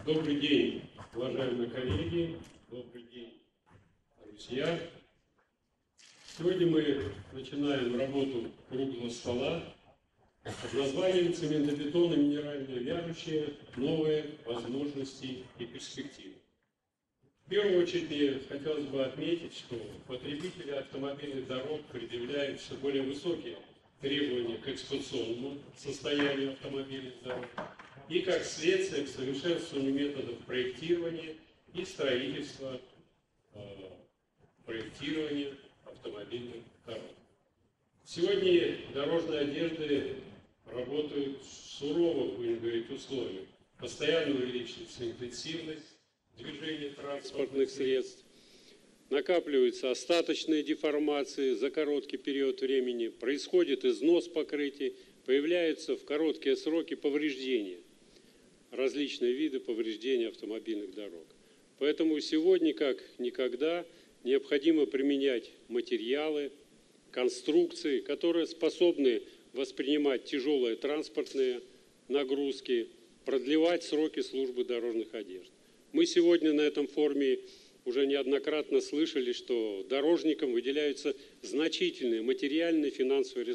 Добрый день, уважаемые коллеги, добрый день, друзья. Сегодня мы начинаем работу круглого стола под названием «Цементобетон и минеральное вяжущее. Новые возможности и перспективы». В первую очередь мне хотелось бы отметить, что потребители автомобильных дорог предъявляют все более высокие требования к эксплуатационному состоянию автомобильных дорог и, как следствие, к совершенствованию методов проектирования и строительства проектирования автомобильных дорог. Сегодня дорожные одежды работают в суровых, будем говорить, условиях. Постоянно увеличивается интенсивность движения транспортных средств, накапливаются остаточные деформации за короткий период времени, происходит износ покрытий, появляются в короткие сроки повреждения, различные виды повреждения автомобильных дорог. Поэтому сегодня, как никогда, необходимо применять материалы, конструкции, которые способны воспринимать тяжелые транспортные нагрузки, продлевать сроки службы дорожных одежд. Мы сегодня на этом форуме уже неоднократно слышали, что дорожникам выделяются значительные материальные финансовые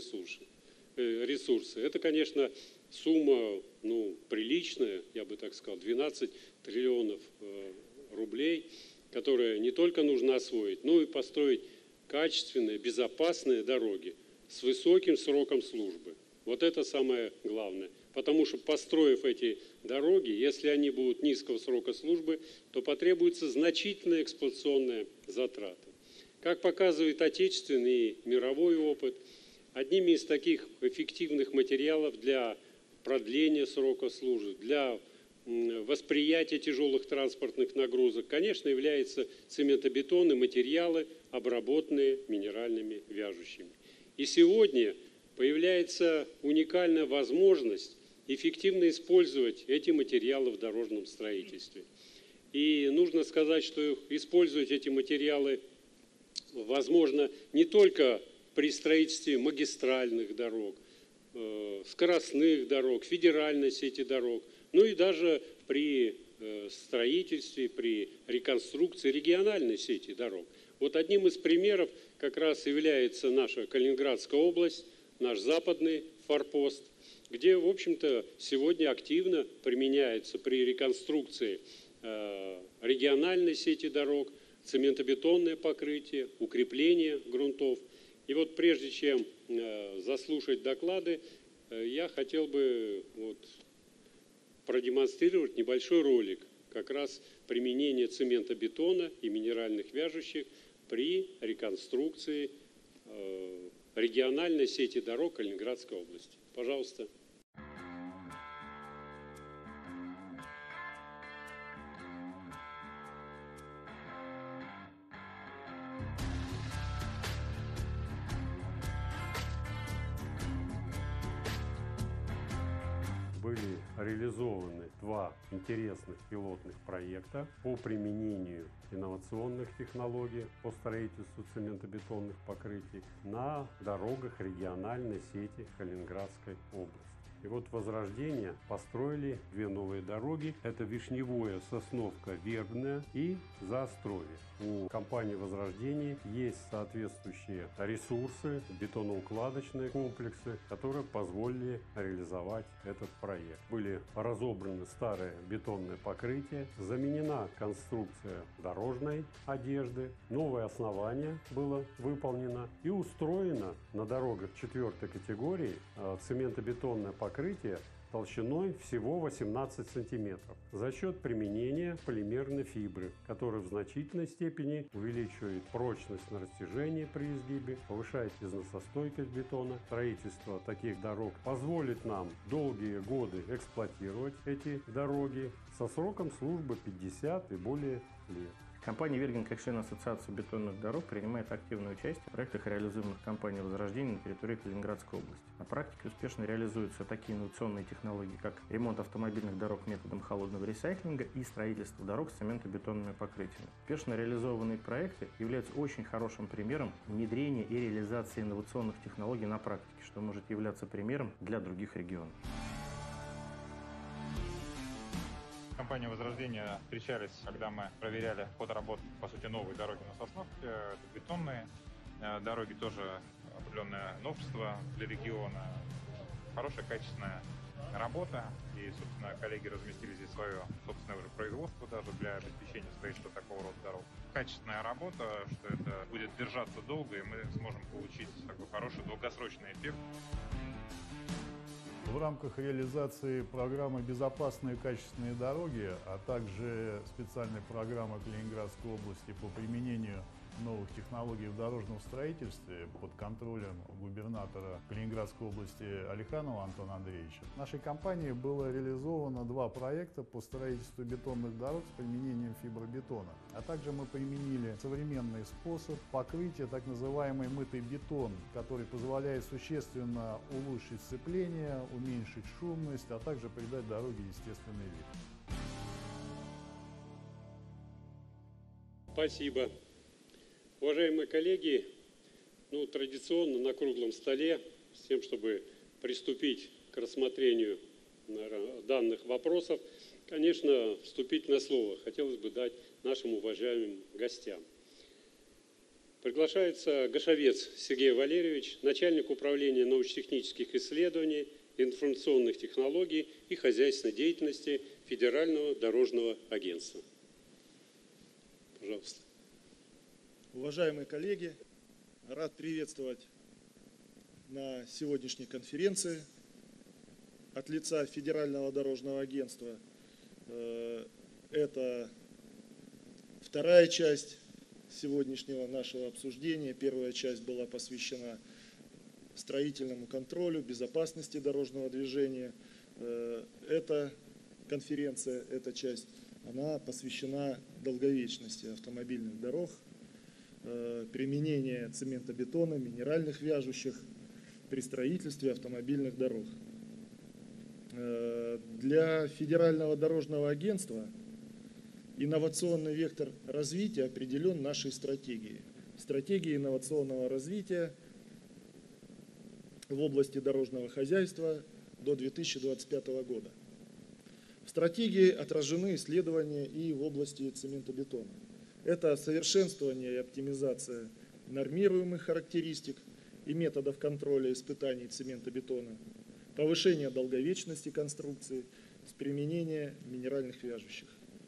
ресурсы. Это, конечно, сумма приличная, я бы так сказал, 12 триллионов рублей, которые не только нужно освоить, но и построить качественные, безопасные дороги с высоким сроком службы. Вот это самое главное. Потому что, построив эти дороги, если они будут низкого срока службы, то потребуются значительные эксплуатационные затраты. Как показывает отечественный и мировой опыт, одними из таких эффективных материалов для продления срока службы, для восприятия тяжелых транспортных нагрузок, конечно, являются цементобетон и материалы, обработанные минеральными вяжущими. И сегодня появляется уникальная возможность эффективно использовать эти материалы в дорожном строительстве. И нужно сказать, что использовать эти материалы возможно не только при строительстве магистральных дорог, скоростных дорог, федеральной сети дорог, но и даже при строительстве, при реконструкции региональной сети дорог. Вот одним из примеров как раз является наша Калининградская область, наш западный форпост, где, в общем-то, сегодня активно применяется при реконструкции региональной сети дорог цементобетонное покрытие, укрепление грунтов. И вот прежде чем заслушать доклады, я хотел бы продемонстрировать небольшой ролик как раз применения цементобетона и минеральных вяжущих при реконструкции региональной сети дорог Калининградской области. Пожалуйста. Были реализованы два интересных пилотных проекта по применению инновационных технологий по строительству цементобетонных покрытий на дорогах региональной сети Калининградской области. И вот Возрождение построили две новые дороги. Это Вишневое, Сосновка, Вербное и Заостровье. У компании Возрождение есть соответствующие ресурсы, бетоноукладочные комплексы, которые позволили реализовать этот проект. Были разобраны старые бетонные покрытия, заменена конструкция дорожной одежды, новое основание было выполнено и устроено на дорогах 4-й категории цементобетонное покрытие толщиной всего 18 сантиметров за счет применения полимерной фибры, которая в значительной степени увеличивает прочность на растяжении при изгибе, повышает износостойкость бетона. Строительство таких дорог позволит нам долгие годы эксплуатировать эти дороги со сроком службы 50 и более лет. Компания «Вергин», как член Ассоциации бетонных дорог, принимает активное участие в проектах, реализуемых компанией «Возрождение» на территории Калининградской области. На практике успешно реализуются такие инновационные технологии, как ремонт автомобильных дорог методом холодного ресайклинга и строительство дорог с цементобетонными покрытиями. Успешно реализованные проекты являются очень хорошим примером внедрения и реализации инновационных технологий на практике, что может являться примером для других регионов. компанией «Возрождение» встречались, когда мы проверяли ход работ, по сути, новые дороги на Сосновке, это бетонные дороги, тоже определенное новшество для региона, хорошая, качественная работа, и, собственно, коллеги разместили здесь свое собственное уже производство даже для обеспечения строительства такого рода дорог. Качественная работа, что это будет держаться долго, и мы сможем получить такой хороший долгосрочный эффект. В рамках реализации программы «Безопасные и качественные дороги», а также специальной программы Калининградской области по применению новых технологий в дорожном строительстве под контролем губернатора Калининградской области Алиханова Антона Андреевича, нашей компанией было реализовано 2 проекта по строительству бетонных дорог с применением фибробетона. А также мы применили современный способ покрытия, так называемый мытый бетон, который позволяет существенно улучшить сцепление, уменьшить шумность, а также придать дороге естественный вид. Спасибо. Уважаемые коллеги, традиционно на круглом столе, с тем, чтобы приступить к рассмотрению данных вопросов, конечно, вступительное слово хотелось бы дать нашим уважаемым гостям. Приглашается Гашовец Сергей Валерьевич, начальник управления научно-технических исследований, информационных технологий и хозяйственной деятельности Федерального дорожного агентства. Пожалуйста. Уважаемые коллеги, рад приветствовать на сегодняшней конференции от лица Федерального дорожного агентства. Это вторая часть сегодняшнего нашего обсуждения. Первая часть была посвящена строительному контролю, безопасности дорожного движения. Эта конференция, эта часть, она посвящена долговечности автомобильных дорог, применение цементобетона, минеральных вяжущих при строительстве автомобильных дорог. Для Федерального дорожного агентства инновационный вектор развития определен нашей стратегией. Стратегия инновационного развития в области дорожного хозяйства до 2025 года. В стратегии отражены исследования и в области цементобетона. Это совершенствование и оптимизация нормируемых характеристик и методов контроля испытаний цементобетона, повышение долговечности конструкции с применением минеральных вяжущих.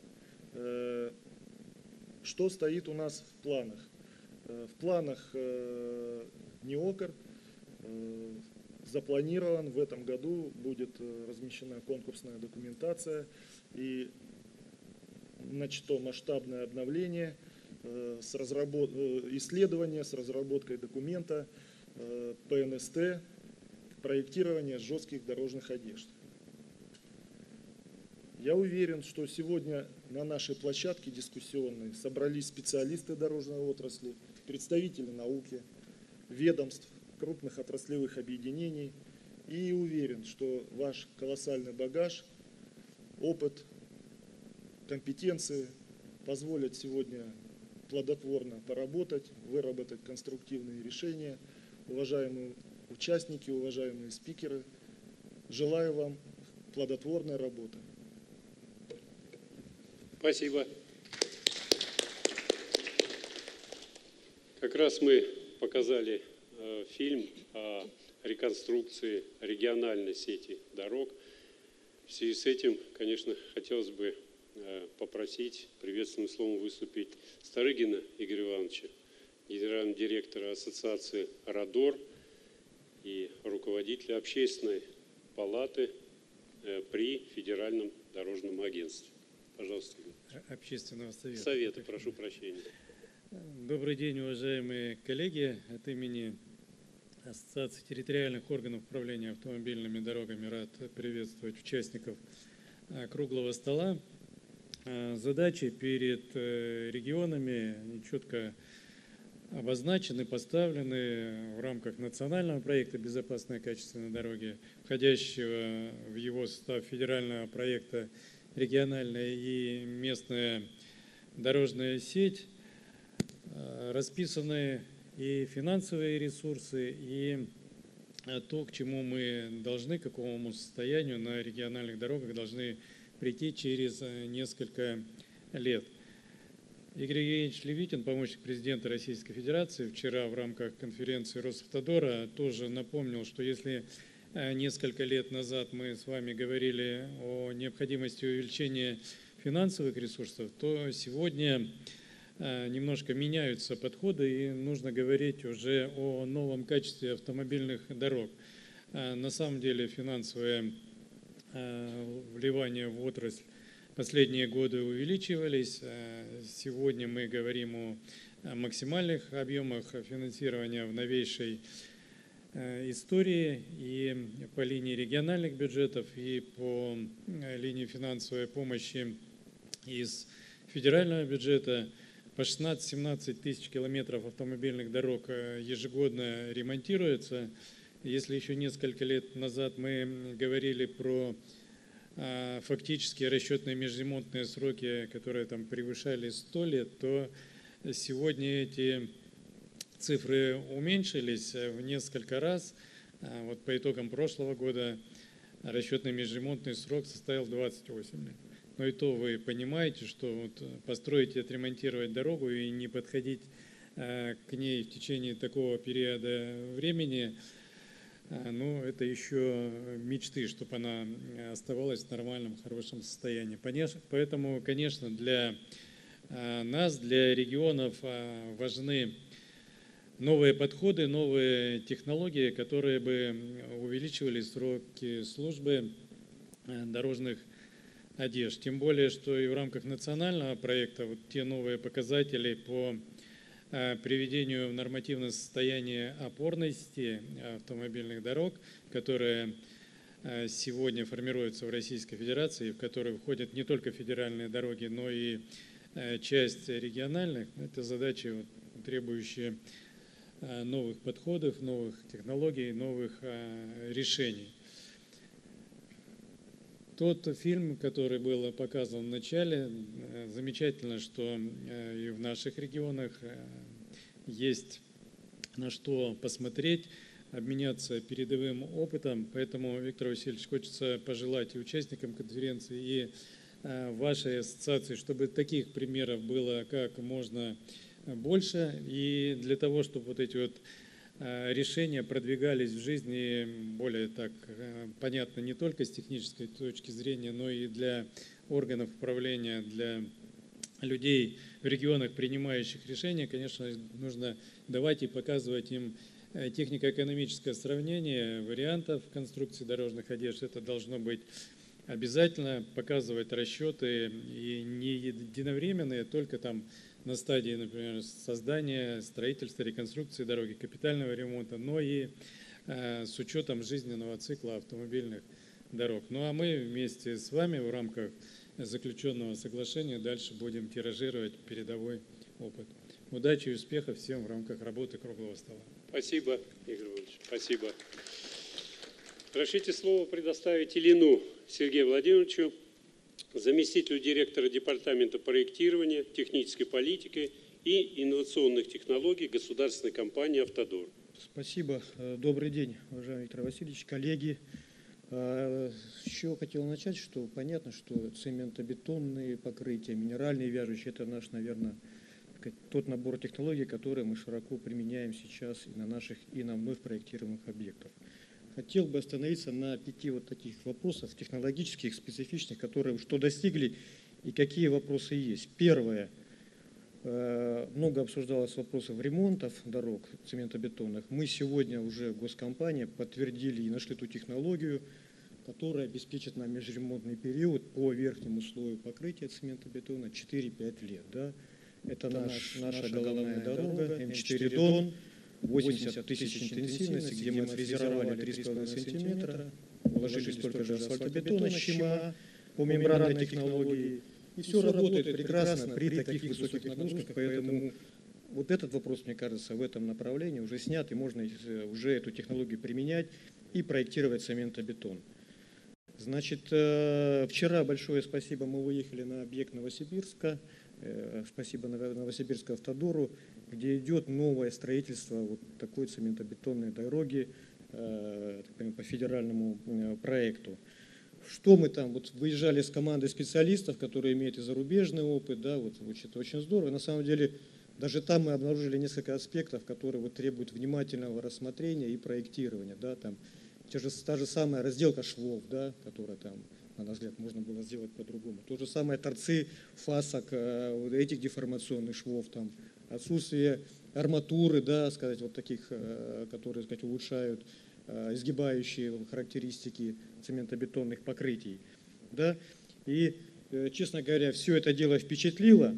Что стоит у нас в планах? В планах НИОКР запланирован в этом году, будет размещена конкурсная документация и начато масштабное обновление, исследование с разработкой документа ПНСТ, проектирование жестких дорожных одежд. Я уверен, что сегодня на нашей площадке дискуссионной собрались специалисты дорожной отрасли, представители науки, ведомств, крупных отраслевых объединений. И уверен, что ваш колоссальный багаж, опыт, компетенции позволят сегодня плодотворно поработать, выработать конструктивные решения. Уважаемые участники, уважаемые спикеры, желаю вам плодотворной работы. Спасибо. Как раз мы показали фильм о реконструкции региональной сети дорог. В связи с этим, конечно, хотелось бы попросить приветственным словом выступить Старыгина Игоря Ивановича, генерального директора ассоциации «Родор» и руководителя общественной палаты при Федеральном дорожном агентстве. Пожалуйста. Общественного совета. Совета, прошу прощения. Добрый день, уважаемые коллеги. От имени Ассоциации территориальных органов управления автомобильными дорогами рад приветствовать участников круглого стола. Задачи перед регионами четко обозначены, поставлены в рамках национального проекта «Безопасные и качественные дороги», входящего в его состав федерального проекта «Региональная и местная дорожная сеть». Расписаны и финансовые ресурсы, и то, к чему мы должны, к какому состоянию на региональных дорогах должны прийти через несколько лет. Игорь Евгеньевич Левитин, помощник президента Российской Федерации, вчера в рамках конференции Росавтодора тоже напомнил, что если несколько лет назад мы с вами говорили о необходимости увеличения финансовых ресурсов, то сегодня немножко меняются подходы, и нужно говорить уже о новом качестве автомобильных дорог. На самом деле финансовое вливание в отрасль последние годы увеличивались. Сегодня мы говорим о максимальных объемах финансирования в новейшей истории и по линии региональных бюджетов, и по линии финансовой помощи из федерального бюджета. По 16-17 тысяч километров автомобильных дорог ежегодно ремонтируется. Если еще несколько лет назад мы говорили про фактически расчетные межремонтные сроки, которые там превышали 100 лет, то сегодня эти цифры уменьшились в несколько раз. Вот по итогам прошлого года расчетный межремонтный срок составил 28 лет. Но и то вы понимаете, что вот построить и отремонтировать дорогу и не подходить к ней в течение такого периода времени, ну, это еще мечты, чтобы она оставалась в нормальном, хорошем состоянии. Поэтому, конечно, для нас, для регионов важны новые подходы, новые технологии, которые бы увеличивали сроки службы дорожных одежд. Тем более, что и в рамках национального проекта вот те новые показатели по приведению в нормативное состояние опорности автомобильных дорог, которые сегодня формируются в Российской Федерации, в которые входят не только федеральные дороги, но и часть региональных. Это задачи, требующие новых подходов, новых технологий, новых решений. Тот фильм, который был показан в начале, замечательно, что и в наших регионах есть на что посмотреть, обменяться передовым опытом. Поэтому, Виктор Васильевич, хочется пожелать и участникам конференции, и вашей ассоциации, чтобы таких примеров было как можно больше. И для того, чтобы вот эти вот решения продвигались в жизни более так понятно не только с технической точки зрения, но и для органов управления, для людей в регионах, принимающих решения. Конечно, нужно давать и показывать им технико-экономическое сравнение вариантов конструкции дорожных одежд. Это должно быть обязательно, показывать расчеты и не единовременные, только там на стадии, например, создания, строительства, реконструкции дороги, капитального ремонта, но и с учетом жизненного цикла автомобильных дорог. Ну а мы вместе с вами в рамках заключенного соглашения дальше будем тиражировать передовой опыт. Удачи и успехов всем в рамках работы круглого стола. Спасибо, Игорь Иванович, спасибо. Разрешите слово предоставить Ильину Сергею Владимировичу, заместителю директора Департамента проектирования, технической политики и инновационных технологий государственной компании «Автодор». Спасибо. Добрый день, уважаемый Виктор Васильевич, коллеги. С чего хотел начать, что понятно, что цементобетонные покрытия, минеральные вяжущие – это наш, наверное, тот набор технологий, которые мы широко применяем сейчас и на наших, и на вновь проектируемых объектах. Хотел бы остановиться на 5 вот таких вопросах технологических, специфичных, которые что достигли и какие вопросы есть. Первое. Много обсуждалось вопросов ремонтов дорог цементобетонных. Мы сегодня уже, госкомпания, подтвердили и нашли ту технологию, которая обеспечит нам межремонтный период по верхнему слою покрытия цементобетона 4-5 лет. Да? Это наша головная дорога М4 Дон, 80 тысяч интенсивности, где мы отрезервировали 3,5 сантиметра, вложили столько же асфальтобетона, щема по мембранной технологии. И все работает прекрасно при таких высоких нагрузках, поэтому вот этот вопрос, мне кажется, в этом направлении уже снят, и можно уже эту технологию применять и проектировать цементобетон. Значит, вчера большое спасибо, мы выехали на объект Новосибирска, спасибо Новосибирскому Автодору, где идет новое строительство вот такой цементобетонной дороги по федеральному проекту. Что мы там, вот выезжали с командой специалистов, которые имеют и зарубежный опыт, да, вот это очень здорово. На самом деле, даже там мы обнаружили несколько аспектов, которые вот требуют внимательного рассмотрения и проектирования, да, там, та же самая разделка швов, да, которая там, на наш взгляд, можно было сделать по-другому. То же самое торцы фасок, вот этих деформационных швов, там, отсутствие арматуры, да, сказать, вот таких, которые, сказать, улучшают изгибающие характеристики цементобетонных покрытий. Да? И, честно говоря, все это дело впечатлило.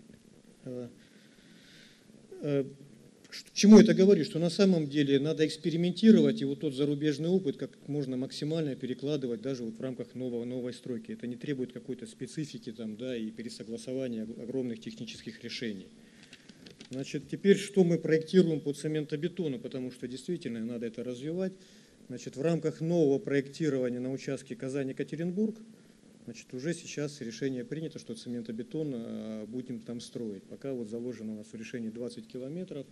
К чему это говорю? Что на самом деле надо экспериментировать, и вот тот зарубежный опыт как можно максимально перекладывать даже вот в рамках новой стройки. Это не требует какой-то специфики там, да, и пересогласования огромных технических решений. Значит, теперь что мы проектируем по цементобетону, потому что действительно надо это развивать. Значит, в рамках нового проектирования на участке Казань-Екатеринбург, значит, уже сейчас решение принято, что цементобетон будем там строить. Пока вот заложено у нас в решении 20 километров.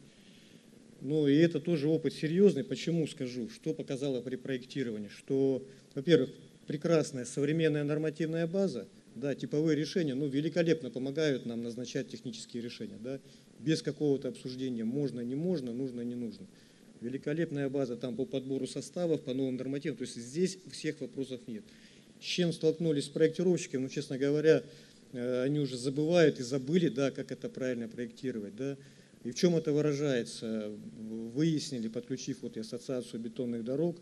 Ну и это тоже опыт серьезный. Почему скажу? Что показало при проектировании? Что, во-первых, прекрасная современная нормативная база, да, типовые решения, ну, великолепно помогают нам назначать технические решения, да, без какого-то обсуждения можно, не можно, нужно, не нужно. Великолепная база там по подбору составов, по новым нормативам, то есть здесь всех вопросов нет. С чем столкнулись проектировщики, ну, честно говоря, они уже забывают и забыли, да, как это правильно проектировать, да. И в чем это выражается? Выяснили, подключив вот и Ассоциацию бетонных дорог,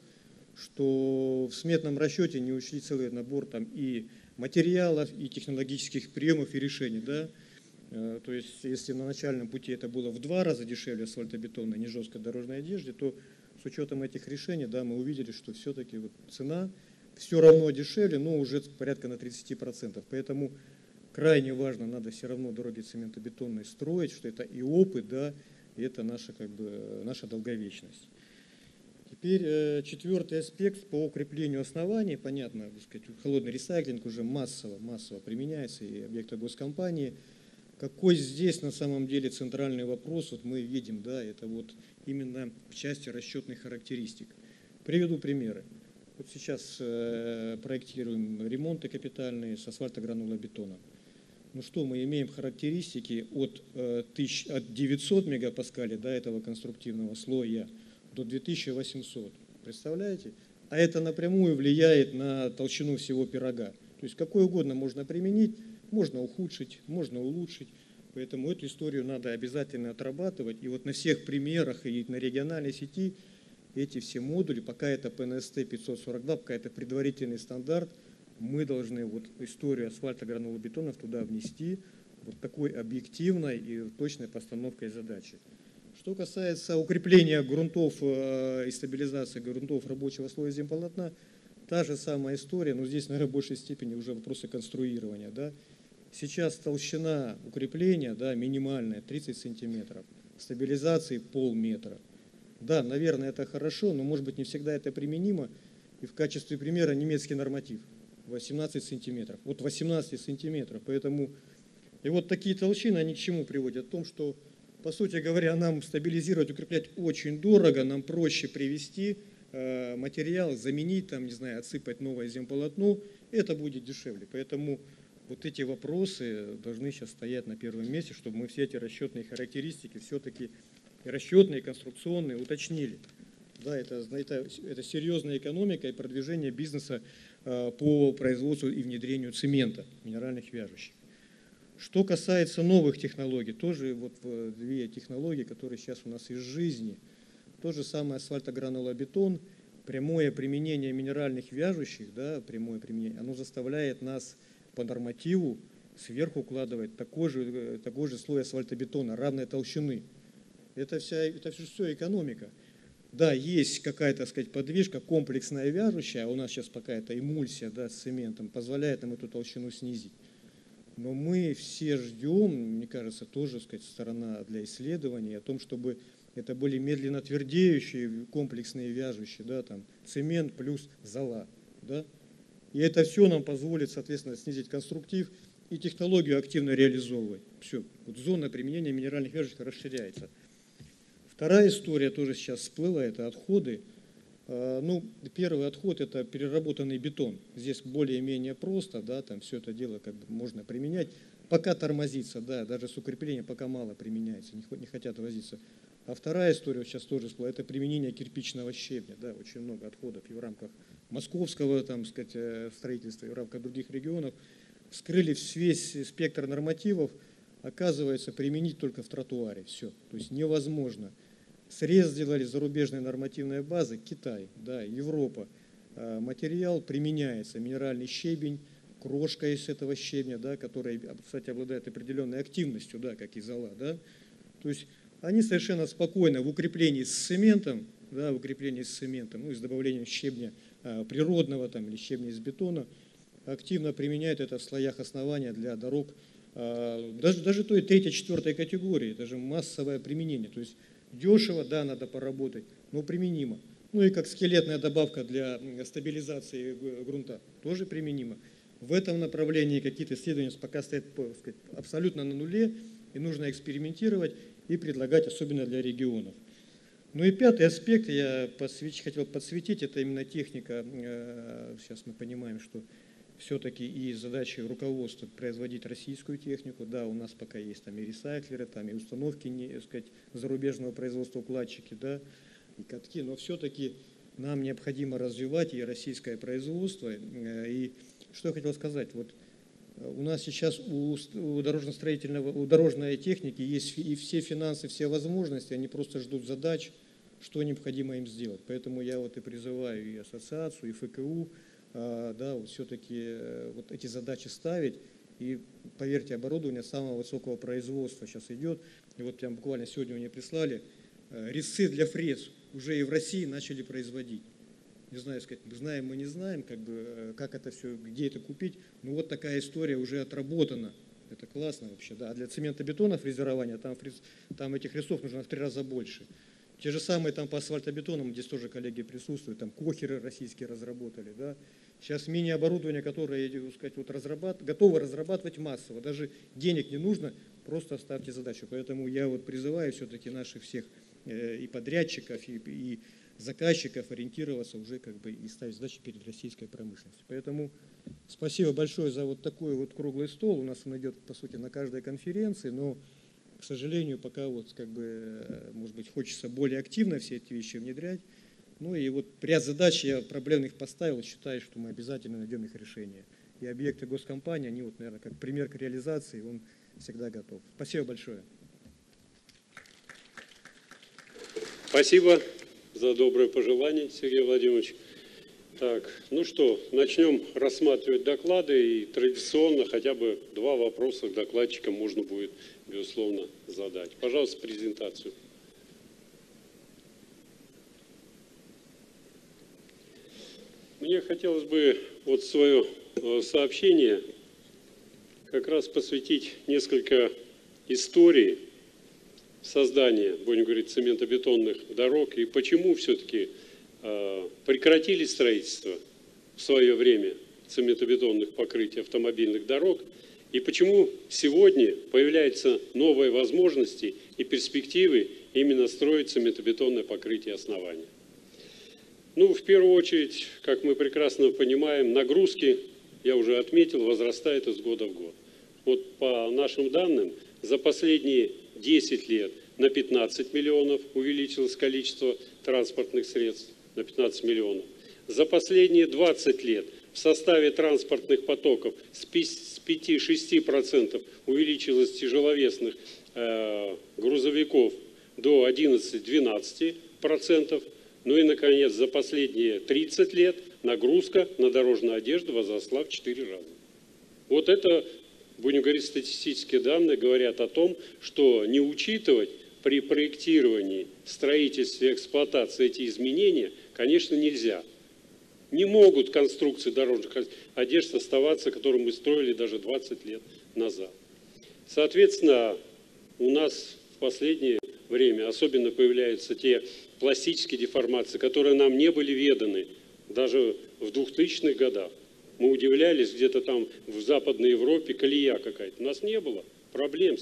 что в сметном расчете не учли целый набор там и материалов, и технологических приемов и решений, да. То есть, если на начальном пути это было в 2 раза дешевле асфальтобетонной, не жесткой дорожной одежды, то с учетом этих решений, да, мы увидели, что все-таки вот цена все равно дешевле, но уже порядка на 30%. Поэтому крайне важно, надо все равно дороги цементобетонные строить, что это и опыт, да, и это наша, как бы, наша долговечность. Теперь 4-й аспект по укреплению оснований. Понятно, так сказать, холодный ресайклинг уже массово применяется и объекты госкомпании. Какой здесь на самом деле центральный вопрос, вот мы видим, да, это вот именно в части расчетных характеристик. Приведу примеры. Вот сейчас проектируем ремонты капитальные с асфальтогранулобетона. Ну что, мы имеем характеристики от 900 мегапаскалей, да, этого конструктивного слоя до 2800. Представляете? А это напрямую влияет на толщину всего пирога. То есть какой угодно можно применить, можно ухудшить, можно улучшить. Поэтому эту историю надо обязательно отрабатывать. И вот на всех примерах и на региональной сети эти все модули, пока это ПНСТ 542, пока это предварительный стандарт, мы должны вот историю асфальтогранулобетонов туда внести вот такой объективной и точной постановкой задачи. Что касается укрепления грунтов и стабилизации грунтов рабочего слоя земполотна, та же самая история, но здесь, наверное, в большей степени уже вопросы конструирования. Да. Сейчас толщина укрепления, да, минимальная 30 сантиметров, стабилизации полметра. Да, наверное, это хорошо, но, может быть, не всегда это применимо. И в качестве примера немецкий норматив 18 сантиметров. Вот 18 сантиметров. Поэтому и вот такие толщины, они к чему приводят? К тому, что, по сути говоря, нам стабилизировать, укреплять очень дорого, нам проще привести материал, заменить, там, не знаю, отсыпать новое земполотно, это будет дешевле. Поэтому вот эти вопросы должны сейчас стоять на первом месте, чтобы мы все эти расчетные характеристики все-таки расчетные, конструкционные уточнили. Да, это серьезная экономика и продвижение бизнеса по производству и внедрению цемента, минеральных вяжущих. Что касается новых технологий, тоже вот 2 технологии, которые сейчас у нас из жизни. То же самое асфальтогранулобетон, прямое применение минеральных вяжущих, да, прямое применение, оно заставляет нас по нормативу сверху укладывать такой же слой асфальтобетона равной толщины. Это все экономика. Да, есть какая-то, так сказать, подвижка, комплексная вяжущая, а у нас сейчас пока это эмульсия, да, с цементом, позволяет нам эту толщину снизить. Но мы все ждем, мне кажется, тоже, так сказать, сторона для исследований о том, чтобы это были медленно твердеющие комплексные вяжущие, да, там, цемент плюс зола. Да? И это все нам позволит, соответственно, снизить конструктив и технологию активно реализовывать. Все, вот зона применения минеральных вяжущих расширяется. Вторая история тоже сейчас всплыла, это отходы. Ну, первый отход – это переработанный бетон. Здесь более-менее просто, да, там все это дело как бы можно применять. Пока тормозится, да, даже с укреплением пока мало применяется, не хотят возиться. А вторая история, вот сейчас тоже всплыла, это применение кирпичного щебня, да, очень много отходов и в рамках московского, там, сказать, строительства, и в рамках других регионов. Вскрыли весь спектр нормативов, оказывается, применить только в тротуаре, все, то есть невозможно. Срез сделали зарубежные нормативные базы, Китай, да, Европа. Материал применяется, минеральный щебень, крошка из этого щебня, да, которая, кстати, обладает определенной активностью, да, как и зола. Да. То есть они совершенно спокойно в укреплении с цементом, да, в укреплении с цементом, ну и с добавлением щебня природного там, или щебня из бетона, активно применяют это в слоях основания для дорог, даже той третьей, четвертой категории, это же массовое применение. То есть дешево, да, надо поработать, но применимо. Ну и как скелетная добавка для стабилизации грунта, тоже применимо. В этом направлении какие-то исследования пока стоят, так сказать, абсолютно на нуле, и нужно экспериментировать и предлагать, особенно для регионов. Ну и пятый аспект, я хотел подсветить, это именно техника. Сейчас мы понимаем, что все-таки и задача руководства производить российскую технику. Да, у нас пока есть там и ресайклеры, там и установки, так сказать, зарубежного производства, укладчики, да, и катки, но все-таки нам необходимо развивать и российское производство. И что я хотел сказать, вот у нас сейчас у дорожной техники есть и все финансы, все возможности, они просто ждут задач, что необходимо им сделать. Поэтому я вот и призываю и ассоциацию, и ФКУ, да, вот все-таки вот эти задачи ставить. И поверьте, оборудование самого высокого производства сейчас идет. И вот прям буквально сегодня мне прислали резцы для фрез. Уже и в России начали производить. Не знаю, сказать, мы знаем, мы не знаем, как бы, как это все, где это купить. Но вот такая история уже отработана. Это классно вообще. Да. А для цементобетона фрезерования там этих резцов нужно в 3 раза больше. Те же самые там по асфальтобетонам, здесь тоже коллеги присутствуют, там кохеры российские разработали. Да. Сейчас мини-оборудование, которое, так сказать, вот готово разрабатывать массово. Даже денег не нужно, просто ставьте задачу. Поэтому я вот призываю все-таки наших всех и подрядчиков, и заказчиков ориентироваться уже как бы и ставить задачи перед российской промышленностью. Поэтому спасибо большое за вот такой вот круглый стол. У нас он идет, по сути, на каждой конференции, но, к сожалению, пока вот как бы, может быть, хочется более активно все эти вещи внедрять. Ну и вот ряд задач я проблемных поставил, считаю, что мы обязательно найдем их решение. И объекты госкомпании, они вот, наверное, как пример к реализации, он всегда готов. Спасибо большое. Спасибо за доброе пожелание, Сергей Владимирович. Так, ну что, начнем рассматривать доклады, и традиционно хотя бы 2 вопроса к докладчикам можно будет, безусловно, задать. Пожалуйста, презентацию. Мне хотелось бы вот свое сообщение как раз посвятить несколько историй создания, будем говорить, цементобетонных дорог и почему все-таки прекратили строительство в свое время цементобетонных покрытий автомобильных дорог и почему сегодня появляются новые возможности и перспективы именно строить цементобетонное покрытие основания. Ну, в первую очередь, как мы прекрасно понимаем, нагрузки, я уже отметил, возрастают из года в год. Вот по нашим данным, за последние 10 лет на 15 миллионов увеличилось количество транспортных средств, на 15 миллионов. За последние 20 лет в составе транспортных потоков с 5-6% увеличилось тяжеловесных грузовиков до 11-12%. Ну и, наконец, за последние 30 лет нагрузка на дорожную одежду возросла в 4 раза. Вот это, будем говорить, статистические данные говорят о том, что не учитывать при проектировании, строительстве, эксплуатации эти изменения, конечно, нельзя. Не могут конструкции дорожных одежд оставаться, которые мы строили даже 20 лет назад. Соответственно, у нас в последнее время особенно появляются те пластические деформации, которые нам не были веданы даже в 2000-х годах. Мы удивлялись, где-то там в Западной Европе колея какая-то. У нас не было проблем с ней.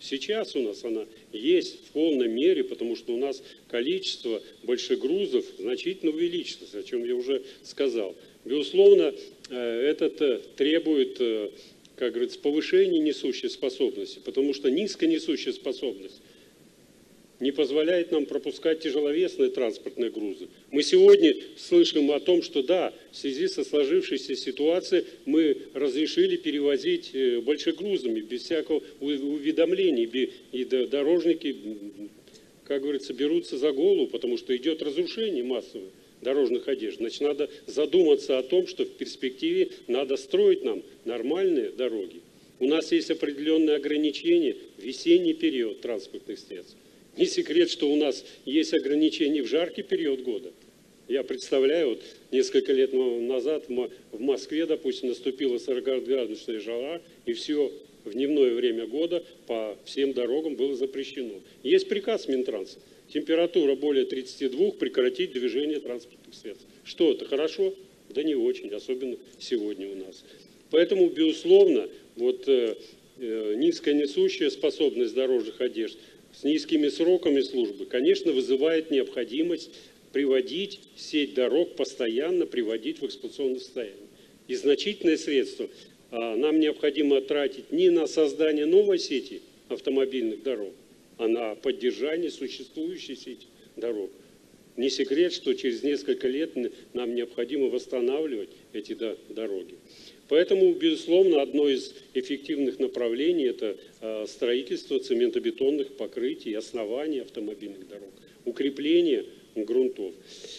Сейчас у нас она есть в полной мере, потому что у нас количество большегрузов значительно увеличилось, о чем я уже сказал. Безусловно, это требует, как говорится, повышения несущей способности, потому что низкая несущая способность не позволяет нам пропускать тяжеловесные транспортные грузы. Мы сегодня слышим о том, что да, в связи со сложившейся ситуацией мы разрешили перевозить большегрузами, без всякого уведомления, и дорожники, как говорится, берутся за голову, потому что идет разрушение массовое дорожных одежд. Значит, надо задуматься о том, что в перспективе надо строить нам нормальные дороги. У нас есть определенные ограничения в весенний период транспортных средств. Не секрет, что у нас есть ограничения в жаркий период года. Я представляю, вот несколько лет назад в Москве, допустим, наступила 40-градусная жара, и все в дневное время года по всем дорогам было запрещено. Есть приказ Минтранса. Температура более 32, прекратить движение транспортных средств. Что это, хорошо? Да не очень, особенно сегодня у нас. Поэтому, безусловно, вот низкая несущая способность дорожных одежд с низкими сроками службы, конечно, вызывает необходимость приводить сеть дорог, постоянно приводить в эксплуатационное состояние. И значительные средства нам необходимо тратить не на создание новой сети автомобильных дорог, а на поддержание существующей сети дорог. Не секрет, что через несколько лет нам необходимо восстанавливать эти дороги. Поэтому, безусловно, одно из эффективных направлений – это строительство цементобетонных покрытий, оснований автомобильных дорог, укрепление грунтов.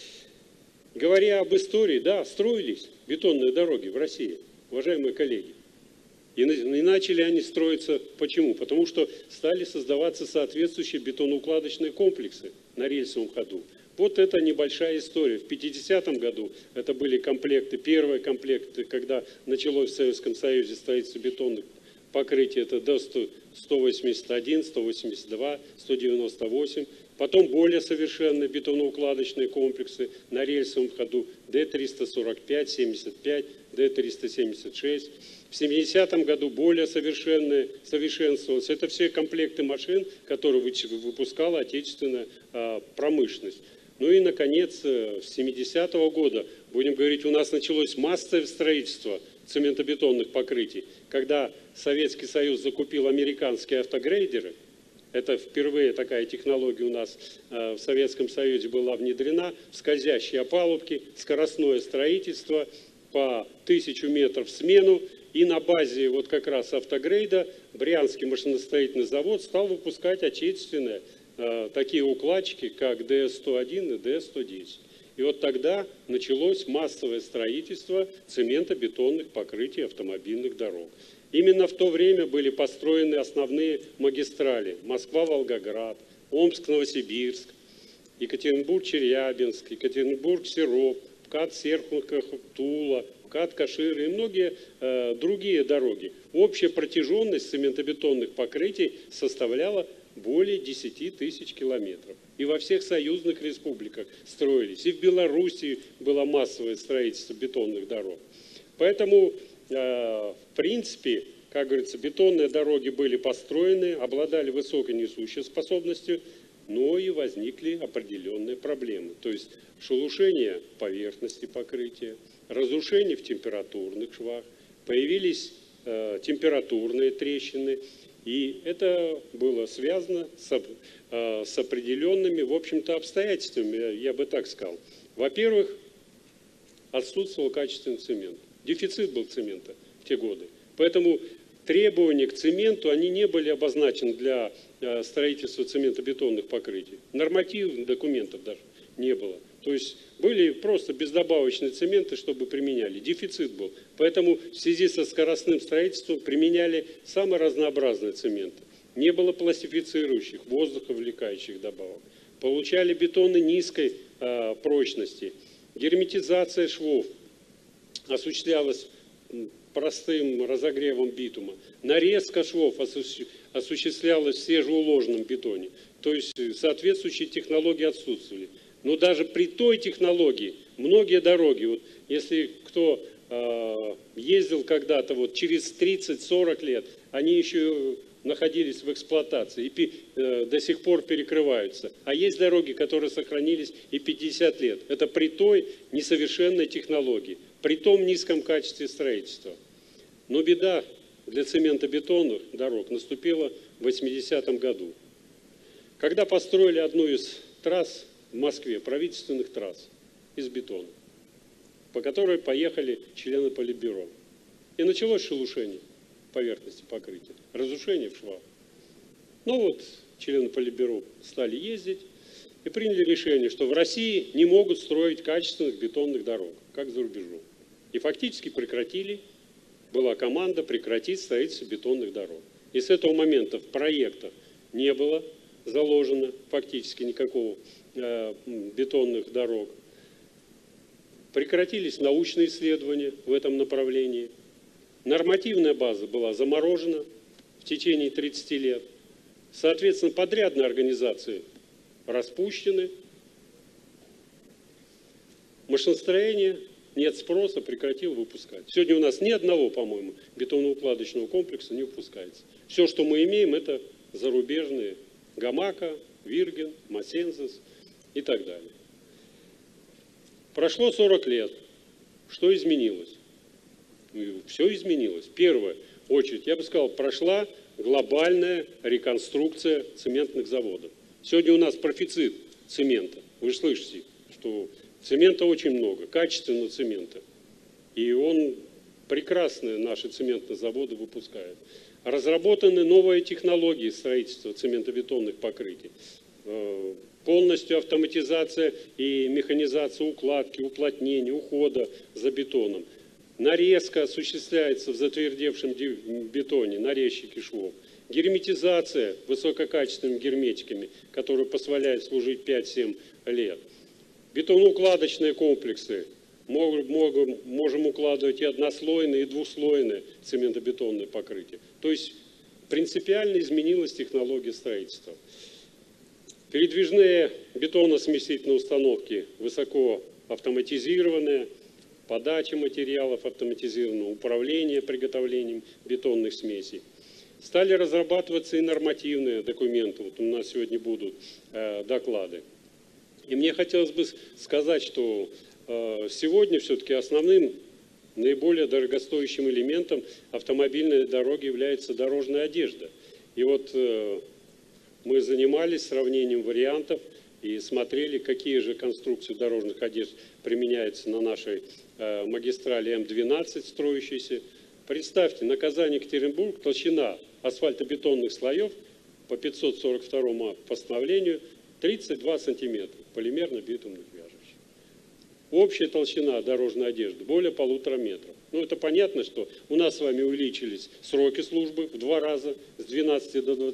Говоря об истории, да, строились бетонные дороги в России, уважаемые коллеги. И начали они строиться почему? Потому что стали создаваться соответствующие бетоноукладочные комплексы на рельсовом ходу. Вот это небольшая история. В 50-м году это были комплекты, первые комплекты, когда началось в Советском Союзе строительство бетонных покрытий, это Д-181, 182, 198. Потом более совершенные бетоноукладочные комплексы на рельсовом ходу Д-345, 75, Д-376. В 70-м году более совершенствовалось. Это все комплекты машин, которые выпускала отечественная промышленность. Ну и, наконец, с 70-го года, будем говорить, у нас началось массовое строительство цементобетонных покрытий. Когда Советский Союз закупил американские автогрейдеры, это впервые такая технология у нас в Советском Союзе была внедрена, скользящие опалубки, скоростное строительство по 1000 метров в смену. И на базе вот как раз автогрейда Брянский машиностроительный завод стал выпускать отечественные такие укладчики, как ДС-101 и ДС-110. И вот тогда началось массовое строительство цементобетонных покрытий автомобильных дорог. Именно в то время были построены основные магистрали: Москва-Волгоград, Омск-Новосибирск, Екатеринбург-Челябинск, Екатеринбург-Серов, МКАД-Серпухов-Тула, МКАД-Каширы и многие другие дороги. Общая протяженность цементобетонных покрытий составляла более 10 тысяч километров. И во всех союзных республиках строились. И в Белоруссии было массовое строительство бетонных дорог. Поэтому, в принципе, как говорится, бетонные дороги были построены, обладали высокой несущей способностью, но и возникли определенные проблемы. То есть шелушение поверхности покрытия, разрушение в температурных швах, появились температурные трещины. И это было связано с определенными, в общем-то, обстоятельствами, я бы так сказал. Во-первых, отсутствовал качественный цемент. Дефицит был цемента в те годы. Поэтому требования к цементу, они не были обозначены для строительства цементобетонных покрытий. Нормативных документов даже не было. То есть были просто бездобавочные цементы, чтобы применяли. Дефицит был. Поэтому в связи со скоростным строительством применяли самые разнообразные цементы. Не было пластифицирующих, воздуховлекающих добавок. Получали бетоны низкой прочности. Герметизация швов осуществлялась простым разогревом битума. Нарезка швов осуществлялась в свежеуложенном бетоне. То есть соответствующие технологии отсутствовали. Но даже при той технологии многие дороги, вот если кто ездил когда-то, вот через 30-40 лет, они еще находились в эксплуатации и до сих пор перекрываются. А есть дороги, которые сохранились и 50 лет. Это при той несовершенной технологии, при том низком качестве строительства. Но беда для цементобетонных дорог наступила в 80-м году. Когда построили одну из трасс в Москве, правительственных трасс из бетона, по которой поехали члены Политбюро. И началось шелушение поверхности покрытия, разрушение в швах. Ну вот, члены Политбюро стали ездить и приняли решение, что в России не могут строить качественных бетонных дорог, как за рубежом. И фактически прекратили, была команда прекратить строительство бетонных дорог. И с этого момента в проектах не было заложено фактически никакого бетонных дорог. Прекратились научные исследования в этом направлении. Нормативная база была заморожена в течение 30 лет. Соответственно, подрядные организации распущены. Машиностроение нет спроса, прекратил выпускать. Сегодня у нас ни одного, по-моему, бетоноукладочного комплекса не выпускается. Все, что мы имеем, это зарубежные Гамака, Вирген, Масензес и так далее. Прошло 40 лет. Что изменилось? Все изменилось. В первую очередь, я бы сказал, прошла глобальная реконструкция цементных заводов. Сегодня у нас профицит цемента. Вы же слышите, что цемента очень много, качественного цемента. И он прекрасные наши цементные заводы выпускает. Разработаны новые технологии строительства цементобетонных покрытий. Полностью автоматизация и механизация укладки, уплотнения, ухода за бетоном. Нарезка осуществляется в затвердевшем бетоне, нарезчики швов. Герметизация высококачественными герметиками, которые позволяют служить 5-7 лет. Бетоноукладочные комплексы. Можем укладывать и однослойные, и двухслойные цементобетонные покрытия. То есть принципиально изменилась технология строительства. Передвижные бетоносмесительные установки высоко автоматизированные, подача материалов автоматизированного, управление приготовлением бетонных смесей. Стали разрабатываться и нормативные документы. Вот у нас сегодня будут доклады. И мне хотелось бы сказать, что сегодня все-таки основным, наиболее дорогостоящим элементом автомобильной дороги является дорожная одежда. И вот мы занимались сравнением вариантов и смотрели, какие же конструкции дорожных одежд применяются на нашей магистрали М12, строящейся. Представьте, на Казань-Екатеринбург толщина асфальтобетонных слоев по 542 постановлению 32 сантиметра полимерно-битумных вяжущих. Общая толщина дорожной одежды более 1,5 метра. Ну, это понятно, что у нас с вами увеличились сроки службы в 2 раза, с 12 до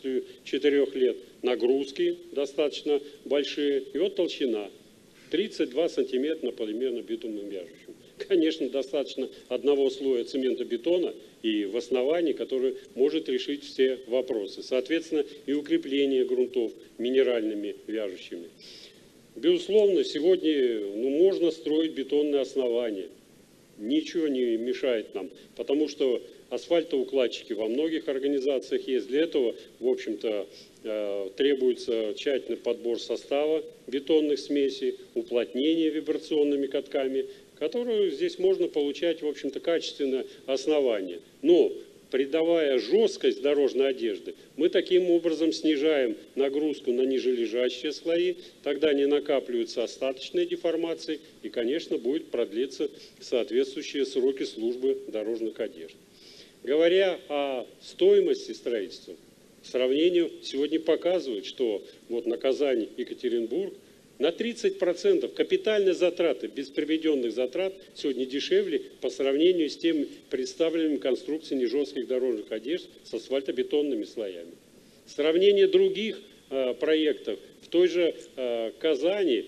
24 лет. Нагрузки достаточно большие. И вот толщина 32 сантиметра на полимерно-битумном вяжущем. Конечно, достаточно одного слоя цементобетона и в основании, который может решить все вопросы. Соответственно, и укрепление грунтов минеральными вяжущими. Безусловно, сегодня можно строить бетонные основания. Ничего не мешает нам, потому что асфальтоукладчики во многих организациях есть. Для этого, в общем-то, требуется тщательный подбор состава бетонных смесей, уплотнение вибрационными катками, которые здесь можно получать, в общем-то, качественное основание. Но, придавая жесткость дорожной одежды, мы таким образом снижаем нагрузку на нижележащие слои, тогда не накапливаются остаточные деформации и, конечно, будет продлиться соответствующие сроки службы дорожных одежд. Говоря о стоимости строительства, сравнение сегодня показывает, что вот на Казань-Екатеринбург на 30% капитальные затраты, без приведенных затрат, сегодня дешевле по сравнению с теми представленными конструкциями жестких дорожных одежд с асфальтобетонными слоями. Сравнение других проектов. В той же Казани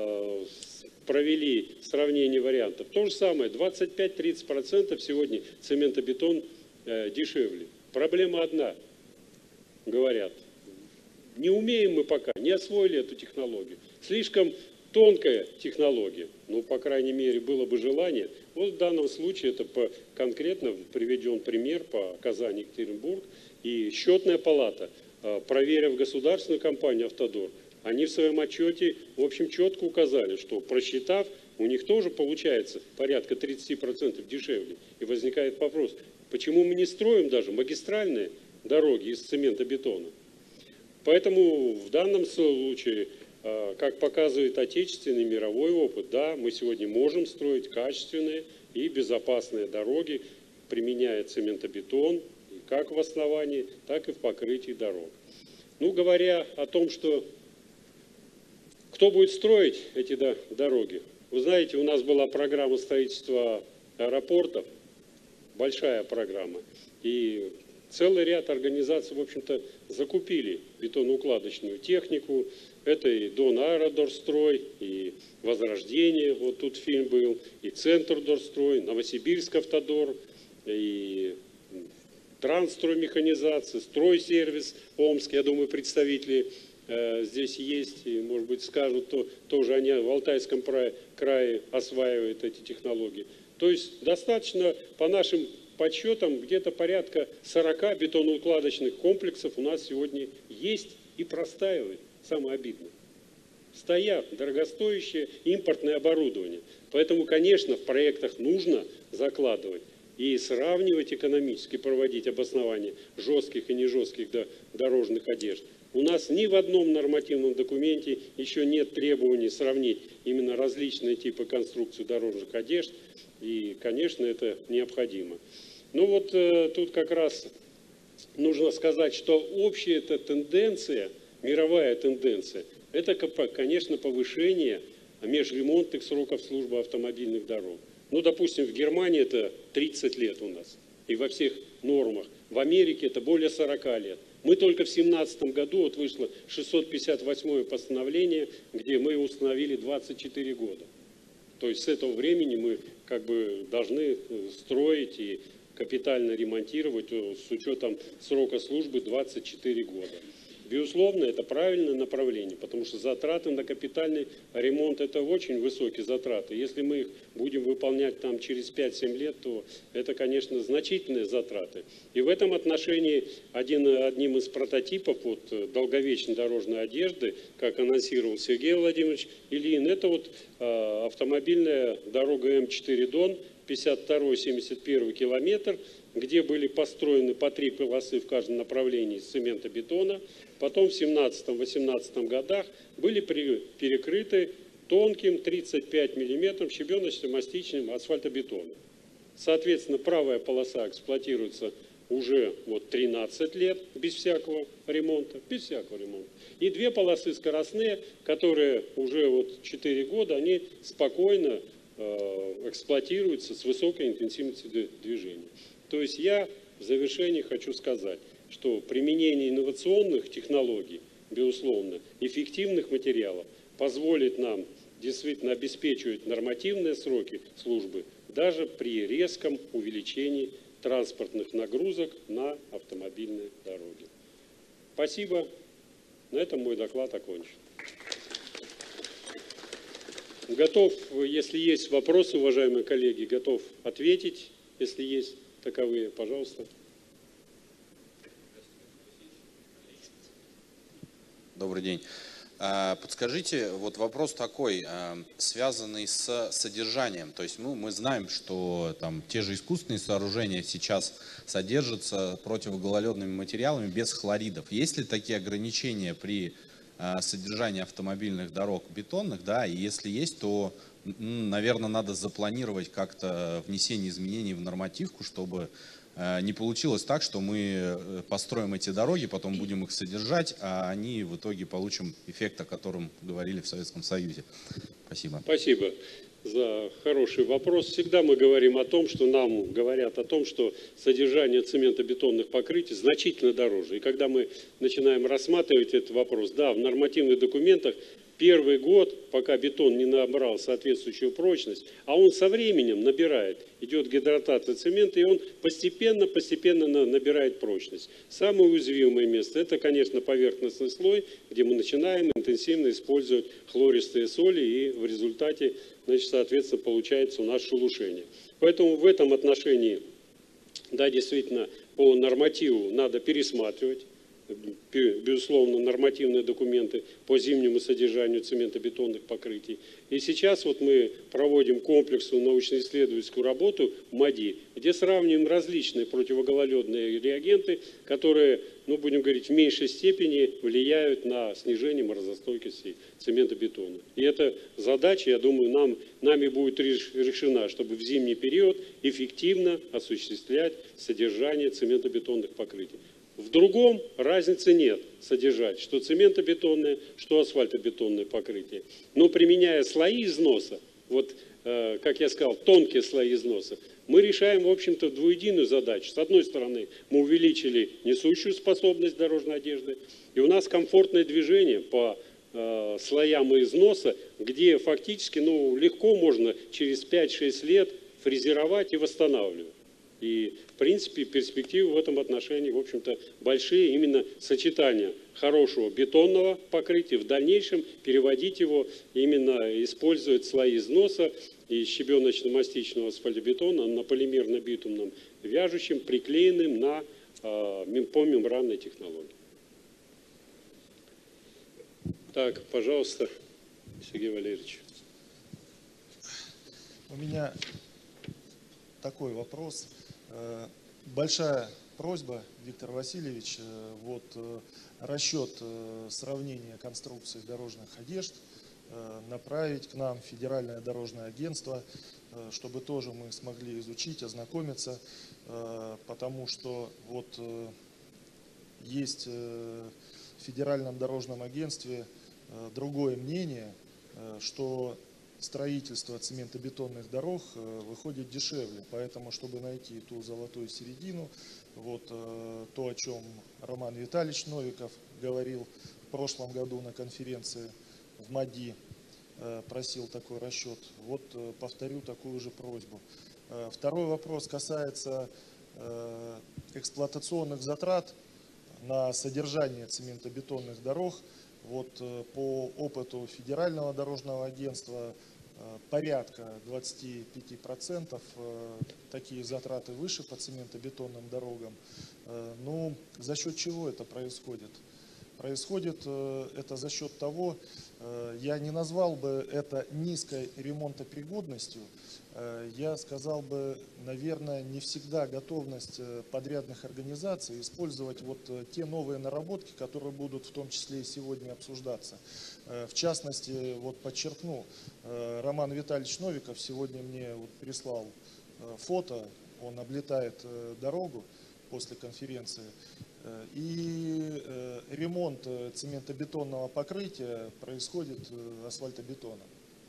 провели сравнение вариантов. То же самое, 25-30% сегодня цементобетон дешевле. Проблема одна, говорят. Не умеем мы пока, не освоили эту технологию. Слишком тонкая технология. Ну, по крайней мере, было бы желание, Вот в данном случае это конкретно приведен пример по Казани, Екатеринбург. И счетная палата, проверив государственную компанию «Автодор», они в своем отчете, в общем, четко указали, что просчитав, у них тоже получается порядка 30% дешевле. И возникает вопрос, почему мы не строим даже магистральные дороги из цемента-бетона? Поэтому в данном случае, как показывает отечественный мировой опыт, да, мы сегодня можем строить качественные и безопасные дороги, применяя цементобетон как в основании, так и в покрытии дорог. Ну, говоря о том, что кто будет строить эти дороги, вы знаете, у нас была программа строительства аэропортов, большая программа, и целый ряд организаций, в общем-то, закупили бетоноукладочную технику. Это и Дон Аэродорстрой, и Возрождение, вот тут фильм был, и Центр Дорстрой, Новосибирск Автодор, и Трансстроймеханизация, Стройсервис Омск, я думаю, представители здесь есть, и, может быть, скажут, то тоже они в Алтайском крае осваивают эти технологии. То есть достаточно, по нашим подсчетам, где-то порядка 40 бетоноукладочных комплексов у нас сегодня есть и простаивают. Самое обидное. Стоят дорогостоящее импортное оборудование. Поэтому, конечно, в проектах нужно закладывать и сравнивать экономически, проводить обоснование жестких и нежестких дорожных одежд. У нас ни в одном нормативном документе еще нет требований сравнить именно различные типы конструкции дорожных одежд. И, конечно, это необходимо. Ну вот тут как раз нужно сказать, что общая эта тенденция, мировая тенденция, это, конечно, повышение межремонтных сроков службы автомобильных дорог. Ну, допустим, в Германии это 30 лет у нас, и во всех нормах. В Америке это более 40 лет. Мы только в 2017 году, вот вышло 658-е постановление, где мы установили 24 года. То есть с этого времени мы как бы должны строить и капитально ремонтировать с учетом срока службы 24 года. Безусловно, это правильное направление, потому что затраты на капитальный ремонт – это очень высокие затраты. Если мы их будем выполнять там через 5-7 лет, то это, конечно, значительные затраты. И в этом отношении одним из прототипов долговечной дорожной одежды, как анонсировал Сергей Владимирович Ильин, это вот автомобильная дорога М4 Дон, 52-71 километр, где были построены по 3 полосы в каждом направлении из цемента-бетона. Потом в 17-18 годах были перекрыты тонким 35 мм щебеночно-мастичным асфальтобетоном. Соответственно, правая полоса эксплуатируется уже 13 лет без всякого ремонта. И 2 полосы скоростные, которые уже 4 года, они спокойно эксплуатируются с высокой интенсивностью движения. То есть я в завершении хочу сказать, что применение инновационных технологий, безусловно, эффективных материалов позволит нам действительно обеспечивать нормативные сроки службы даже при резком увеличении транспортных нагрузок на автомобильные дороги. Спасибо. На этом мой доклад окончен. Готов, если есть вопросы, уважаемые коллеги, готов ответить, если есть таковые, пожалуйста. Добрый день. Подскажите, вот вопрос такой, связанный с содержанием. То есть мы знаем, что там те же искусственные сооружения сейчас содержатся противогололедными материалами без хлоридов. Есть ли такие ограничения при содержании автомобильных дорог бетонных? Да, и если есть, то, наверное, надо запланировать как-то внесение изменений в нормативку, чтобы не получилось так, что мы построим эти дороги, потом будем их содержать, а они в итоге получим эффект, о котором говорили в Советском Союзе. Спасибо. Спасибо за хороший вопрос. Всегда мы говорим о том, что нам говорят о том, что содержание цементобетонных покрытий значительно дороже. И когда мы начинаем рассматривать этот вопрос, да, в нормативных документах первый год, пока бетон не набрал соответствующую прочность, а он со временем набирает, идет гидратация цемента, и он постепенно набирает прочность. Самое уязвимое место – это, конечно, поверхностный слой, где мы начинаем интенсивно использовать хлористые соли, и в результате значит, соответственно, получается у нас шелушение. Поэтому в этом отношении, да, действительно, по нормативу надо пересматривать, безусловно, нормативные документы по зимнему содержанию цементобетонных покрытий. И сейчас вот мы проводим комплексную научно-исследовательскую работу в МАДИ, где сравниваем различные противогололедные реагенты, которые, ну, будем говорить, в меньшей степени влияют на снижение морозостойкости цементобетона. И эта задача, я думаю, нами будет решена, чтобы в зимний период эффективно осуществлять содержание цементобетонных покрытий. В другом разницы нет содержать, что цементобетонное, что асфальтобетонное покрытие. Но применяя слои износа, вот, как я сказал, тонкие слои износа, мы решаем, в общем-то, двуединую задачу. С одной стороны, мы увеличили несущую способность дорожной одежды, и у нас комфортное движение по слоям износа, где фактически, ну, легко можно через 5-6 лет фрезеровать и восстанавливать. И, в принципе, перспективы в этом отношении, в общем-то, большие. Именно сочетание хорошего бетонного покрытия, в дальнейшем переводить его, именно использовать слои износа и щебеночно-мастичного асфальтобетона на полимерно-битумном вяжущем, приклеенным по мембранной технологии. Так, пожалуйста, Сергей Валерьевич. У меня такой вопрос. Большая просьба, Виктор Васильевич, вот расчет сравнения конструкций дорожных одежд направить к нам в Федеральное дорожное агентство, чтобы тоже мы смогли изучить, ознакомиться, потому что вот есть в Федеральном дорожном агентстве другое мнение, что строительство цементобетонных дорог выходит дешевле. Поэтому, чтобы найти ту золотую середину, вот то, о чем Роман Витальевич Новиков говорил в прошлом году на конференции в МАДИ, просил такой расчет. Вот повторю такую же просьбу. Второй вопрос касается эксплуатационных затрат на содержание цементобетонных дорог. Вот по опыту Федерального дорожного агентства порядка 25% такие затраты выше по цементобетонным дорогам. Ну, за счет чего это происходит? Происходит это за счет того, я не назвал бы это низкой ремонтопригодностью, я сказал бы, наверное, не всегда готовность подрядных организаций использовать вот те новые наработки, которые будут в том числе и сегодня обсуждаться. В частности, вот подчеркну, Роман Витальевич Новиков сегодня мне вот прислал фото, он облетает дорогу после конференции, и ремонт цементобетонного покрытия происходит асфальтобетоном.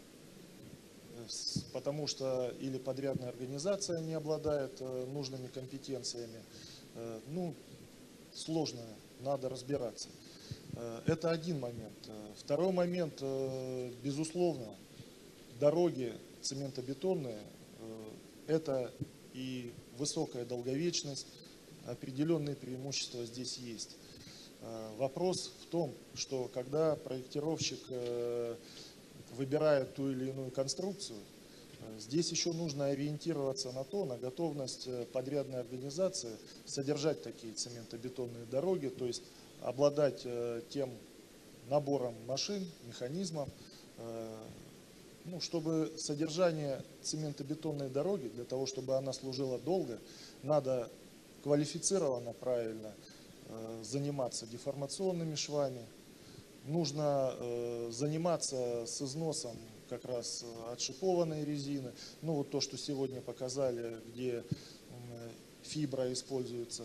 Потому что или подрядная организация не обладает нужными компетенциями. Ну, сложно, надо разбираться. Это один момент. Второй момент, безусловно, дороги цементобетонные, это и высокая долговечность, определенные преимущества здесь есть. Вопрос в том, что когда проектировщик выбирает ту или иную конструкцию, здесь еще нужно ориентироваться на готовность подрядной организации содержать такие цементобетонные дороги, то есть обладать тем набором машин, механизмов, ну, чтобы содержание цементобетонной дороги, для того, чтобы она служила долго, надо квалифицированно, правильно заниматься деформационными швами, нужно заниматься с износом как раз отшипованной резины. Ну вот то, что сегодня показали, где фибра используется.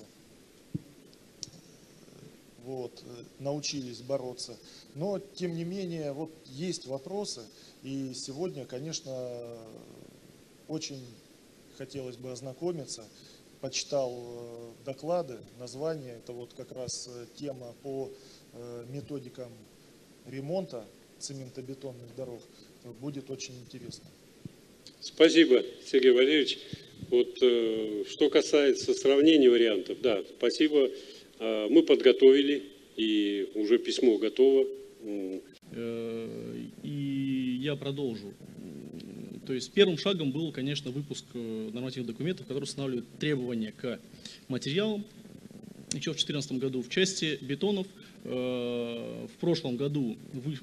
Вот, научились бороться. Но, тем не менее, вот есть вопросы. И сегодня, конечно, очень хотелось бы ознакомиться. Почитал доклады, названия. Это вот как раз тема по методикам ремонта цементобетонных дорог. Будет очень интересно. Спасибо, Сергей Валерьевич. Вот что касается сравнения вариантов, да, спасибо. Мы подготовили, и уже письмо готово. И я продолжу. То есть первым шагом был, конечно, выпуск нормативных документов, которые устанавливают требования к материалам. Еще в 2014 году в части бетонов, в прошлом году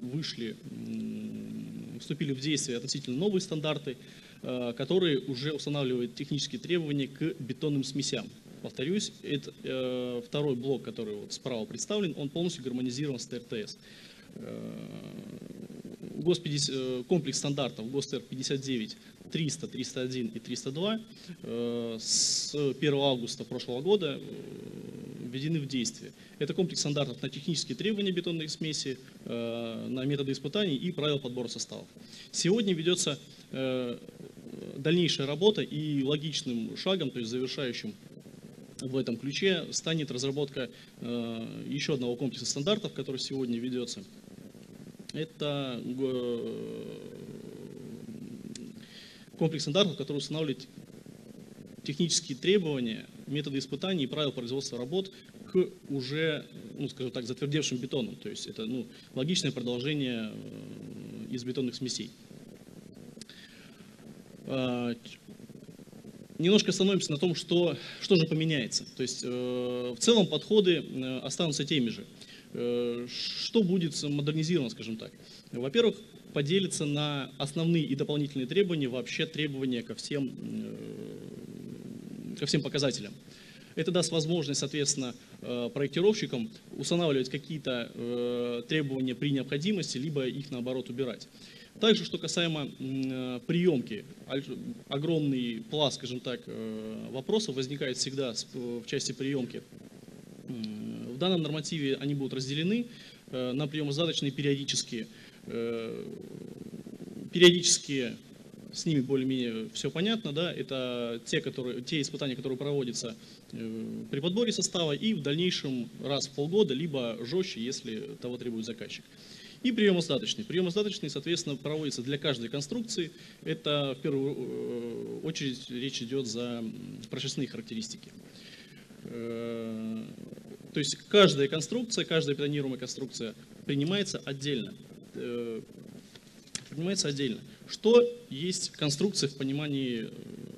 вступили в действие относительно новые стандарты, которые уже устанавливают технические требования к бетонным смесям. Повторюсь, это второй блок, который вот справа представлен, он полностью гармонизирован с ТРТС. Комплекс стандартов ГОСТ-Р 59, 300, 301 и 302 с 1 августа прошлого года введены в действие. Это комплекс стандартов на технические требования бетонной смеси, на методы испытаний и правила подбора составов. Сегодня ведется дальнейшая работа, и логичным шагом, то есть завершающим в этом ключе, станет разработка еще одного комплекса стандартов, который сегодня ведется. Это комплекс стандартов, который устанавливает технические требования, методы испытаний и правила производства работ к уже, скажем так, затвердевшим бетонам. То есть это логичное продолжение из бетонных смесей. Немножко остановимся на том, что же поменяется. То есть в целом подходы останутся теми же. Что будет модернизировано, скажем так? Во-первых, поделится на основные и дополнительные требования, вообще требования ко всем показателям. Это даст возможность, соответственно, проектировщикам устанавливать какие-то требования при необходимости, либо их, наоборот, убирать. Также, что касаемо приемки, огромный пласт, скажем так, вопросов возникает всегда в части приемки. В данном нормативе они будут разделены на приемозадачные и периодические. Периодические, с ними более-менее все понятно, да, это те испытания, которые проводятся при подборе состава и в дальнейшем раз в полгода, либо жестче, если того требует заказчик. И приемостаточный. Приемостаточный, соответственно, проводится для каждой конструкции. Это в первую очередь речь идет за прочностные характеристики. То есть каждая конструкция, каждая бетонируемая конструкция принимается отдельно. Что есть конструкция в понимании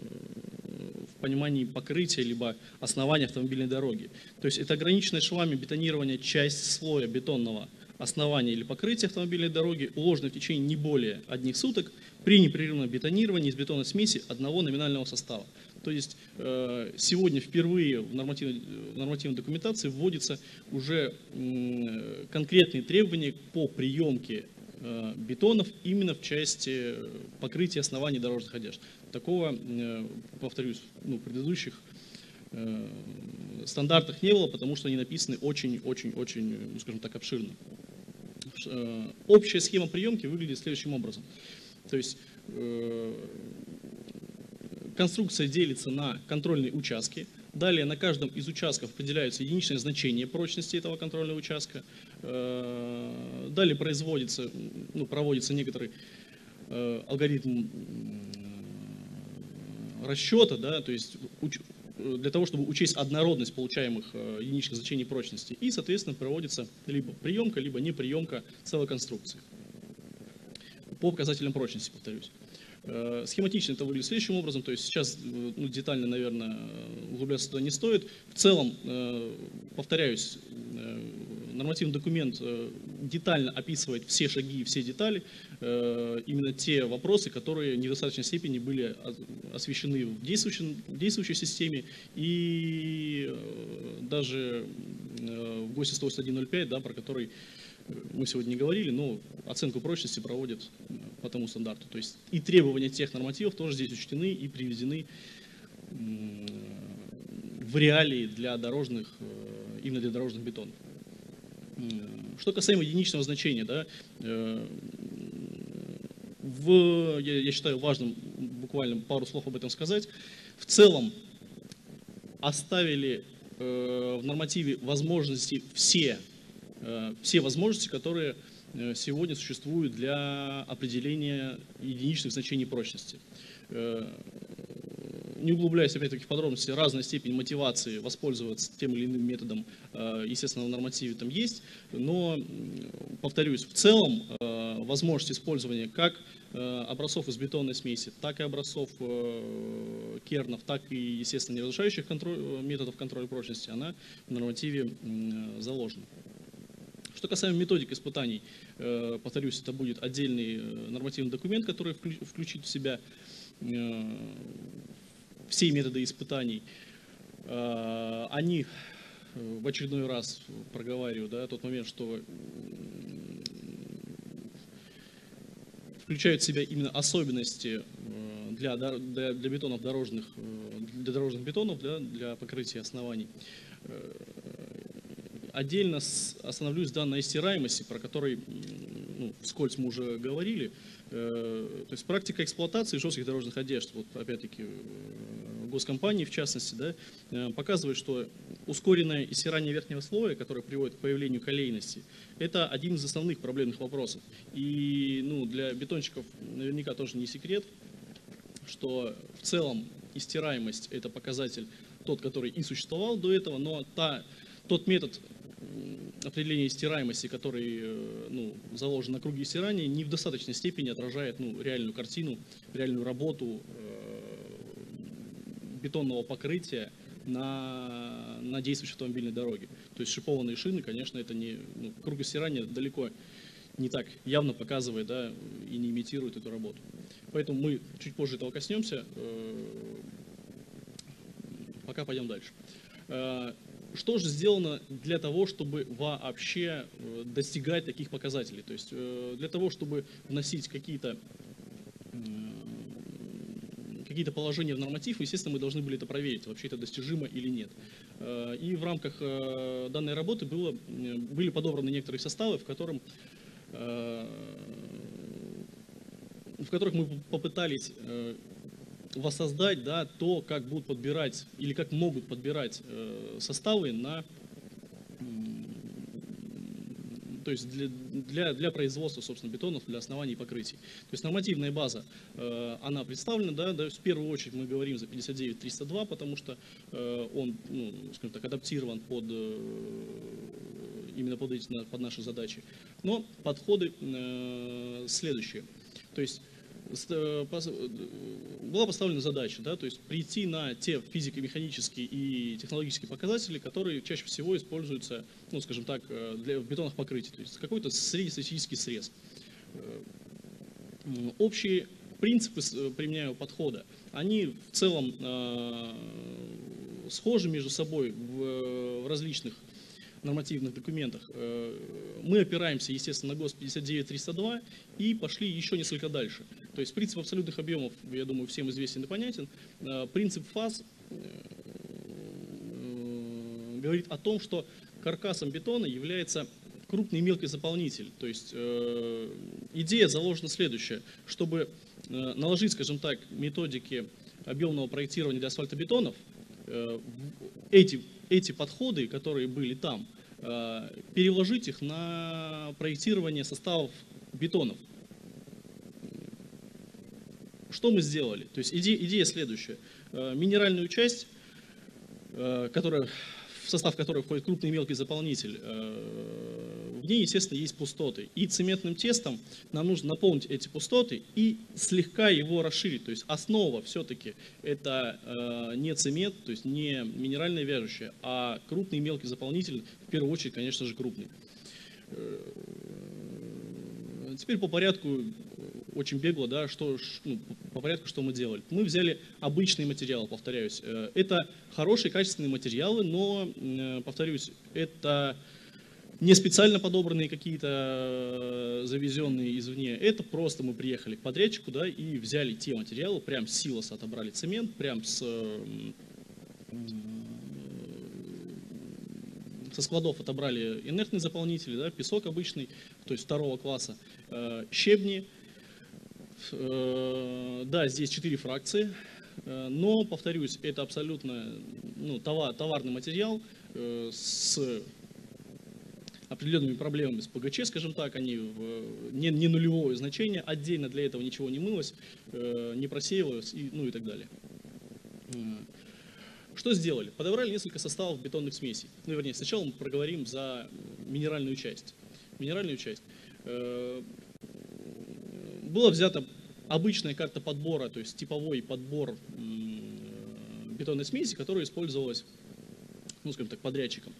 покрытия либо основания автомобильной дороги? То есть это ограниченное швами бетонирование часть слоя бетонного основания или покрытия автомобильной дороги, уложено в течение не более 1 суток при непрерывном бетонировании из бетонной смеси одного номинального состава. То есть сегодня впервые в нормативной документации вводятся уже конкретные требования по приемке бетонов именно в части покрытия оснований дорожных одежд. Такого, повторюсь, в предыдущих стандартах не было, потому что они написаны очень-очень-очень, скажем так, обширно. Общая схема приемки выглядит следующим образом. То есть конструкция делится на контрольные участки. Далее на каждом из участков определяются единичные значения прочности этого контрольного участка. Далее проводится некоторый алгоритм расчета, да, то есть для того, чтобы учесть однородность получаемых единичных значений прочности. И, соответственно, проводится либо приемка, либо неприемка целой конструкции. По показателям прочности, повторюсь. Схематично это выглядит следующим образом, то есть сейчас детально, наверное, углубляться туда не стоит. В целом, повторяюсь, нормативный документ детально описывает все шаги и все детали, именно те вопросы, которые в недостаточной степени были освещены в действующей системе, и даже в ГОСТе 181.05, да, про который мы сегодня не говорили, но оценку прочности проводят по тому стандарту. То есть и требования тех нормативов тоже здесь учтены и приведены в реалии для дорожных, именно для дорожных бетонов. Что касаемо единичного значения, да, я считаю важным буквально пару слов об этом сказать. В целом оставили в нормативе возможности все возможности, которые сегодня существуют для определения единичных значений прочности. не углубляясь опять-таки в подробности, разная степень мотивации воспользоваться тем или иным методом, естественно, в нормативе там есть, но, повторюсь, в целом возможность использования как образцов из бетонной смеси, так и образцов кернов, так и, естественно, неразрушающих методов контроля прочности, она в нормативе заложена. Что касаемо методик испытаний, повторюсь, это будет отдельный нормативный документ, который включит в себя все методы испытаний. Они, в очередной раз проговариваю, да, тот момент, что включают в себя именно особенности для бетонов дорожных, для дорожных бетонов, для покрытия оснований. Отдельно остановлюсь на истираемости, про которой вскользь мы уже говорили. То есть практика эксплуатации жестких дорожных одежд, вот опять-таки госкомпании в частности, да, показывает, что ускоренное иссирание верхнего слоя, которое приводит к появлению колейности, это один из основных проблемных вопросов. И для бетонщиков наверняка тоже не секрет, что в целом истираемость – это показатель тот, который и существовал до этого, но тот метод определения истираемости, который заложен на круге истирания, не в достаточной степени отражает реальную картину, реальную работу бетонного покрытия на действующей автомобильной дороге. То есть шипованные шины, конечно, это не круг истирания далеко не так явно показывает, да, и не имитирует эту работу. Поэтому мы чуть позже этого коснемся. Пока пойдем дальше. Что же сделано для того, чтобы вообще достигать таких показателей? То есть для того, чтобы вносить какие-то положения в норматив, естественно, мы должны были это проверить, вообще это достижимо или нет. И в рамках данной работы были подобраны некоторые составы, в которых мы попытались воссоздать, да, то, как будут подбирать или как могут подбирать составы то есть для производства, собственно, бетонов, для оснований и покрытий. То есть нормативная база, она представлена, да, в первую очередь мы говорим за 59.302, потому что он, скажем так, адаптирован именно под наши задачи. Но подходы следующие. То есть была поставлена задача, да, то есть прийти на те физико-механические и технологические показатели, которые чаще всего используются, скажем так, в бетонных покрытий, то есть какой-то среднестатистический срез. Общие принципы применяемого подхода, они в целом схожи между собой в различных нормативных документах. Мы опираемся, естественно, на ГОСТ 59.302 и пошли еще несколько дальше. То есть принцип абсолютных объемов, я думаю, всем известен и понятен. Принцип фаз говорит о том, что каркасом бетона является крупный и мелкий заполнитель. То есть идея заложена следующая, чтобы наложить, скажем так, методики объемного проектирования для асфальтобетонов, эти подходы, которые были там, переложить их на проектирование составов бетонов. Что мы сделали? То есть идея следующая. Минеральную часть, в состав которой входит крупный и мелкий заполнитель, в ней, естественно, есть пустоты. И цементным тестом нам нужно наполнить эти пустоты и слегка его расширить. То есть основа все-таки это не цемент, то есть не минеральное вяжущее, а крупный и мелкий заполнитель, в первую очередь, конечно же, крупный. Теперь по порядку, очень бегло, да, по порядку, что мы делали. Мы взяли обычные материалы, повторяюсь. Это хорошие, качественные материалы, но, повторюсь, это не специально подобранные какие-то завезенные извне. Это просто мы приехали к подрядчику, да, и взяли те материалы, прям с силоса отобрали цемент, прям со складов отобрали инертные заполнители, да, песок обычный, то есть второго класса, щебни. Да, здесь 4 фракции, но, повторюсь, это абсолютно товарный материал с определенными проблемами с ПГЧ, скажем так, они не нулевое значение, отдельно для этого ничего не мылось, не просеивалось, и так далее. Что сделали? Подобрали несколько составов бетонных смесей. Ну, вернее, сначала мы проговорим за минеральную часть. Минеральную часть. Была взята обычная карта подбора, то есть типовой подбор бетонной смеси, которая использовалась, ну, скажем так, подрядчиком.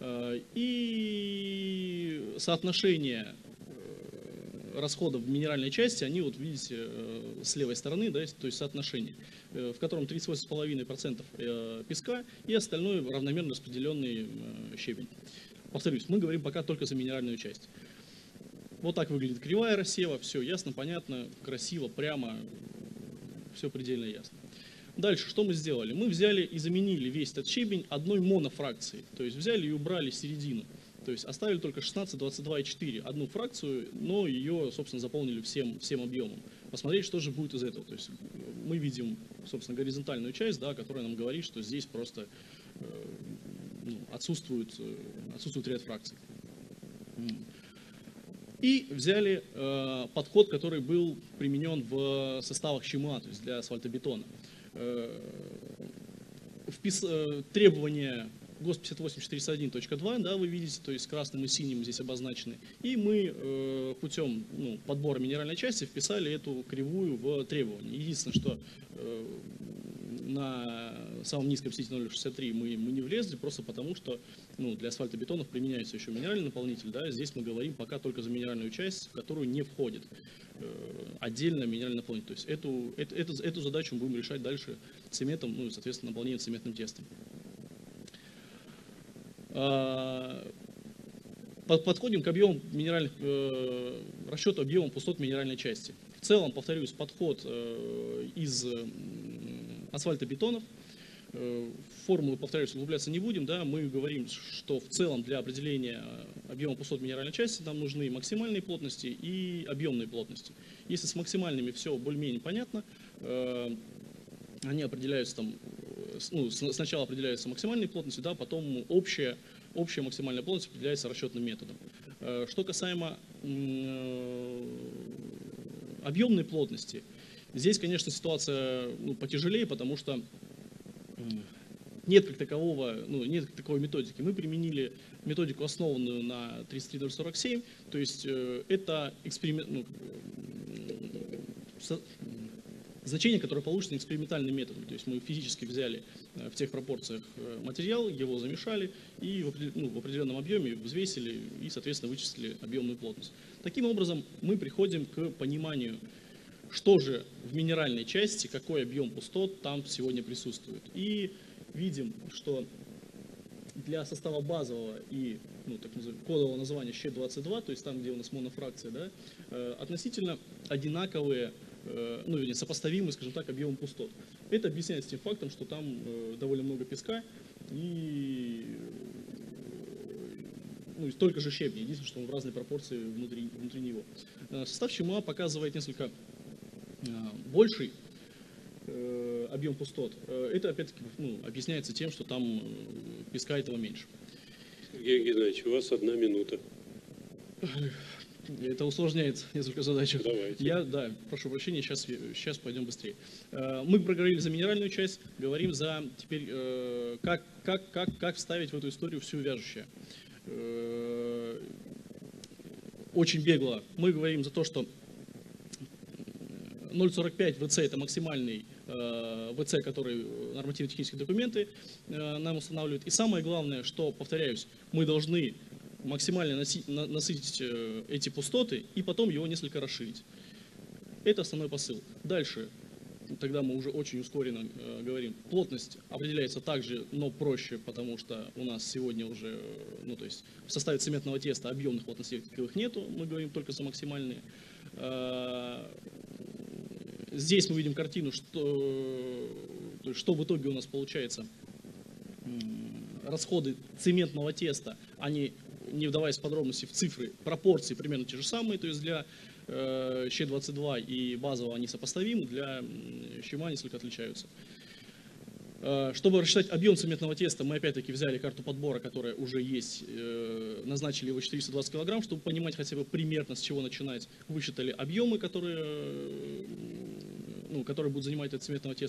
И соотношение расходов в минеральной части, они вот видите с левой стороны, да, то есть соотношение, в котором 38,5% песка и остальное равномерно распределенный щебень. Повторюсь, мы говорим пока только за минеральную часть. Вот так выглядит кривая рассева, все ясно, понятно, красиво, прямо, все предельно ясно. Дальше, что мы сделали? Мы взяли и заменили весь этот щебень одной монофракцией, то есть взяли и убрали середину. То есть оставили только 16, 22,4, одну фракцию, но ее, собственно, заполнили всем объемом. Посмотреть, что же будет из этого. То есть мы видим, собственно, горизонтальную часть, да, которая нам говорит, что здесь просто отсутствует ряд фракций. И взяли подход, который был применен в составах ЩМА, то есть для асфальтобетона. Требования ГОСТ 58401.2, да, вы видите, то есть красным и синим здесь обозначены. И мы путем подбора минеральной части вписали эту кривую в требования. Единственное, что на самом низком сите 0,63 мы не влезли, просто потому что для асфальтобетонов применяется еще минеральный наполнитель. Да, здесь мы говорим пока только за минеральную часть, в которую не входит отдельно минеральный наполнитель. То есть эту задачу мы будем решать дальше цементом, ну и, соответственно, наполнением цементным тестом. Подходим к объему минеральных, расчету объема пустот минеральной части. В целом, повторюсь, подход из асфальтобетонов. Формулу, повторюсь, углубляться не будем. Да, мы говорим, что в целом для определения объема пустот минеральной части нам нужны максимальные плотности и объемные плотности. Если с максимальными все более-менее понятно, они определяются там, сначала определяются максимальные плотности, да, потом общая максимальная плотность определяется расчетным методом. Что касаемо объемной плотности, здесь, конечно, ситуация потяжелее, потому что нет как таковой методики. Мы применили методику, основанную на 33047, то есть это эксперимент, значение, которое получено экспериментальным методом. То есть мы физически взяли в тех пропорциях материал, его замешали и в определенном объеме взвесили и, соответственно, вычислили объемную плотность. Таким образом, мы приходим к пониманию, что же в минеральной части, какой объем пустот там сегодня присутствует. И видим, что для состава базового и так называемого кодового названия ЩЕ-22, то есть там, где у нас монофракция, да, относительно одинаковые, вернее, сопоставимые, скажем так, объемы пустот. Это объясняется тем фактом, что там довольно много песка и столько же щебня. Единственное, что он в разной пропорции внутри него. Состав ЧМА показывает несколько больший объем пустот. Это, опять-таки, объясняется тем, что там песка этого меньше. Сергей Геннадьевич, у вас 1 минута. Это усложняет несколько задачу. Давайте. Прошу прощения, сейчас пойдем быстрее. Мы проговорили за минеральную часть, говорим за теперь, как вставить в эту историю всю вяжущее. Очень бегло. Мы говорим за то, что 0,45 ВЦ это максимальный ВЦ, который нормативно-технические документы нам устанавливают. И самое главное, что, повторяюсь, мы должны максимально насытить эти пустоты и потом его несколько расширить. Это основной посыл. Дальше, тогда мы уже очень ускоренно говорим, плотность определяется также, но проще, потому что у нас сегодня уже, то есть в составе цементного теста объемных плотностей таковых нету, мы говорим только за максимальные. Здесь мы видим картину, что в итоге у нас получается. Расходы цементного теста, они, не вдаваясь в подробности, в цифры, пропорции примерно те же самые, то есть для ЩЕ-22 и базового они сопоставимы, для ЩМА несколько отличаются. Чтобы рассчитать объем цементного теста, мы опять-таки взяли карту подбора, которая уже есть, назначили его 420 кг, чтобы понимать хотя бы примерно с чего начинать. Высчитали объемы, которые будут занимать этот цементного теста.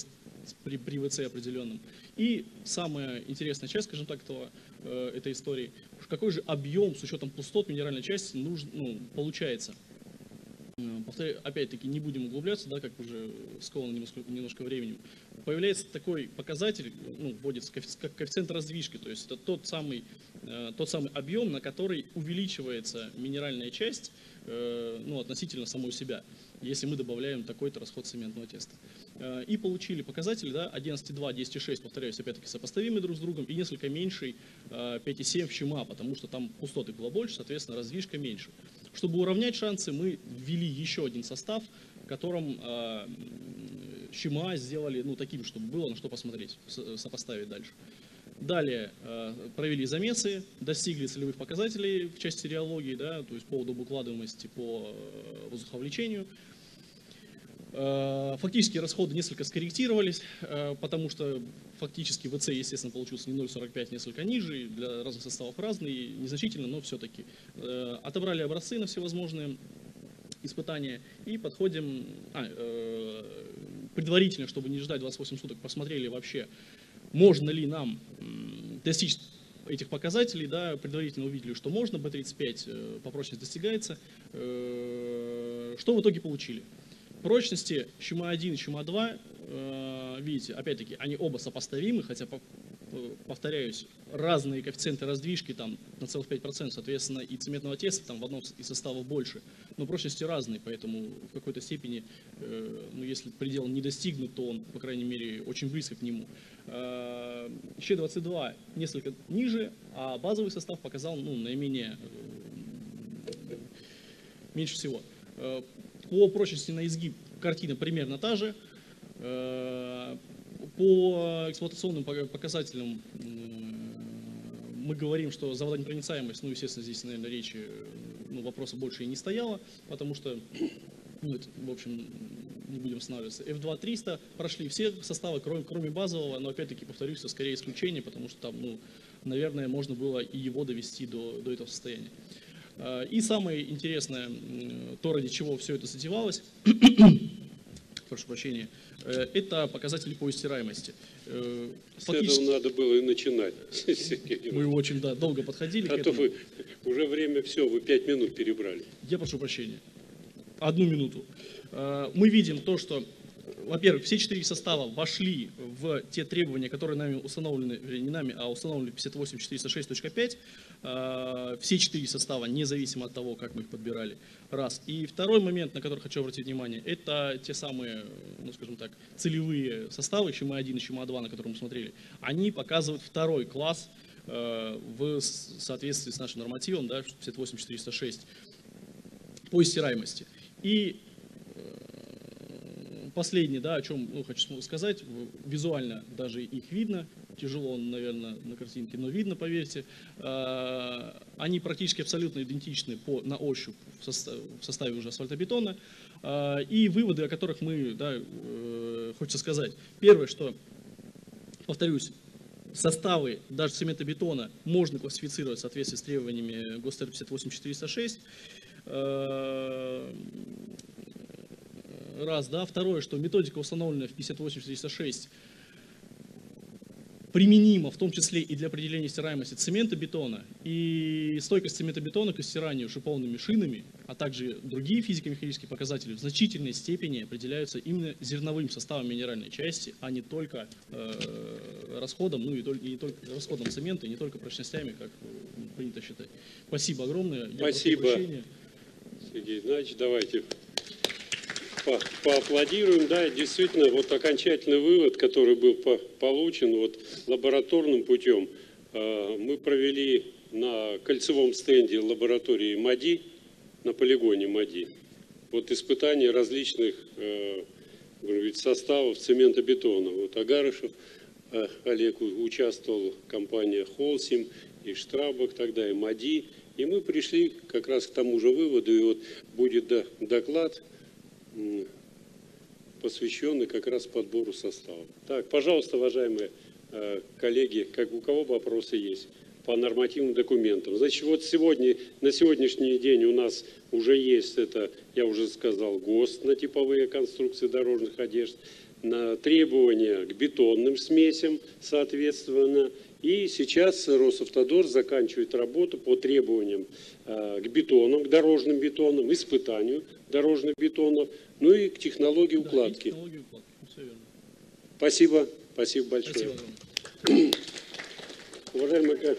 при ВЦ определенном. И самая интересная часть, скажем так, этой истории, какой же объем с учетом пустот минеральной части получается. Повторяю, опять-таки не будем углубляться, да, как уже сковано немножко временем. Появляется такой показатель, вводится как коэффициент раздвижки, то есть это тот самый объем, на который увеличивается минеральная часть относительно самой себя, если мы добавляем такой-то расход цементного теста. И получили показатели, да, 11,2, 10,6, повторяюсь, опять-таки сопоставимые друг с другом, и несколько меньший 5,7 в ЩИМА, потому что там пустоты было больше, соответственно, раздвижка меньше. Чтобы уравнять шансы, мы ввели еще один состав, в котором ЩИМА сделали таким, чтобы было на что посмотреть, сопоставить дальше. Далее провели замесы, достигли целевых показателей в части реологии, да, то есть по удобоукладываемости, по воздуховлечению. Фактически расходы несколько скорректировались, потому что фактически ВЦ, естественно, получился не 0,45, несколько ниже, для разных составов разные, незначительно, но все-таки. Отобрали образцы на всевозможные испытания и подходим, предварительно, чтобы не ждать 28 суток, посмотрели вообще, можно ли нам достичь этих показателей, да, предварительно увидели, что можно, B35 по прочности достигается. Что в итоге получили? Прочности ЩИМА-1 и ЩИМА-2, видите, опять-таки, они оба сопоставимы, хотя, повторяюсь, разные коэффициенты раздвижки, там, на целых 5%, соответственно, и цементного теста там в одном из составов больше, но прочности разные, поэтому в какой-то степени, если предел не достигнут, то он, по крайней мере, очень близко к нему. ЩЕ-22 несколько ниже, а базовый состав показал, наименее, меньше всего. По прочности на изгиб картина примерно та же. По эксплуатационным показателям мы говорим, что заводонепроницаемость, естественно, здесь, наверное, речи, вопроса больше и не стояло, потому что, это, в общем, не будем останавливаться. F2-300 прошли все составы, кроме базового, но, опять-таки, повторюсь, это скорее исключение, потому что там, наверное, можно было и его довести до этого состояния. И самое интересное, то, ради чего все это затевалось, прошу прощения, это показатели по стираемости. С этого надо было и начинать. Мы очень долго подходили к этому. А то вы уже время все, вы 5 минут перебрали. Я прошу прощения. 1 минуту. Мы видим то, что, во-первых, все 4 состава вошли в те требования, которые нами установлены, не нами, а установлены 58406.5. Все 4 состава, независимо от того, как мы их подбирали. Раз. И второй момент, на который хочу обратить внимание, это те самые, скажем так, целевые составы, ЩИМА-1 и ЩИМА-2, на которые мы смотрели. Они показывают второй класс в соответствии с нашим нормативом, да, 58406, по стираемости. И последнее, да, о чем хочу сказать, визуально даже их видно, тяжело, наверное, на картинке, но видно, поверьте. Они практически абсолютно идентичны на ощупь в составе уже асфальтобетона. И выводы, о которых мы, хочется сказать. Первое, что, повторюсь, составы даже цементобетона можно классифицировать в соответствии с требованиями ГОСТ 58406. Раз, да. Второе, что методика, установленная в 58406, применима в том числе и для определения стираемости цементобетона, и стойкость цементобетона к стиранию шиповными шинами, а также другие физико-механические показатели в значительной степени определяются именно зерновым составом минеральной части, а не только расходом, и не только расходом цемента, и не только прочностями, как принято считать. Спасибо огромное. Спасибо, Сергей Игнатьевич. Давайте поаплодируем. Да, действительно, вот окончательный вывод, который был получен лабораторным путем, мы провели на кольцевом стенде лаборатории МАДИ, на полигоне МАДИ, испытания различных составов цементобетона. Агарышев Олег участвовал, компания Холсим, и Штрабах, тогда и МАДИ, и мы пришли как раз к тому же выводу, и будет доклад, посвященный как раз подбору состава. Так, пожалуйста, уважаемые коллеги, у кого вопросы есть по нормативным документам? Значит, на сегодняшний день у нас уже есть, это, я уже сказал, ГОСТ на типовые конструкции дорожных одежд, на требования к бетонным смесям, соответственно. И сейчас Росавтодор заканчивает работу по требованиям к бетонам, к дорожным бетонам, испытанию дорожных бетонов, ну и к технологии укладки. Технологии укладки. Все верно. Спасибо. Спасибо большое. Спасибо. Уважаемый коллега.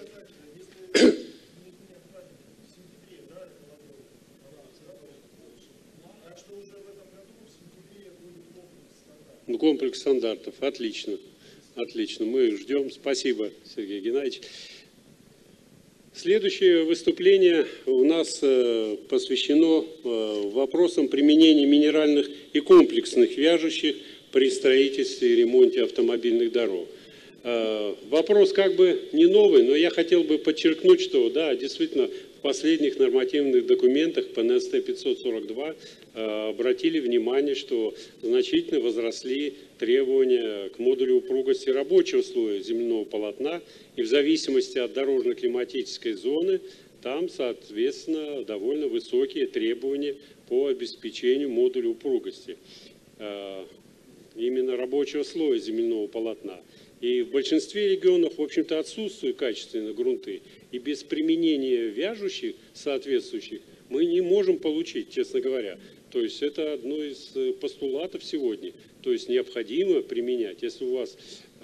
Ну, комплекс стандартов. Отлично. Отлично. Мы ждем. Спасибо, Сергей Геннадьевич. Следующее выступление у нас посвящено вопросам применения минеральных и комплексных вяжущих при строительстве и ремонте автомобильных дорог. Вопрос как бы не новый, но я хотел бы подчеркнуть, что да, действительно в последних нормативных документах по НСТ 542 обратили внимание, что значительно возросли требования к модулю упругости рабочего слоя земляного полотна, и в зависимости от дорожно-климатической зоны там, соответственно, довольно высокие требования по обеспечению модуля упругости именно рабочего слоя земляного полотна. И в большинстве регионов, в общем-то, отсутствуют качественные грунты. И без применения вяжущих соответствующих мы не можем получить, честно говоря. То есть это одно из постулатов сегодня. То есть необходимо применять. Если у вас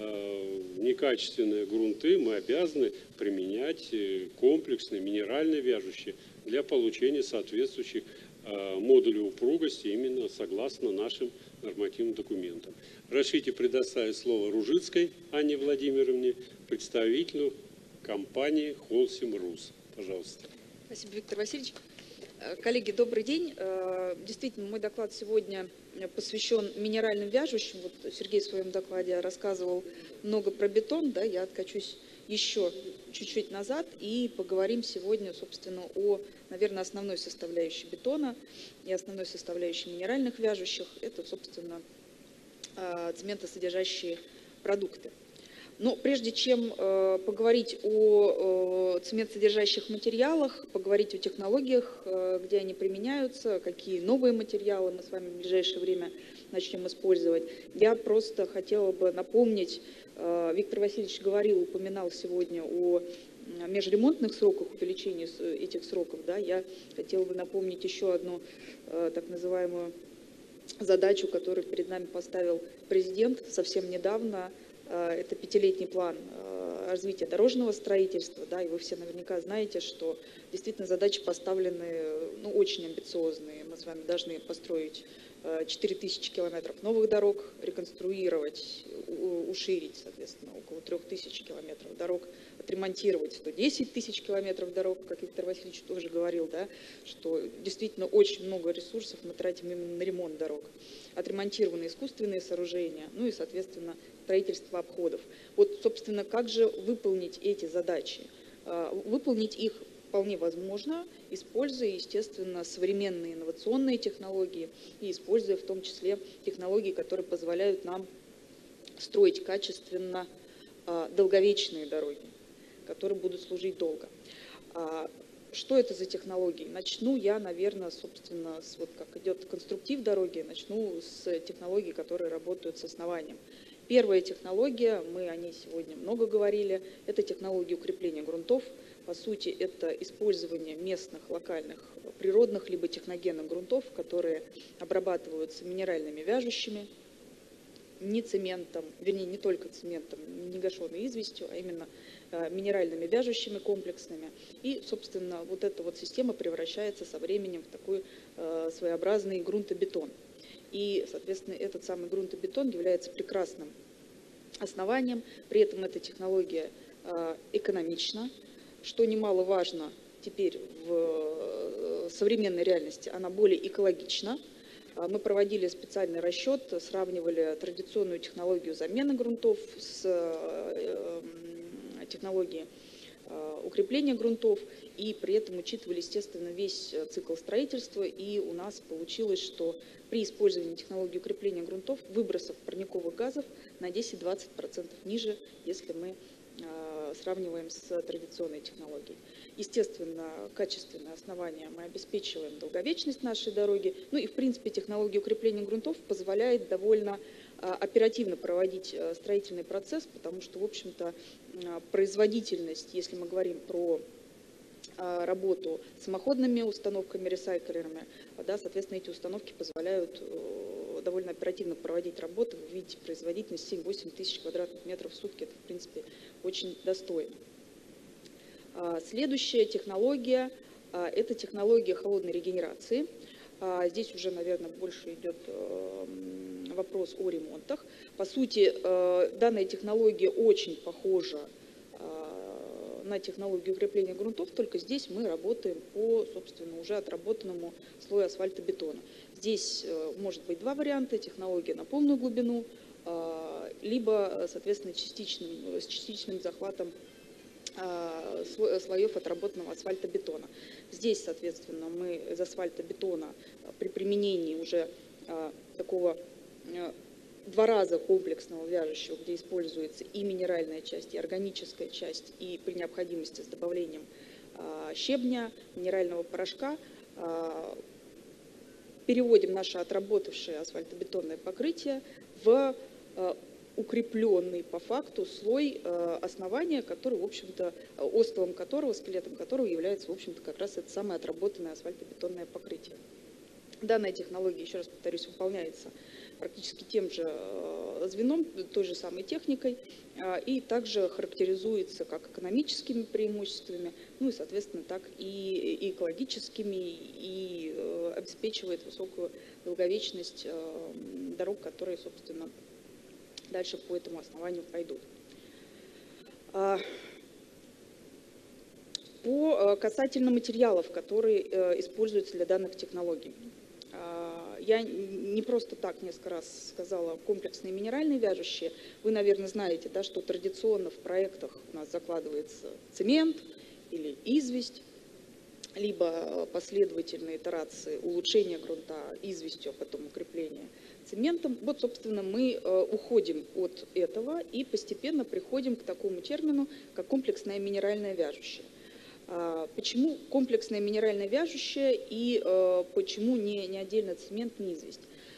некачественные грунты, мы обязаны применять комплексные минеральные вяжущие для получения соответствующих модулей упругости именно согласно нашим нормативным документам. Разрешите предоставить слово Ружицкой Анне Владимировне, представителю компании Холсим Рус. Пожалуйста. Спасибо, Виктор Васильевич. Коллеги, добрый день. Действительно, мой доклад сегодня посвящен минеральным вяжущим. Вот Сергей в своем докладе рассказывал много про бетон, да, я откачусь еще чуть-чуть назад и поговорим сегодня, собственно, о, наверное, основной составляющей бетона и основной составляющей минеральных вяжущих. Это, собственно, цементосодержащие продукты. Но прежде чем поговорить о цементосодержащих материалах, поговорить о технологиях, где они применяются, какие новые материалы мы с вами в ближайшее время начнем использовать, я просто хотела бы напомнить, Виктор Васильевич упоминал сегодня о межремонтных сроках, увеличении этих сроков. Да, я хотела бы напомнить еще одну так называемую задачу, которую перед нами поставил президент совсем недавно. Это 5-летний план развития дорожного строительства. Да, и вы все наверняка знаете, что действительно задачи поставлены очень амбициозные. Мы с вами должны построить 4000 километров новых дорог, реконструировать, уширить, соответственно, около 3000 километров дорог, отремонтировать 110 тысяч километров дорог, как Виктор Васильевич тоже говорил, да, что действительно очень много ресурсов мы тратим именно на ремонт дорог. Отремонтированы искусственные сооружения, ну и, соответственно, строительство обходов. Вот, собственно, как же выполнить эти задачи? Выполнить их вполне возможно, используя, естественно, современные инновационные технологии и используя в том числе технологии, которые позволяют нам строить качественно долговечные дороги, которые будут служить долго. Что это за технологии? Начну я, наверное, собственно, вот как идет конструктив дороги, начну с технологий, которые работают с основанием. Первая технология, мы о ней сегодня много говорили, это технология укрепления грунтов. По сути, это использование местных, локальных, природных либо техногенных грунтов, которые обрабатываются минеральными вяжущими, не цементом, вернее, не только цементом, не гашеной известью, а именно минеральными вяжущими комплексными. И, собственно, вот эта вот система превращается со временем в такой своеобразный грунтобетон. И, соответственно, этот самый грунтобетон является прекрасным основанием. При этом эта технология экономична, что немаловажно теперь в современной реальности, она более экологична. Мы проводили специальный расчет, сравнивали традиционную технологию замены грунтов с технологией укрепления грунтов, и при этом учитывали, естественно, весь цикл строительства, и у нас получилось, что при использовании технологии укрепления грунтов выбросов парниковых газов на 10-20% ниже, если мы сравниваем с традиционной технологией. Естественно, качественное основание мы обеспечиваем долговечность нашей дороги. Ну и, в принципе, технология укрепления грунтов позволяет довольно оперативно проводить строительный процесс, потому что, в общем-то, производительность, если мы говорим про работу самоходными установками, ресайклерами, да, соответственно, эти установки позволяют довольно оперативно проводить работы. Вы видите, производительность 7-8 тысяч квадратных метров в сутки, это, в принципе, очень достойно. Следующая технология – это технология холодной регенерации. Здесь уже, наверное, больше идет вопрос о ремонтах. По сути, данная технология очень похожа на технологию укрепления грунтов, только здесь мы работаем по, собственно, уже отработанному слою асфальтобетона. Здесь может быть два варианта: технология на полную глубину, либо, соответственно, с частичным захватом слоев отработанного асфальтобетона. Здесь, соответственно, мы из асфальтобетона при применении уже такого два раза комплексного вяжущего, где используется и минеральная часть, и органическая часть, и при необходимости с добавлением щебня, минерального порошка, переводим наше отработавшее асфальтобетонное покрытие в укрепленный по факту слой основания, который, в общем-то, остовом которого, скелетом которого является, в общем-то, как раз это самое отработанное асфальтобетонное покрытие. Данная технология, еще раз повторюсь, выполняется практически тем же звеном, той же самой техникой, и также характеризуется как экономическими преимуществами, ну и, соответственно, так и экологическими, и обеспечивает высокую долговечность дорог, которые, собственно, дальше по этому основанию пойдут. По касательно материалов, которые используются для данных технологий. Я не просто так несколько раз сказала комплексные минеральные вяжущие. Вы, наверное, знаете, да, что традиционно в проектах у нас закладывается цемент или известь, либо последовательные итерации улучшения грунта известью, а потом укрепления цементом. Вот, собственно, мы уходим от этого и постепенно приходим к такому термину, как комплексное минеральное вяжущее. Почему комплексное минеральное вяжущее и почему не отдельно цемент, не известь?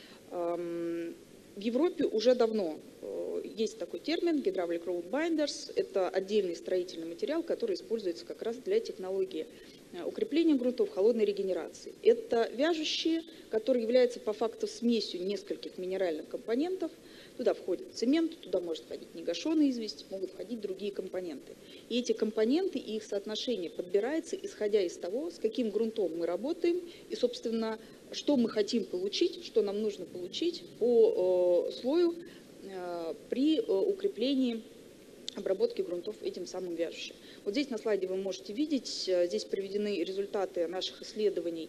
В Европе уже давно есть такой термин hydraulic road binders. Это отдельный строительный материал, который используется как раз для технологии укрепления грунтов, холодной регенерации. Это вяжущие, которые являются по факту смесью нескольких минеральных компонентов. Туда входит цемент, туда может входить негашеная известь, могут входить другие компоненты. И эти компоненты и их соотношение подбирается, исходя из того, с каким грунтом мы работаем и, собственно, что мы хотим получить, что нам нужно получить по слою при укреплении обработки грунтов этим самым вяжущим. Вот здесь на слайде вы можете видеть, здесь приведены результаты наших исследований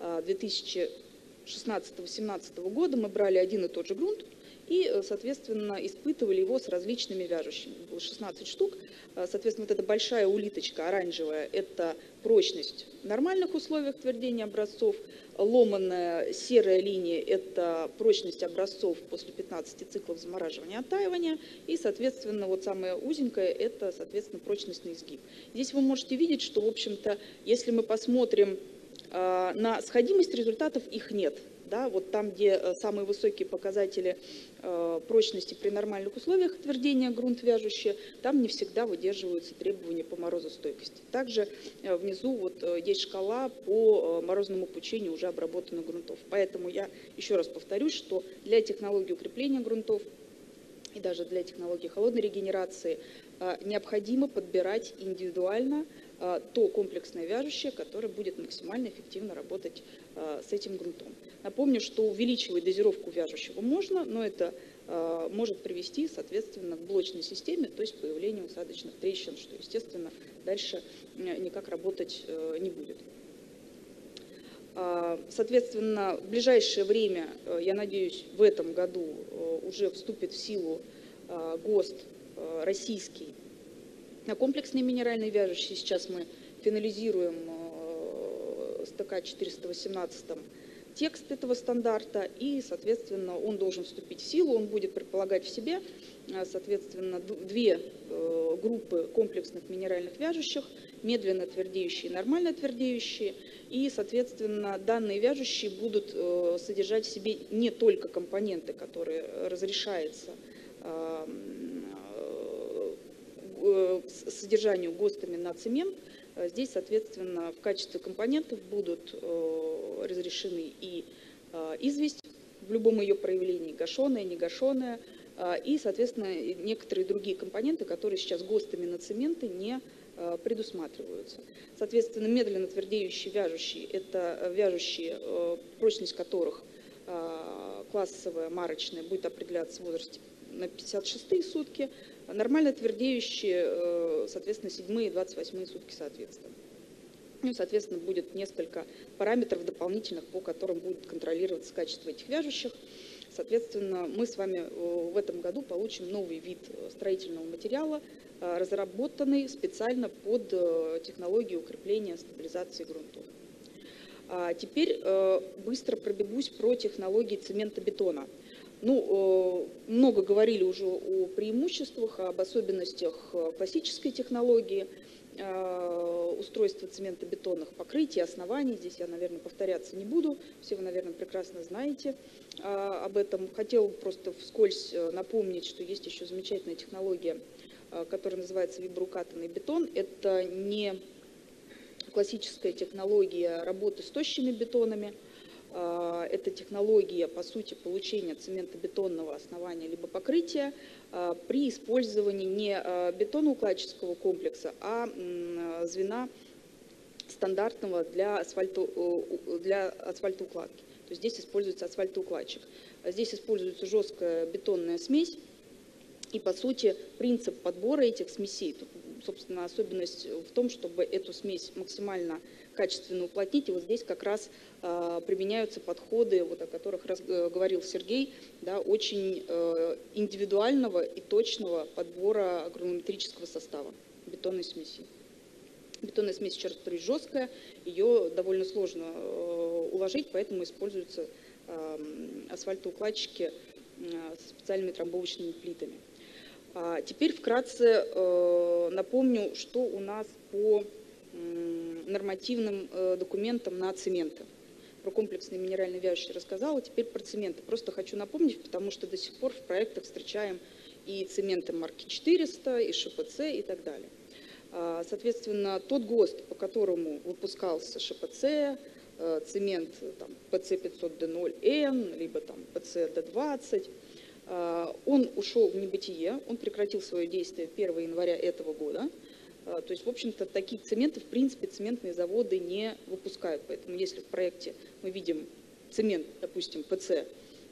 2016-2017 года. Мы брали один и тот же грунт и, соответственно, испытывали его с различными вяжущими. Было 16 штук. Соответственно, вот эта большая улиточка оранжевая – это прочность в нормальных условиях твердения образцов. Ломаная серая линия – это прочность образцов после 15 циклов замораживания и оттаивания. И, соответственно, вот самая узенькая – это, соответственно, прочность на изгиб. Здесь вы можете видеть, что, в общем-то, если мы посмотрим на сходимость результатов, их нет. Да, вот там, где самые высокие показатели прочности при нормальных условиях твердения грунт вяжущие, там не всегда выдерживаются требования по морозостойкости. Также внизу вот есть шкала по морозному пучению уже обработанных грунтов. Поэтому я еще раз повторюсь, что для технологии укрепления грунтов и даже для технологии холодной регенерации необходимо подбирать индивидуально то комплексное вяжущее, которое будет максимально эффективно работать с этим грунтом. Напомню, что увеличивать дозировку вяжущего можно, но это может привести, соответственно, к блочной системе, то есть появлению осадочных трещин, что, естественно, дальше никак работать не будет. Соответственно, в ближайшее время, я надеюсь, в этом году уже вступит в силу ГОСТ российский на комплексные минеральные вяжущие. Сейчас мы финализируем СТК 418 текст этого стандарта, и, соответственно, он должен вступить в силу, он будет предполагать в себе, соответственно, две группы комплексных минеральных вяжущих, медленно твердеющие и нормально твердеющие. И, соответственно, данные вяжущие будут содержать в себе не только компоненты, которые разрешается содержанию ГОСТами на цемент. Здесь, соответственно, в качестве компонентов будут разрешены и известь в любом ее проявлении, гашеная, негашеная, и, соответственно, некоторые другие компоненты, которые сейчас ГОСТами на цементы не предусматриваются. Соответственно, медленно твердеющие вяжущие – это вяжущие, прочность которых классовая, марочная, будет определяться в возрасте на 56-е сутки, а нормально твердеющие, соответственно, 7-е и 28-е сутки соответственно. Ну, соответственно, будет несколько параметров дополнительных, по которым будет контролироваться качество этих вяжущих. Соответственно, мы с вами в этом году получим новый вид строительного материала, разработанный специально под технологию укрепления стабилизации грунтов. Теперь быстро пробегусь про технологии цемента-бетона. Ну, много говорили уже о преимуществах, об особенностях классической технологии устройства цементно-бетонных покрытий, оснований. Здесь я, наверное, повторяться не буду. Все вы, наверное, прекрасно знаете об этом. Хотел просто вскользь напомнить, что есть еще замечательная технология, которая называется виброукатанный бетон. Это не классическая технология работы с тощими бетонами. Это технология, по сути, получения цементобетонного основания либо покрытия при использовании не бетоноукладческого комплекса, а звена стандартного для асфальтоукладки. То есть здесь используется асфальтоукладчик. Здесь используется жесткая бетонная смесь. И, по сути, принцип подбора этих смесей, тут, собственно, особенность в том, чтобы эту смесь максимально качественно уплотнить. И вот здесь как раз применяются подходы, вот, о которых говорил Сергей, да, очень индивидуального и точного подбора агронометрического состава бетонной смеси. Бетонная смесь, еще раз повторюсь, жесткая, ее довольно сложно уложить, поэтому используются асфальтоукладчики с специальными трамбовочными плитами. Теперь вкратце напомню, что у нас по нормативным документам на цементы. Про комплексные минеральные вяжущие рассказала, теперь про цементы. Просто хочу напомнить, потому что до сих пор в проектах встречаем и цементы марки 400, и ШПЦ и так далее. Соответственно, тот ГОСТ, по которому выпускался ШПЦ, цемент ПЦ500Д0Н, либо там ПЦД20, он ушел в небытие, он прекратил свое действие 1 января этого года. То есть, в общем-то, таких цементов, в принципе, цементные заводы не выпускают. Поэтому, если в проекте мы видим цемент, допустим, ПЦ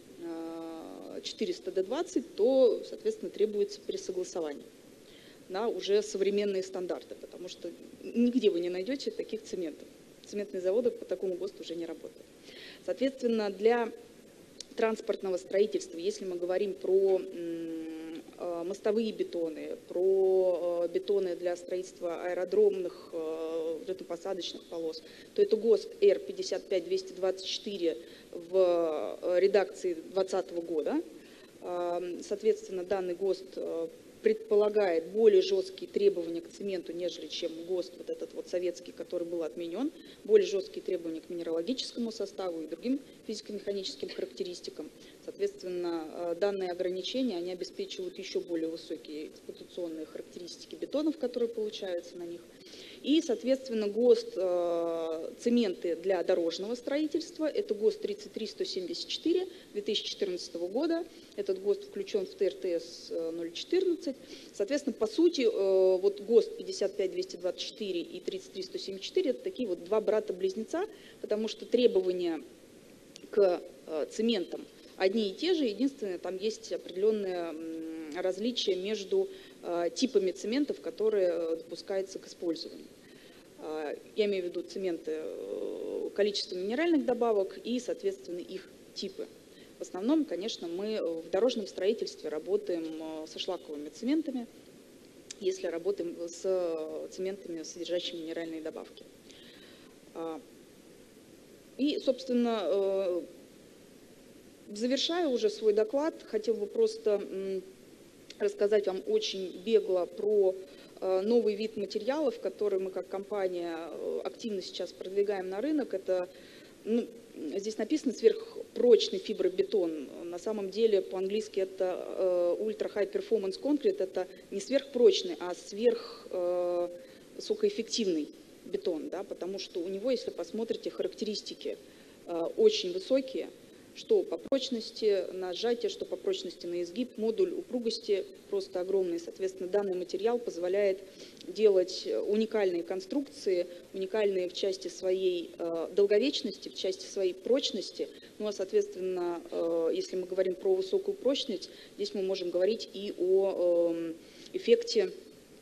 400Д20, то, соответственно, требуется пересогласование на уже современные стандарты, потому что нигде вы не найдете таких цементов. Цементные заводы по такому ГОСТу уже не работают. Соответственно, для транспортного строительства, если мы говорим про мостовые бетоны, про бетоны для строительства аэродромных, взлетно-посадочных полос, то это ГОСТ Р55224 в редакции 2020 года. Соответственно, данный ГОСТ предполагает более жесткие требования к цементу, нежели чем ГОСТ вот этот вот советский, который был отменен, более жесткие требования к минералогическому составу и другим физико-механическим характеристикам. Соответственно, данные ограничения, они обеспечивают еще более высокие эксплуатационные характеристики бетонов, которые получаются на них. И, соответственно, ГОСТ цементы для дорожного строительства, это ГОСТ 33174 2014 года. Этот ГОСТ включен в ТРТС 014. Соответственно, по сути, вот ГОСТ 55224 и 33174 это такие вот два брата-близнеца, потому что требования к цементам одни и те же, единственное, там есть определенные различия между типами цементов, которые допускаются к использованию. Я имею в виду цементы, количество минеральных добавок и, соответственно, их типы. В основном, конечно, мы в дорожном строительстве работаем со шлаковыми цементами, если работаем с цементами, содержащими минеральные добавки. И, собственно, завершая уже свой доклад, хотел бы просто рассказать вам очень бегло про новый вид материалов, который мы как компания активно сейчас продвигаем на рынок. Это, здесь написано сверхпрочный фибробетон. На самом деле по-английски это Ultra High Performance Concrete. Это не сверхпрочный, а сверхвысокоэффективный бетон, да, потому что у него, если посмотрите, характеристики очень высокие, что по прочности на сжатие, что по прочности на изгиб, модуль упругости просто огромный. Соответственно, данный материал позволяет делать уникальные конструкции, уникальные в части своей долговечности, в части своей прочности. Ну а, соответственно, если мы говорим про высокую прочность, здесь мы можем говорить и о эффекте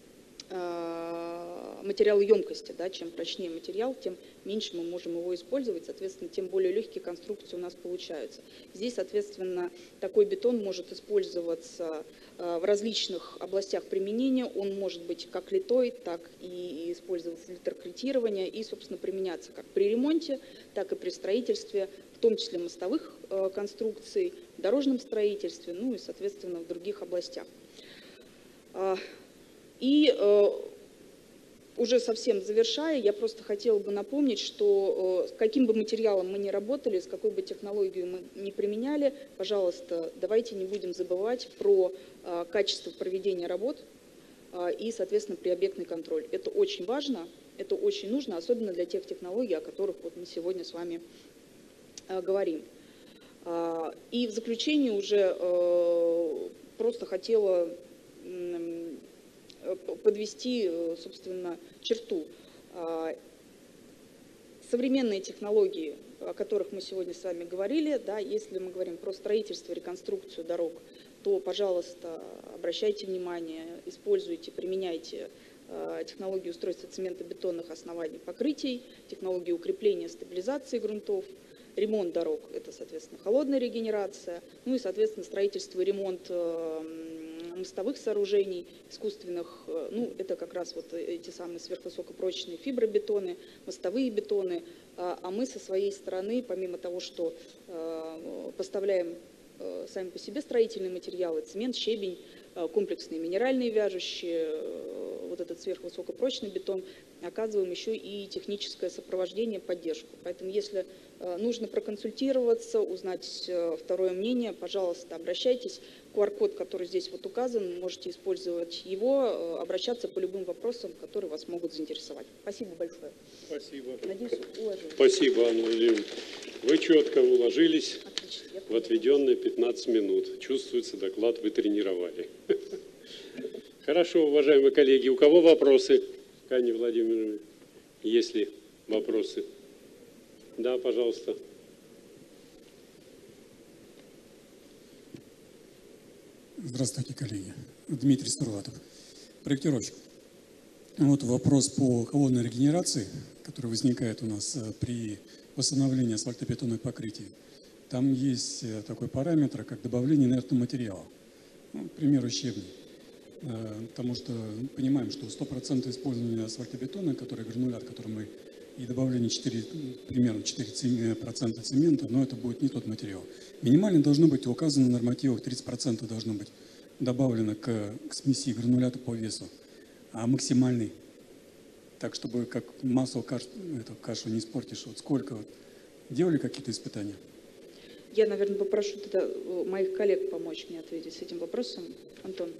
материалоемкости, да, чем прочнее материал, тем меньше мы можем его использовать, соответственно, тем более легкие конструкции у нас получаются. Здесь, соответственно, такой бетон может использоваться в различных областях применения, он может быть как литой, так и использоваться для торкретирования и, собственно, применяться как при ремонте, так и при строительстве, в том числе мостовых конструкций, дорожном строительстве, ну и, соответственно, в других областях. И уже совсем завершая, я просто хотела бы напомнить, что с каким бы материалом мы ни работали, с какой бы технологией мы ни применяли, пожалуйста, давайте не будем забывать про качество проведения работ и, соответственно, приобъектный контроль. Это очень важно, это очень нужно, особенно для тех технологий, о которых вот мы сегодня с вами говорим. И в заключение уже просто хотела подвести, собственно, черту. Современные технологии, о которых мы сегодня с вами говорили, да, если мы говорим про строительство, реконструкцию дорог, то, пожалуйста, обращайте внимание, используйте, применяйте технологии устройства цементобетонных оснований покрытий, технологии укрепления, стабилизации грунтов, ремонт дорог – это, соответственно, холодная регенерация, ну и, соответственно, строительство и ремонт мостовых сооружений, искусственных, ну, это как раз вот эти самые сверхвысокопрочные фибробетоны, мостовые бетоны, а мы со своей стороны, помимо того, что поставляем сами по себе строительные материалы, цемент, щебень, комплексные минеральные вяжущие, вот этот сверхвысокопрочный бетон, оказываем еще и техническое сопровождение, поддержку. Поэтому, если нужно проконсультироваться, узнать второе мнение, пожалуйста, обращайтесь. QR-код, который здесь вот указан, можете использовать его, обращаться по любым вопросам, которые вас могут заинтересовать. Спасибо большое. Спасибо. Надеюсь, уложилась. Спасибо, Анна Владимировна. Вы четко уложились Отлично. в отведенные 15 минут. Чувствуется, доклад вы тренировали. Хорошо, уважаемые коллеги, у кого вопросы к Анне Владимировне? Есть ли вопросы? Да, пожалуйста. Здравствуйте, коллеги. Дмитрий Стурлатов, проектировщик. Вот вопрос по холодной регенерации, который возникает у нас при восстановлении асфальтобетонных покрытий. Там есть такой параметр, как добавление инертного материала, ну, к примеру, щебня. Потому что понимаем, что 100% использования асфальтобетона, который гранулят, который мы и добавление примерно 4% цемента, но это будет не тот материал. Минимально должно быть указано в нормативах, 30% должно быть добавлено к смеси гранулята по весу, а максимальный, так чтобы как масло кашу не испортишь. Вот сколько вот, делали какие-то испытания? Я, наверное, попрошу тогда моих коллег помочь мне ответить с этим вопросом. Антон.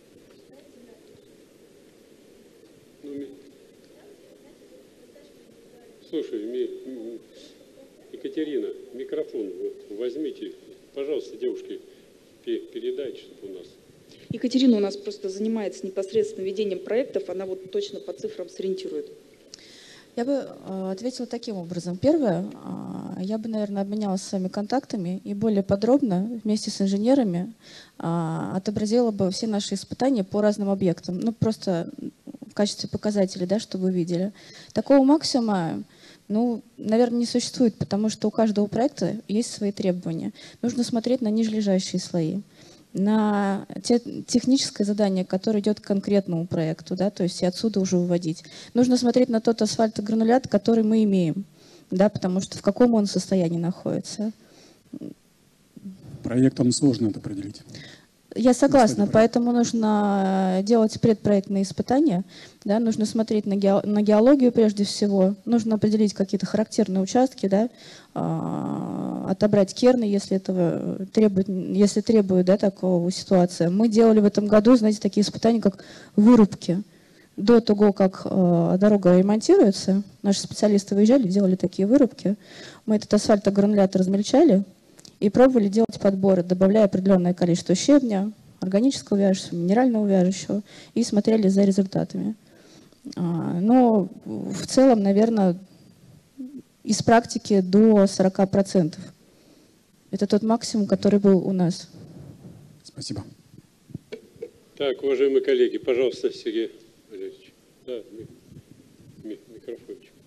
Слушай, Екатерина, микрофон возьмите, пожалуйста, девушке передайте, чтобы у нас. Екатерина у нас просто занимается непосредственно ведением проектов, она вот точно по цифрам сориентирует. Я бы ответила таким образом. Первое, я бы, наверное, обменялась с вами контактами и более подробно вместе с инженерами отобразила бы все наши испытания по разным объектам. Ну, просто в качестве показателей, да, чтобы вы видели. Такого максимума, ну, наверное, не существует, потому что у каждого проекта есть свои требования. Нужно смотреть на нижележащие слои, на те техническое задание, которое идет к конкретному проекту, да, то есть и отсюда уже выводить. Нужно смотреть на тот асфальтогранулят, который мы имеем, да, потому что в каком он состоянии находится. Проектом сложно это определить. Я согласна, поэтому нужно делать предпроектные испытания, да, нужно смотреть на геологию прежде всего, нужно определить какие-то характерные участки, да, отобрать керны, если этого требует, да, такого ситуация. Мы делали в этом году, знаете, такие испытания, как вырубки. До того, как дорога ремонтируется, наши специалисты выезжали, делали такие вырубки. Мы этот асфальтогранулят размельчали и пробовали делать подборы, добавляя определенное количество щебня, органического вяжущего, минерального вяжущего, и смотрели за результатами. Но в целом, наверное, из практики до 40%. Это тот максимум, который был у нас. Спасибо. Так, уважаемые коллеги, пожалуйста, Сергей Валерьевич. Да, микрофончик.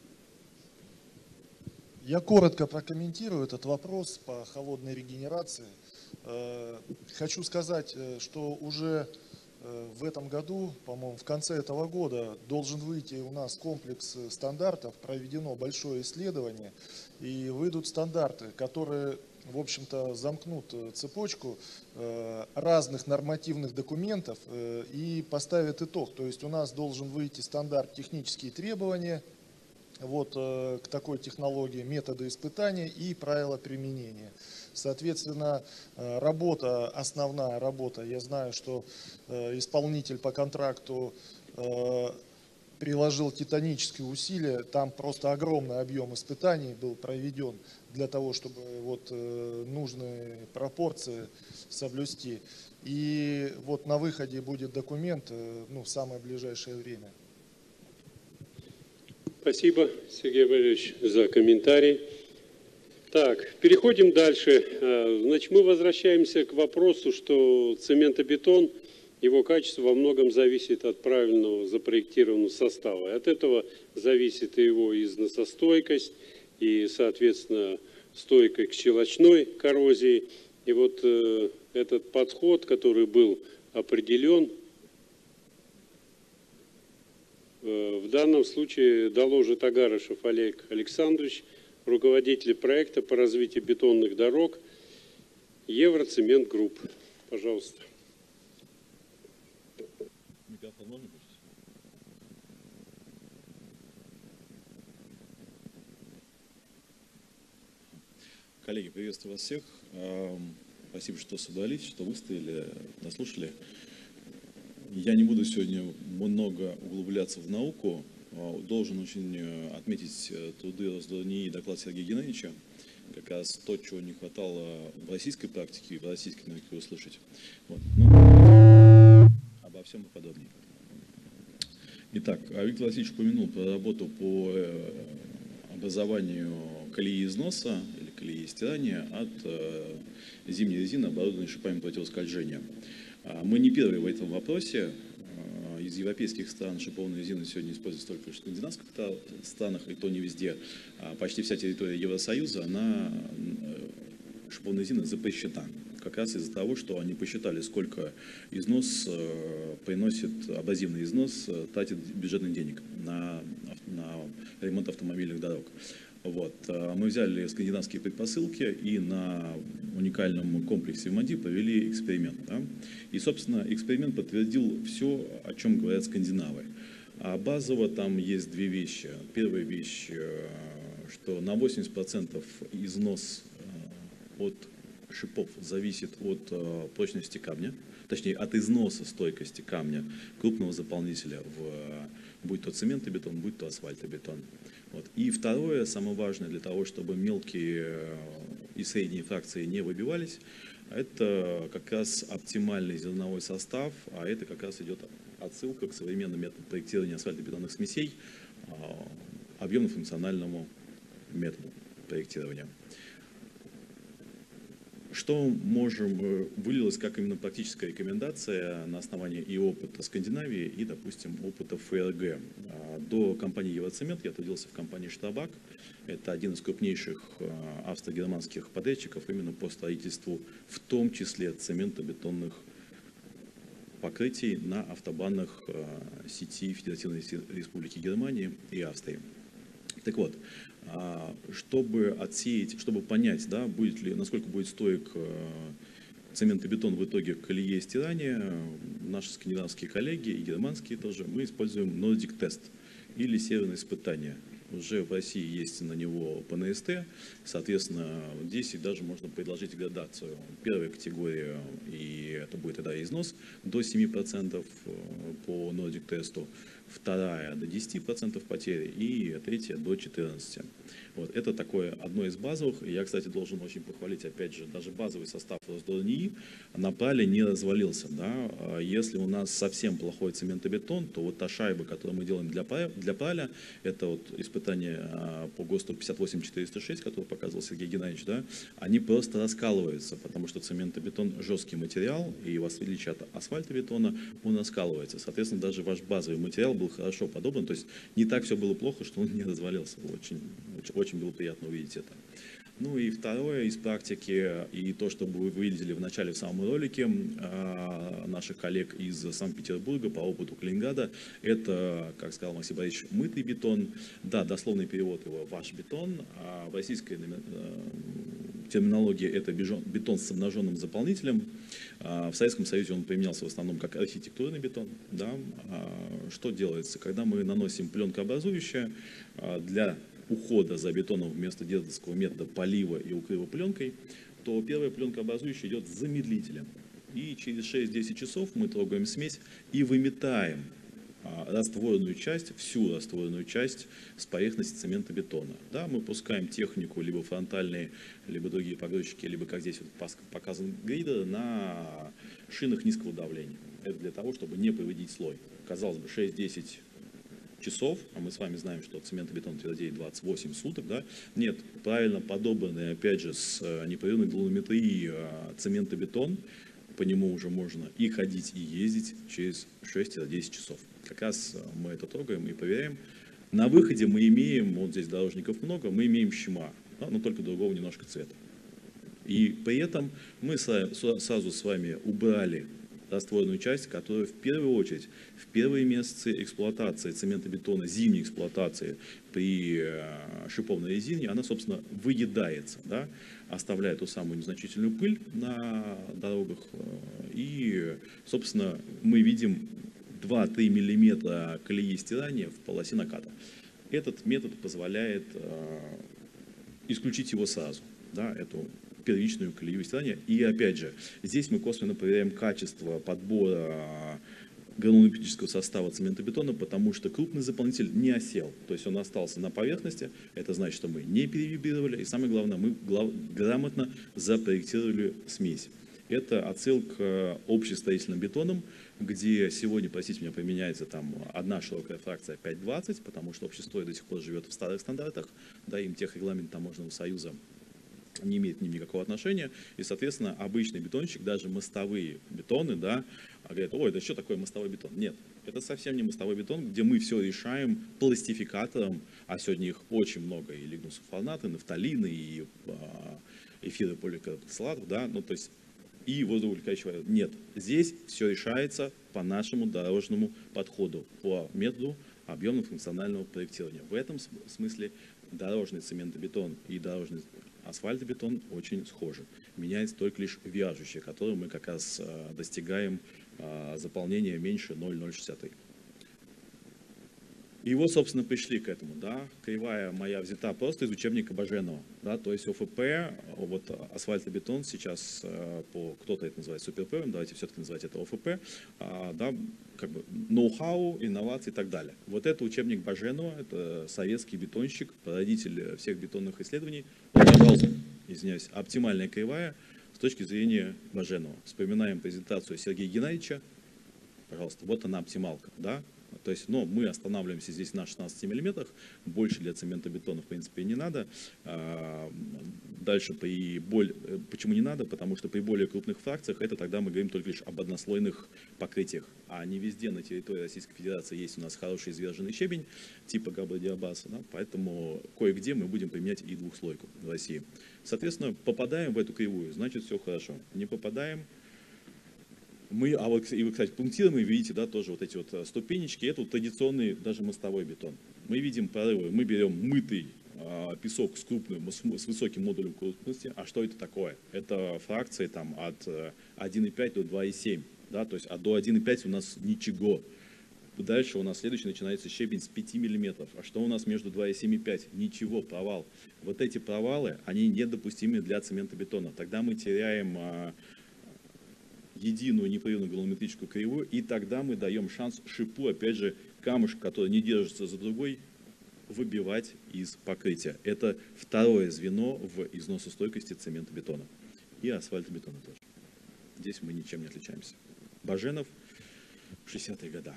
Я коротко прокомментирую этот вопрос по холодной регенерации. Хочу сказать, что уже в этом году, по-моему, в конце этого года должен выйти у нас комплекс стандартов, проведено большое исследование, и выйдут стандарты, которые, в общем-то, замкнут цепочку разных нормативных документов и поставят итог. То есть у нас должен выйти стандарт технические требования вот, к такой технологии, методы испытания и правила применения. Соответственно, работа, основная работа, я знаю, что исполнитель по контракту приложил титанические усилия, там просто огромный объем испытаний был проведен для того, чтобы вот нужные пропорции соблюсти. И вот на выходе будет документ, ну, в самое ближайшее время. Спасибо, Сергей Валерьевич, за комментарий. Так, переходим дальше. Значит, мы возвращаемся к вопросу, что цементобетон, его качество во многом зависит от правильного запроектированного состава. И от этого зависит и его износостойкость, и, соответственно, стойкость к щелочной коррозии. И вот этот подход, который был определен, в данном случае доложит Агарышев Олег Александрович, руководитель проекта по развитию бетонных дорог Евроцемент Групп. Пожалуйста. Микрофон можно включить? Коллеги, приветствую вас всех. Спасибо, что собрались, что выстояли, дослушали. Я не буду сегодня много углубляться в науку. Должен очень отметить труды Росдолнии и доклад Сергея Геннадьевича. Как раз то, чего не хватало в российской практике и в российской науке услышать. Вот. Ну, обо всем подробнее. Итак, Виктор Васильевич упомянул про работу по образованию колеи износа или колеи стирания от зимней резины, оборудованной шипами противоскольжения. Мы не первые в этом вопросе. Из европейских стран шипованная резина сегодня используется только в скандинавских странах, и то не везде. Почти вся территория Евросоюза, она шипованная резина запрещена. Как раз из-за того, что они посчитали, сколько износ приносит, абразивный износ, тратит бюджетных денег на ремонт автомобильных дорог. Вот. Мы взяли скандинавские предпосылки и на уникальном комплексе в МАДИ провели эксперимент. Да? И, собственно, эксперимент подтвердил все, о чем говорят скандинавы. А базово там есть две вещи. Первая вещь, что на 80% износ от шипов зависит от прочности камня, точнее от износа стойкости камня крупного заполнителя, будь то цементобетон, будь то асфальтобетон. Вот. И второе, самое важное для того, чтобы мелкие и средние фракции не выбивались, это как раз оптимальный зерновой состав, а это как раз идет отсылка к современным методам проектирования асфальтобетонных смесей, объемно-функциональному методу проектирования. Что вылилось как именно практическая рекомендация на основании и опыта Скандинавии, и, допустим, опыта ФРГ. До компании Евроцемент я трудился в компании Штабак. Это один из крупнейших австро-германских подрядчиков именно по строительству, в том числе цементобетонных покрытий на автобанах сети Федеративной Республики Германии и Австрии. Так вот, чтобы отсеять, чтобы понять, да, насколько будет стоек цемент и бетон в итоге колее стирания, наши скандинавские коллеги и германские тоже, мы используем Nordic Test или северное испытание. Уже в России есть на него ПНСТ, соответственно, здесь и даже можно предложить градацию. Первая категория, и это будет тогда износ до 7% по Nordic тесту, вторая до 10% потери и третья до 14%. Вот, это такое одно из базовых. И я, кстати, должен очень похвалить, опять же, даже базовый состав Росдолнии на пале не развалился. Да? Если у нас совсем плохой цементобетон, то вот та шайба, которую мы делаем для паля, это вот испытание по ГОСТу 58406, который показывал Сергей Геннадьевич, да, они просто раскалываются, потому что цементобетон жесткий материал, и в отличие от асфальтобетона он раскалывается. Соответственно, даже ваш базовый материал был хорошо подобран, то есть не так все было плохо, что он не развалился. Очень было приятно увидеть это. Ну и второе из практики, и то, что вы видели в начале в самом ролике наших коллег из Санкт-Петербурга по опыту Калининграда, это, как сказал Максим Борисович, мытый бетон. Да, дословный перевод его ваш бетон, а в российской терминологии это бетон с обнаженным заполнителем. В Советском Союзе он применялся в основном как архитектурный бетон. Да? Что делается? Когда мы наносим пленкообразующее для ухода за бетоном вместо дедовского метода полива и укрыва пленкой, то первая пленкообразующая идет с замедлителем. И через 6-10 часов мы трогаем смесь и выметаем растворенную часть, всю растворенную часть с поверхности цементобетона. Да, мы пускаем технику, либо фронтальные, либо другие погрузчики, либо, как здесь вот показан грейдер, на шинах низкого давления. Это для того, чтобы не повредить слой. Казалось бы, 6-10 часов, а мы с вами знаем, что цементобетон твердеет 28 суток, да? Нет, правильно подобранный, опять же, с непрерывной галанометрией цементобетон, по нему уже можно и ходить, и ездить через 6-10 часов. Как раз мы это трогаем и проверяем. На выходе мы имеем, вот здесь дорожников много, мы имеем щема, да, но только другого немножко цвета. И при этом мы сразу с вами убрали растворенную часть, которая в первую очередь в первые месяцы эксплуатации цементобетона, зимней эксплуатации при шиповной резине, она, собственно, выедается, да, оставляя ту самую незначительную пыль на дорогах. И, собственно, мы видим 2-3 мм колеи стирания в полосе наката. Этот метод позволяет исключить его сразу, да, эту первичную колею стирания. И опять же, здесь мы косвенно проверяем качество подбора гранулометрического состава цементобетона, потому что крупный заполнитель не осел. То есть он остался на поверхности. Это значит, что мы не перевибрировали. И самое главное, мы грамотно запроектировали смесь. Это отсылка к общестроительным бетонам, где сегодня, простите меня, применяется там одна широкая фракция 5,20, потому что общестрой до сих пор живет в старых стандартах, да, им техрегламент Таможенного союза не имеет к ним никакого отношения, и, соответственно, обычный бетонщик, даже мостовые бетоны, да, говорят: ой, да что такое мостовой бетон? Нет, это совсем не мостовой бетон, где мы все решаем пластификатором, а сегодня их очень много, и лигносульфонаты, нафталины, и эфиры поликарбоксилатов, да, ну, то есть, и воздуховыделяющий водород. Нет, здесь все решается по нашему дорожному подходу, по методу объемно-функционального проектирования. В этом смысле дорожный цементобетон и дорожный асфальтобетон очень схожи. Меняется только лишь вяжущее, которое мы как раз достигаем заполнения меньше 0,063. И вот, собственно, пришли к этому. Да? Кривая моя взята просто из учебника Баженова. Да? То есть ОФП, вот асфальтобетон сейчас, кто-то это называет суперпевым, давайте все-таки называть это ОФП, да? Как бы ноу-хау, инновации и так далее. Вот это учебник Баженова, это советский бетонщик, прародитель всех бетонных исследований. Вот, пожалуйста, извиняюсь, оптимальная кривая с точки зрения Баженова. Вспоминаем презентацию Сергея Геннадьевича. Пожалуйста, вот она оптималка, да? То есть, но мы останавливаемся здесь на 16 мм, больше для цементобетона в принципе не надо. Дальше почему не надо? Потому что при более крупных фракциях это тогда мы говорим только лишь об однослойных покрытиях, а не везде на территории Российской Федерации есть у нас хороший изверженный щебень типа Габра-Диабаса, да? Поэтому кое-где мы будем применять и двухслойку в России. Соответственно, попадаем в эту кривую, значит все хорошо. Не попадаем. А вот, и вы, кстати, пунктиром вы видите, да, тоже вот эти вот ступенечки, это вот традиционный даже мостовой бетон. Мы видим прорывы, мы берем мытый песок с крупным, с высоким модулем крупности. А что это такое? Это фракции там от 1,5 до 2,7. Да, то есть до 1,5 у нас ничего. Дальше у нас следующий начинается щебень с 5 мм. А что у нас между 2,7 и 5? Ничего, провал. Вот эти провалы, они недопустимы для цементобетона. Тогда мы теряем единую непрерывную галометрическую кривую, и тогда мы даем шанс шипу, опять же, камушек, который не держится за другой, выбивать из покрытия. Это второе звено в износостойкости цементобетона. И асфальтобетона тоже. Здесь мы ничем не отличаемся. Баженов, 60-е годы.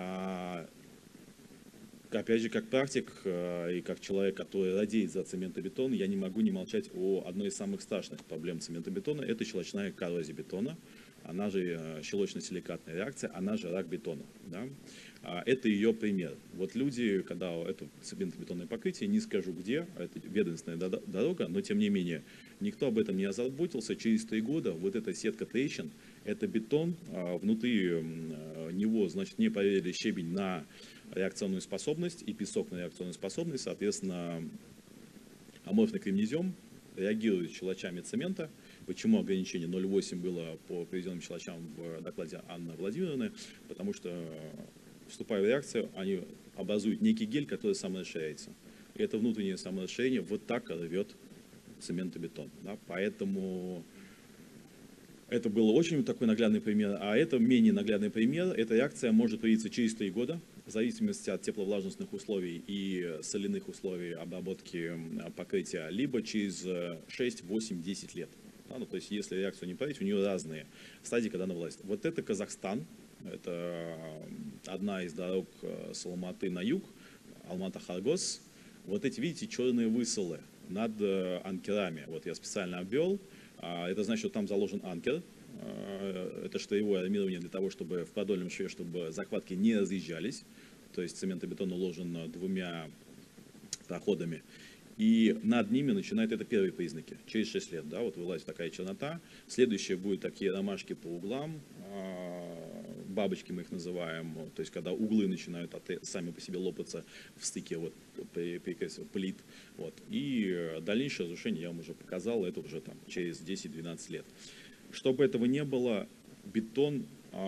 Опять же, как практик и как человек, который радеет за цементобетон, я не могу не молчать о одной из самых страшных проблем цементобетона. Это щелочная коррозия бетона, она же щелочно-силикатная реакция, она же рак бетона. Да? Это ее пример. Вот люди, когда это цементобетонное покрытие, не скажу где, это ведомственная дорога, но тем не менее, никто об этом не озаботился. Через 3 года вот эта сетка трещин, это бетон, внутри него, значит, не проверили щебень на реакционную способность и песок на реакционную способность, соответственно, аморфный кремнезем реагирует щелочами цемента. Почему ограничение 0,8 было по приведенным щелочам в докладе Анны Владимировны? Потому что, вступая в реакцию, они образуют некий гель, который саморасширяется. И это внутреннее саморасширение вот так рвет цементобетон. Да? Поэтому это был очень такой наглядный пример. А это менее наглядный пример. Эта реакция может появиться через 3 года, в зависимости от тепловлажностных условий и соляных условий обработки покрытия, либо через 6, 8, 10 лет. Да, ну, то есть, если реакцию не проверить, у нее разные стадии, когда она влазит. Вот это Казахстан, это одна из дорог с Алматы на юг, Алмата-Харгос. Вот эти, видите, черные высолы над анкерами. Вот я специально обвел. Это значит, что там заложен анкер. Это штыревое армирование для того, чтобы в продольном шве, чтобы захватки не разъезжались. То есть цементобетон уложен 2 проходами. И над ними начинают, это первые признаки, через 6 лет, да, вот вылазит такая чернота. Следующее будет такие ромашки по углам, бабочки мы их называем, то есть когда углы начинают сами по себе лопаться в стыке вот, плит. Вот. И дальнейшее разрушение я вам уже показал, это уже там через 10-12 лет. Чтобы этого не было, бетон,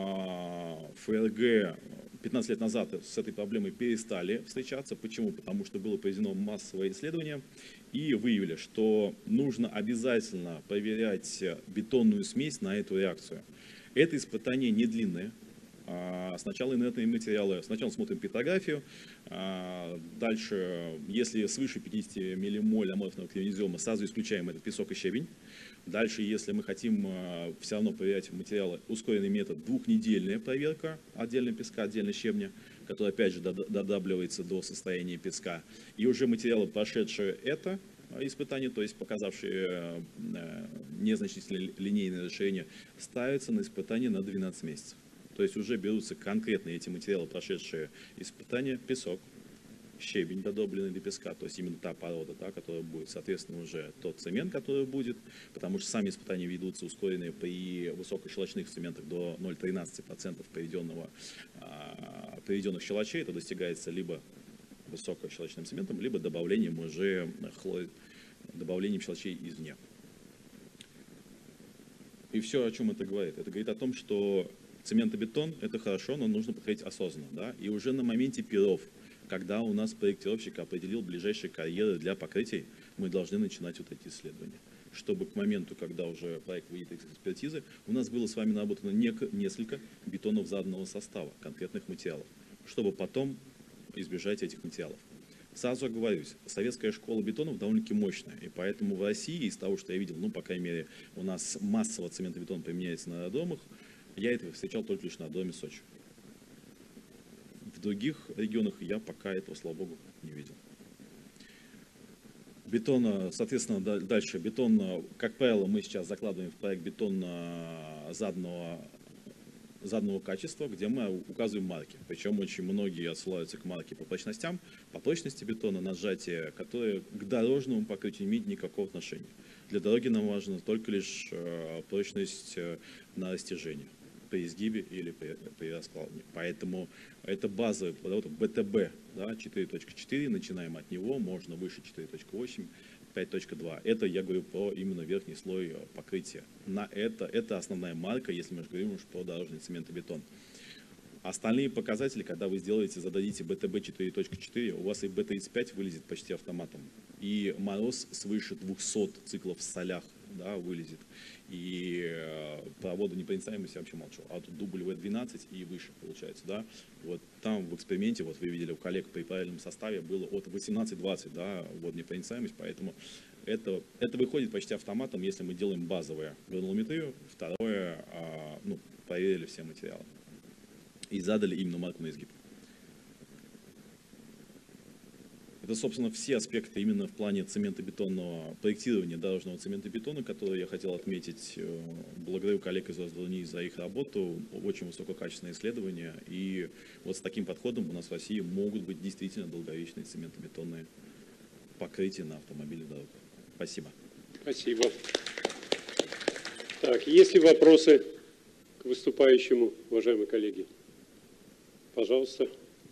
ФРГ 15 лет назад с этой проблемой перестали встречаться. Почему? Потому что было проведено массовое исследование и выявили, что нужно обязательно проверять бетонную смесь на эту реакцию. Это испытание не длинное. Сначала инертные материалы, сначала смотрим петрографию, дальше, если свыше 50 миллимоль аморфного кремнезема, сразу исключаем этот песок и щебень. Дальше, если мы хотим все равно проверять материалы, ускоренный метод, 2-недельная проверка отдельно песка, отдельно щебня, который опять же додабливается до состояния песка. И уже материалы, прошедшие это испытание, то есть показавшие незначительное линейное расширение, ставятся на испытание на 12 месяцев. То есть уже берутся конкретно эти материалы, прошедшие испытания, песок, щебень, додобленный до песка, то есть именно та порода, да, которая будет, соответственно, уже тот цемент, который будет, потому что сами испытания ведутся ускоренные при высокощелочных цементах до 0,13% приведенных щелочей, это достигается либо высокощелочным цементом, либо добавлением уже добавлением щелочей извне. И все, о чем это говорит? Это говорит о том, что цементобетон – это хорошо, но нужно подходить осознанно. Да? И уже на моменте перов, когда у нас проектировщик определил ближайшие карьеры для покрытий, мы должны начинать вот эти исследования. Чтобы к моменту, когда уже проект выйдет из экспертизы, у нас было с вами наработано несколько бетонов заданного состава, конкретных материалов, чтобы потом избежать этих материалов. Сразу оговорюсь, советская школа бетонов довольно-таки мощная, и поэтому в России, из того, что я видел, ну, по крайней мере, у нас массово цементобетон применяется на аэродромах, я это встречал только лишь на аэродроме Сочи. В других регионах я пока этого, слава богу, не видел. Бетон, соответственно, дальше бетон, как правило, мы сейчас закладываем в проект бетон заданного качества, где мы указываем марки. Причем очень многие отсылаются к марке по прочностям, по прочности бетона на сжатие, которые к дорожному покрытию не имеют никакого отношения. Для дороги нам важна только лишь прочность на растяжение. при изгибе или при раскладывании. Поэтому это базовый продукт БТБ, да, 4.4, начинаем от него, можно выше 4.8, 5.2. Это я говорю про именно верхний слой покрытия. Это основная марка, если мы говорим уж про дорожный цементобетон. Остальные показатели, когда вы зададите БТБ 4.4, у вас и Б35 вылезет почти автоматом. И мороз свыше 200 циклов в солях, да, вылезет. И про водонепроницаемость я вообще молчу. А тут дубль В12 и выше получается. Да? Вот там в эксперименте, вот вы видели у коллег при правильном составе, было от 18-20, да, водонепроницаемость. Поэтому это выходит почти автоматом, если мы делаем базовую гранулометрию. Второе, проверили все материалы. И задали именно марку на изгиб. Это, собственно, все аспекты именно в плане цементобетонного проектирования дорожного цементобетона, которые я хотел отметить. Благодарю коллег из Росдолнии за их работу, очень высококачественное исследование. И вот с таким подходом у нас в России могут быть действительно долговечные цементобетонные покрытия на автомобильных дорогах. Спасибо. Спасибо. Так, есть ли вопросы к выступающему, уважаемые коллеги? Пожалуйста.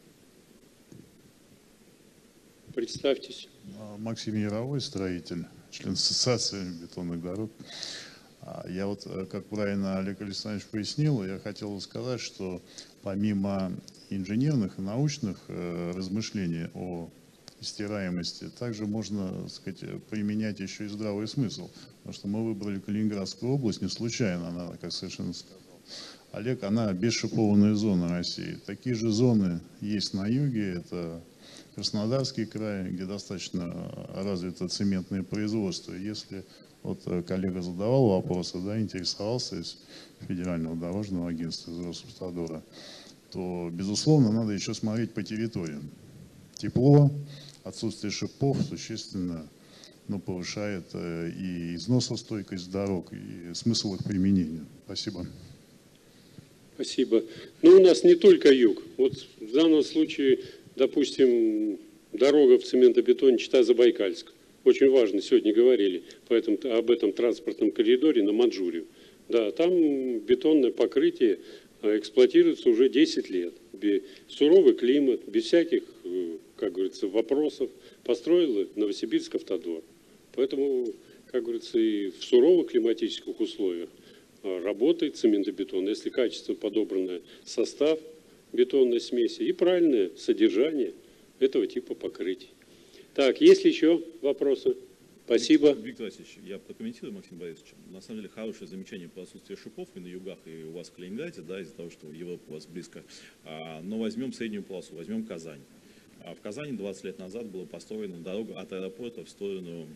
Представьтесь. Максим Яровой, строитель, член Ассоциации бетонных дорог. Я вот, как правильно Олег Александрович пояснил, я хотел сказать, что помимо инженерных и научных размышлений о стираемости, также можно, так сказать, применять еще и здравый смысл. Потому что мы выбрали Калининградскую область не случайно, она, как совершенно сказал Олег, она бесшипованная зона России. Такие же зоны есть на юге, это Краснодарский край, где достаточно развито цементное производство. Если вот коллега задавал вопросы, да, интересовался из Федерального дорожного агентства, из Росавтодора, то, безусловно, надо еще смотреть по территориям. Тепло, отсутствие шипов существенно повышает и износостойкость дорог, и смысл их применения. Спасибо. Спасибо. Но у нас не только юг. Вот в данном случае, допустим, дорога в цементобетоне Чита-Забайкальск. Очень важно, сегодня говорили об этом транспортном коридоре на Манчжурию. Да, там бетонное покрытие эксплуатируется уже 10 лет. Суровый климат, без всяких, как говорится, вопросов. Построил Новосибирск автодор. Поэтому, как говорится, и в суровых климатических условиях работает цементобетон, если качественно подобранный состав бетонной смеси и правильное содержание этого типа покрытий. Так, есть ли еще вопросы? Спасибо. Виктор Васильевич, я прокомментирую, Максим Борисович. На самом деле, хорошее замечание по отсутствию шипов и на югах, и у вас в Калининграде, да, из-за того, что Европа у вас близко. Но возьмем среднюю полосу, возьмем Казань. В Казани 20 лет назад была построена дорога от аэропорта в сторону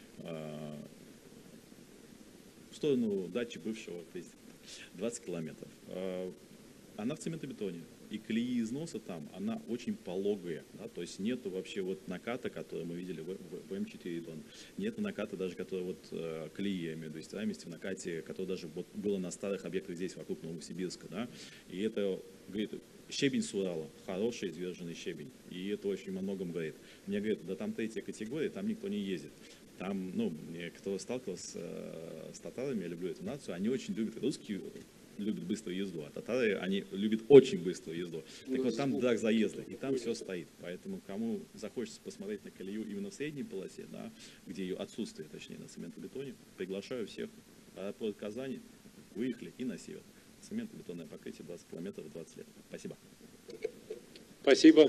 дачи бывшего президента. 20 километров. Она в цементобетоне. И колеи износа там, она очень пологая. Да? То есть нету вообще вот наката, который мы видели в М4 Дон. Нету наката даже, который вот колеи, я имею в виду, стираемости в накате, который даже вот было на старых объектах здесь, вокруг Новосибирска. Да? И это, говорит, щебень с Урала, хороший изверженный щебень. И это очень о многом говорит. Мне говорят, да там третья категория, там никто не ездит. Там, кто сталкивался с татарами, я люблю эту нацию, они очень любят, русские любят быструю езду, а татары, они любят очень быструю езду. Так вот там драг заезда, и там все стоит. Поэтому кому захочется посмотреть на колею именно в средней полосе, да, где ее отсутствие, точнее, на цементобетоне, приглашаю всех в аэропорт Казани, выехали и на север. Цементобетонное покрытие 20 километров 20 лет. Спасибо. Спасибо.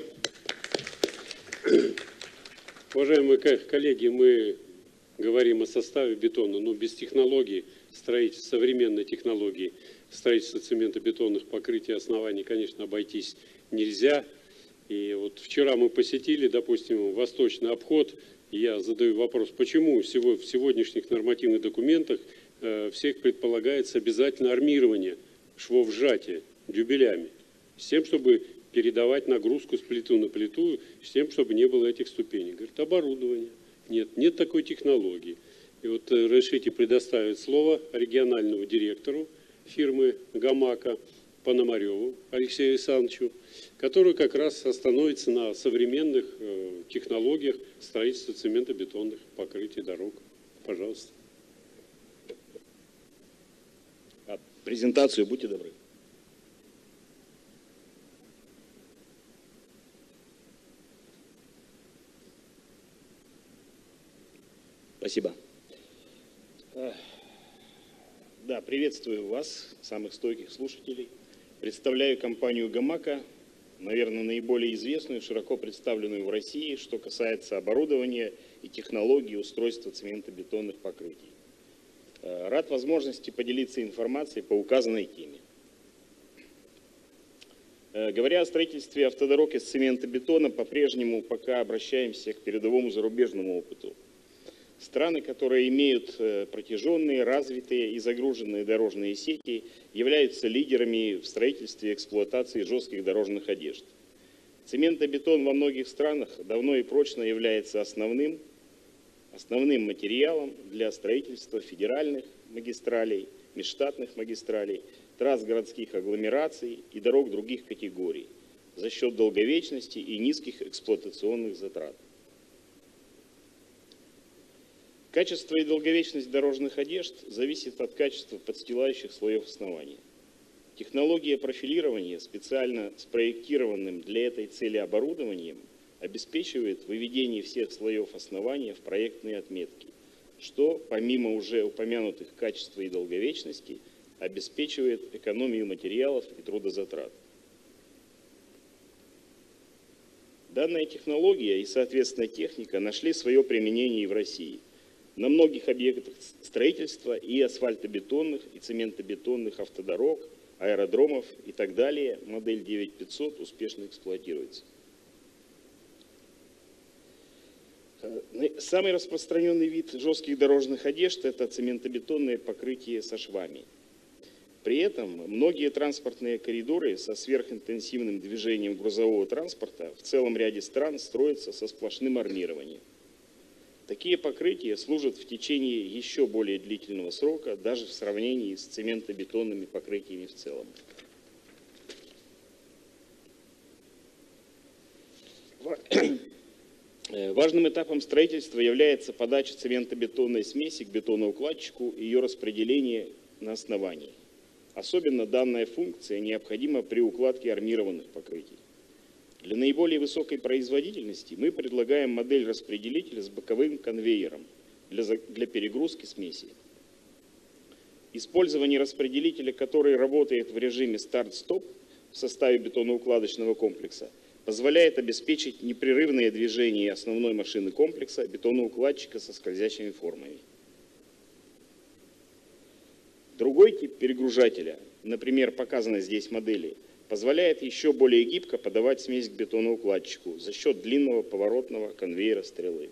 Уважаемые коллеги, мы говорим о составе бетона, но без технологий строительства, современной технологии строительства цементобетонных покрытий оснований, конечно, обойтись нельзя. И вот вчера мы посетили, допустим, восточный обход, и я задаю вопрос, почему в сегодняшних нормативных документах всех предполагается обязательно армирование швов сжатия дюбелями, с тем, чтобы передавать нагрузку с плиту на плиту, с тем, чтобы не было этих ступеней. Говорит, оборудование. Нет такой технологии. И вот разрешите предоставить слово региональному директору фирмы «Гамака» Пономареву Алексею Александровичу, который как раз остановится на современных технологиях строительства цементобетонных покрытий дорог. Пожалуйста. Презентацию, будьте добры. Спасибо. Да, приветствую вас, самых стойких слушателей. Представляю компанию «Гамака», наверное, наиболее известную, широко представленную в России, что касается оборудования и технологий устройства цементобетонных покрытий. Рад возможности поделиться информацией по указанной теме. Говоря о строительстве автодорог из цемента-бетона, по-прежнему пока обращаемся к передовому зарубежному опыту. Страны, которые имеют протяженные, развитые и загруженные дорожные сети, являются лидерами в строительстве и эксплуатации жестких дорожных одежд. Цементобетон во многих странах давно и прочно является основным материалом для строительства федеральных магистралей, межштатных магистралей, трасс городских агломераций и дорог других категорий за счет долговечности и низких эксплуатационных затрат. Качество и долговечность дорожных одежд зависит от качества подстилающих слоев основания. Технология профилирования, специально спроектированным для этой цели оборудованием, обеспечивает выведение всех слоев основания в проектные отметки, что, помимо уже упомянутых качества и долговечности, обеспечивает экономию материалов и трудозатрат. Данная технология и, соответственно, техника нашли свое применение и в России. На многих объектах строительства и асфальтобетонных, и цементобетонных автодорог, аэродромов и так далее модель 9500 успешно эксплуатируется. Самый распространенный вид жестких дорожных одежд – это цементобетонное покрытие со швами. При этом многие транспортные коридоры со сверхинтенсивным движением грузового транспорта в целом ряде стран строятся со сплошным армированием. Такие покрытия служат в течение еще более длительного срока, даже в сравнении с цементобетонными покрытиями в целом. Важным этапом строительства является подача цементобетонной смеси к бетоноукладчику и ее распределение на основании. Особенно данная функция необходима при укладке армированных покрытий. Для наиболее высокой производительности мы предлагаем модель распределителя с боковым конвейером для перегрузки смеси. Использование распределителя, который работает в режиме старт-стоп в составе бетоноукладочного комплекса, позволяет обеспечить непрерывное движение основной машины комплекса бетоноукладчика со скользящими формами. Другой тип перегружателя, например, показанной здесь модели, позволяет еще более гибко подавать смесь к бетоноукладчику за счет длинного поворотного конвейера стрелы.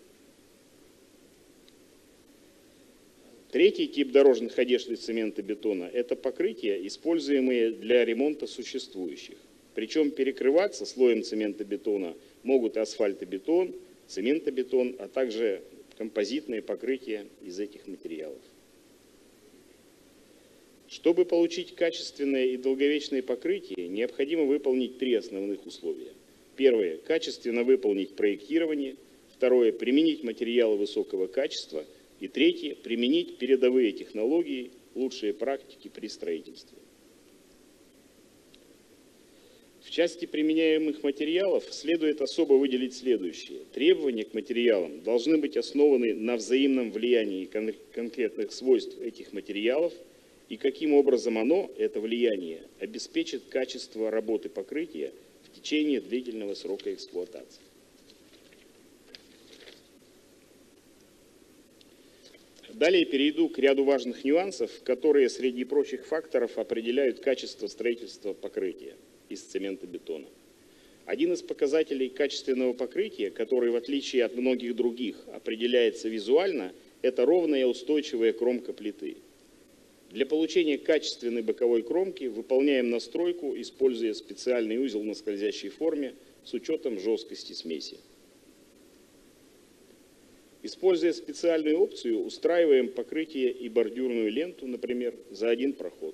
Третий тип дорожных одежд из цементобетона – это покрытия, используемые для ремонта существующих. Причем перекрываться слоем цементобетона могут асфальтобетон, цементобетон, а также композитные покрытия из этих материалов. Чтобы получить качественное и долговечное покрытие, необходимо выполнить три основных условия. Первое – качественно выполнить проектирование. Второе – применить материалы высокого качества. И третье – применить передовые технологии, лучшие практики при строительстве. В части применяемых материалов следует особо выделить следующее. Требования к материалам должны быть основаны на взаимном влиянии конкретных свойств этих материалов и каким образом оно, это влияние, обеспечит качество работы покрытия в течение длительного срока эксплуатации. Далее перейду к ряду важных нюансов, которые среди прочих факторов определяют качество строительства покрытия из цементобетона. Один из показателей качественного покрытия, который в отличие от многих других определяется визуально, это ровная устойчивая кромка плиты. Для получения качественной боковой кромки выполняем настройку, используя специальный узел на скользящей форме с учетом жесткости смеси. Используя специальную опцию, устраиваем покрытие и бордюрную ленту, например, за один проход.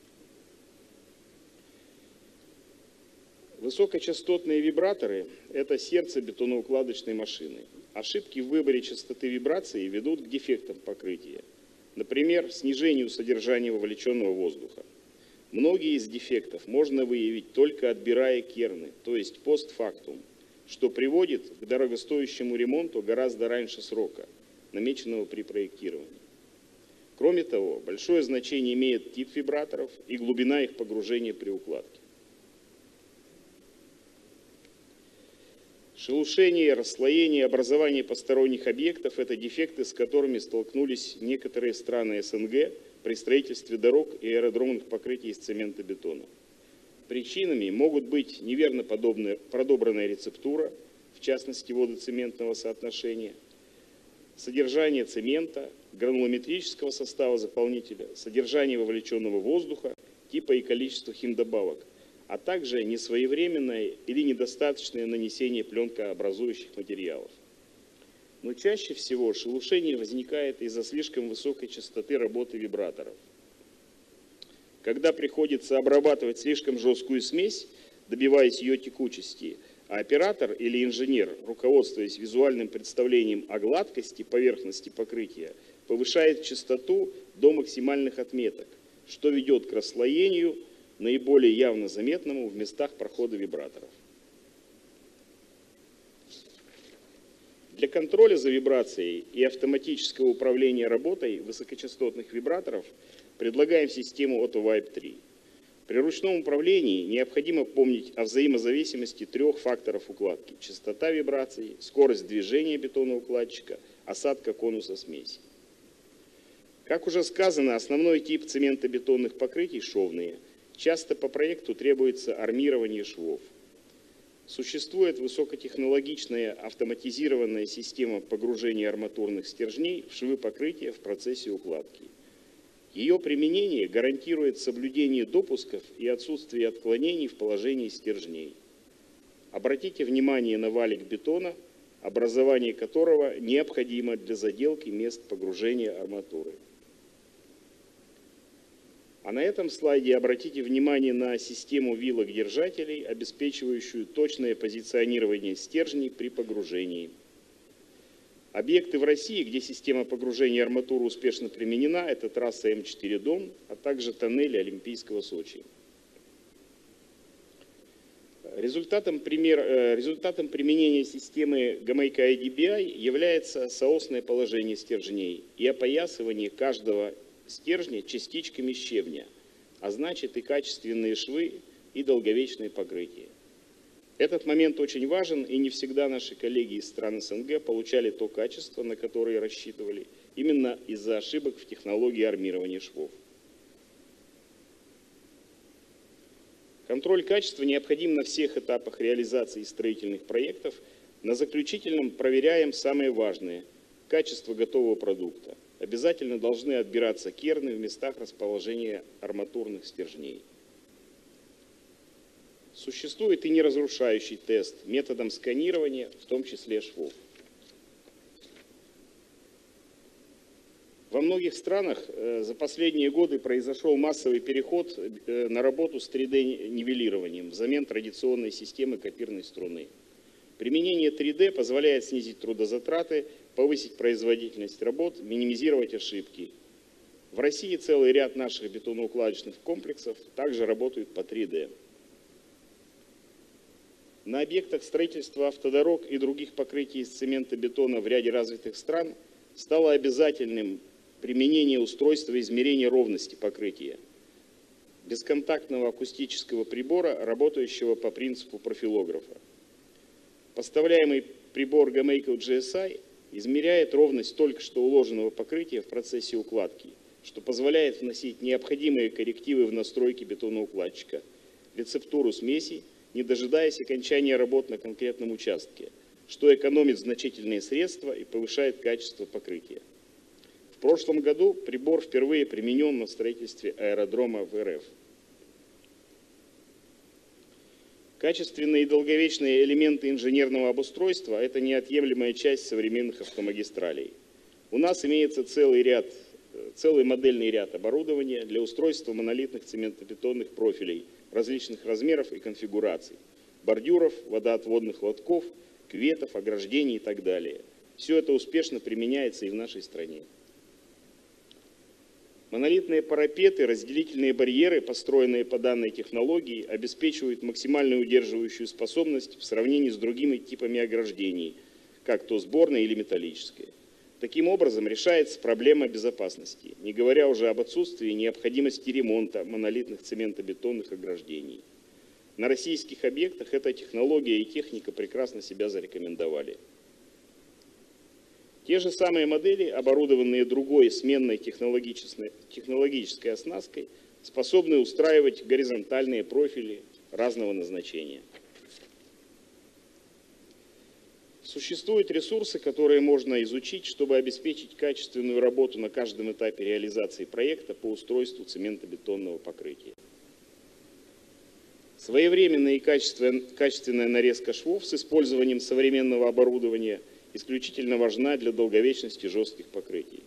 Высокочастотные вибраторы – это сердце бетоноукладочной машины. Ошибки в выборе частоты вибрации ведут к дефектам покрытия. Например, снижению содержания вовлеченного воздуха. Многие из дефектов можно выявить только отбирая керны, то есть постфактум, что приводит к дорогостоящему ремонту гораздо раньше срока, намеченного при проектировании. Кроме того, большое значение имеет тип вибраторов и глубина их погружения при укладке. Шелушение, расслоение, образование посторонних объектов – это дефекты, с которыми столкнулись некоторые страны СНГ при строительстве дорог и аэродромных покрытий из цемента-бетона. Причинами могут быть неверно продобранная рецептура, в частности водоцементного соотношения, содержание цемента, гранулометрического состава заполнителя, содержание вовлеченного воздуха, типа и количества химдобавок, а также несвоевременное или недостаточное нанесение пленкообразующих материалов. Но чаще всего шелушение возникает из-за слишком высокой частоты работы вибраторов. Когда приходится обрабатывать слишком жесткую смесь, добиваясь ее текучести, а оператор или инженер, руководствуясь визуальным представлением о гладкости поверхности покрытия, повышает частоту до максимальных отметок, что ведет к расслоению, наиболее явно заметному в местах прохода вибраторов. Для контроля за вибрацией и автоматического управления работой высокочастотных вибраторов предлагаем систему AutoVibe 3. При ручном управлении необходимо помнить о взаимозависимости трех факторов укладки – частота вибраций, скорость движения бетоноукладчика, осадка конуса смеси. Как уже сказано, основной тип цементобетонных покрытий – шовные. Часто по проекту требуется армирование швов. Существует высокотехнологичная автоматизированная система погружения арматурных стержней в швы покрытия в процессе укладки. Ее применение гарантирует соблюдение допусков и отсутствие отклонений в положении стержней. Обратите внимание на валик бетона, образование которого необходимо для заделки мест погружения арматуры. А на этом слайде обратите внимание на систему вилок-держателей, обеспечивающую точное позиционирование стержней при погружении. Объекты в России, где система погружения арматуры успешно применена, это трасса М4 Дон, а также тоннели Олимпийского Сочи. Результатом применения системы Jamaica IDBI является соосное положение стержней и опоясывание каждого стержня частичками щебня, а значит и качественные швы и долговечное покрытие. Этот момент очень важен, и не всегда наши коллеги из стран СНГ получали то качество, на которое рассчитывали, именно из-за ошибок в технологии армирования швов. Контроль качества необходим на всех этапах реализации строительных проектов. На заключительном проверяем самое важное – качество готового продукта. Обязательно должны отбираться керны в местах расположения арматурных стержней. Существует и неразрушающий тест методом сканирования, в том числе швов. Во многих странах за последние годы произошел массовый переход на работу с 3D-нивелированием взамен традиционной системы копирной струны. Применение 3D позволяет снизить трудозатраты, повысить производительность работ, минимизировать ошибки. В России целый ряд наших бетоноукладочных комплексов также работают по 3D. На объектах строительства автодорог и других покрытий из цемента-бетона в ряде развитых стран стало обязательным применение устройства измерения ровности покрытия, бесконтактного акустического прибора, работающего по принципу профилографа. Поставляемый прибор Gameco GSI измеряет ровность только что уложенного покрытия в процессе укладки, что позволяет вносить необходимые коррективы в настройки бетоноукладчика, рецептуру смеси, не дожидаясь окончания работ на конкретном участке, что экономит значительные средства и повышает качество покрытия. В прошлом году прибор впервые применен на строительстве аэродрома в РФ. Качественные и долговечные элементы инженерного обустройства – это неотъемлемая часть современных автомагистралей. У нас имеется целый модельный ряд оборудования для устройства монолитных цементобетонных профилей различных размеров и конфигураций, бордюров, водоотводных лотков, кюветов, ограждений и так далее. Все это успешно применяется и в нашей стране. Монолитные парапеты, разделительные барьеры, построенные по данной технологии, обеспечивают максимальную удерживающую способность в сравнении с другими типами ограждений, как то сборное или металлическое. Таким образом, решается проблема безопасности, не говоря уже об отсутствии необходимости ремонта монолитных цементобетонных ограждений. На российских объектах эта технология и техника прекрасно себя зарекомендовали. Те же самые модели, оборудованные другой сменной технологической оснасткой, способны устраивать горизонтальные профили разного назначения. Существуют ресурсы, которые можно изучить, чтобы обеспечить качественную работу на каждом этапе реализации проекта по устройству цементобетонного покрытия. Своевременная и качественная нарезка швов с использованием современного оборудования исключительно важна для долговечности жестких покрытий.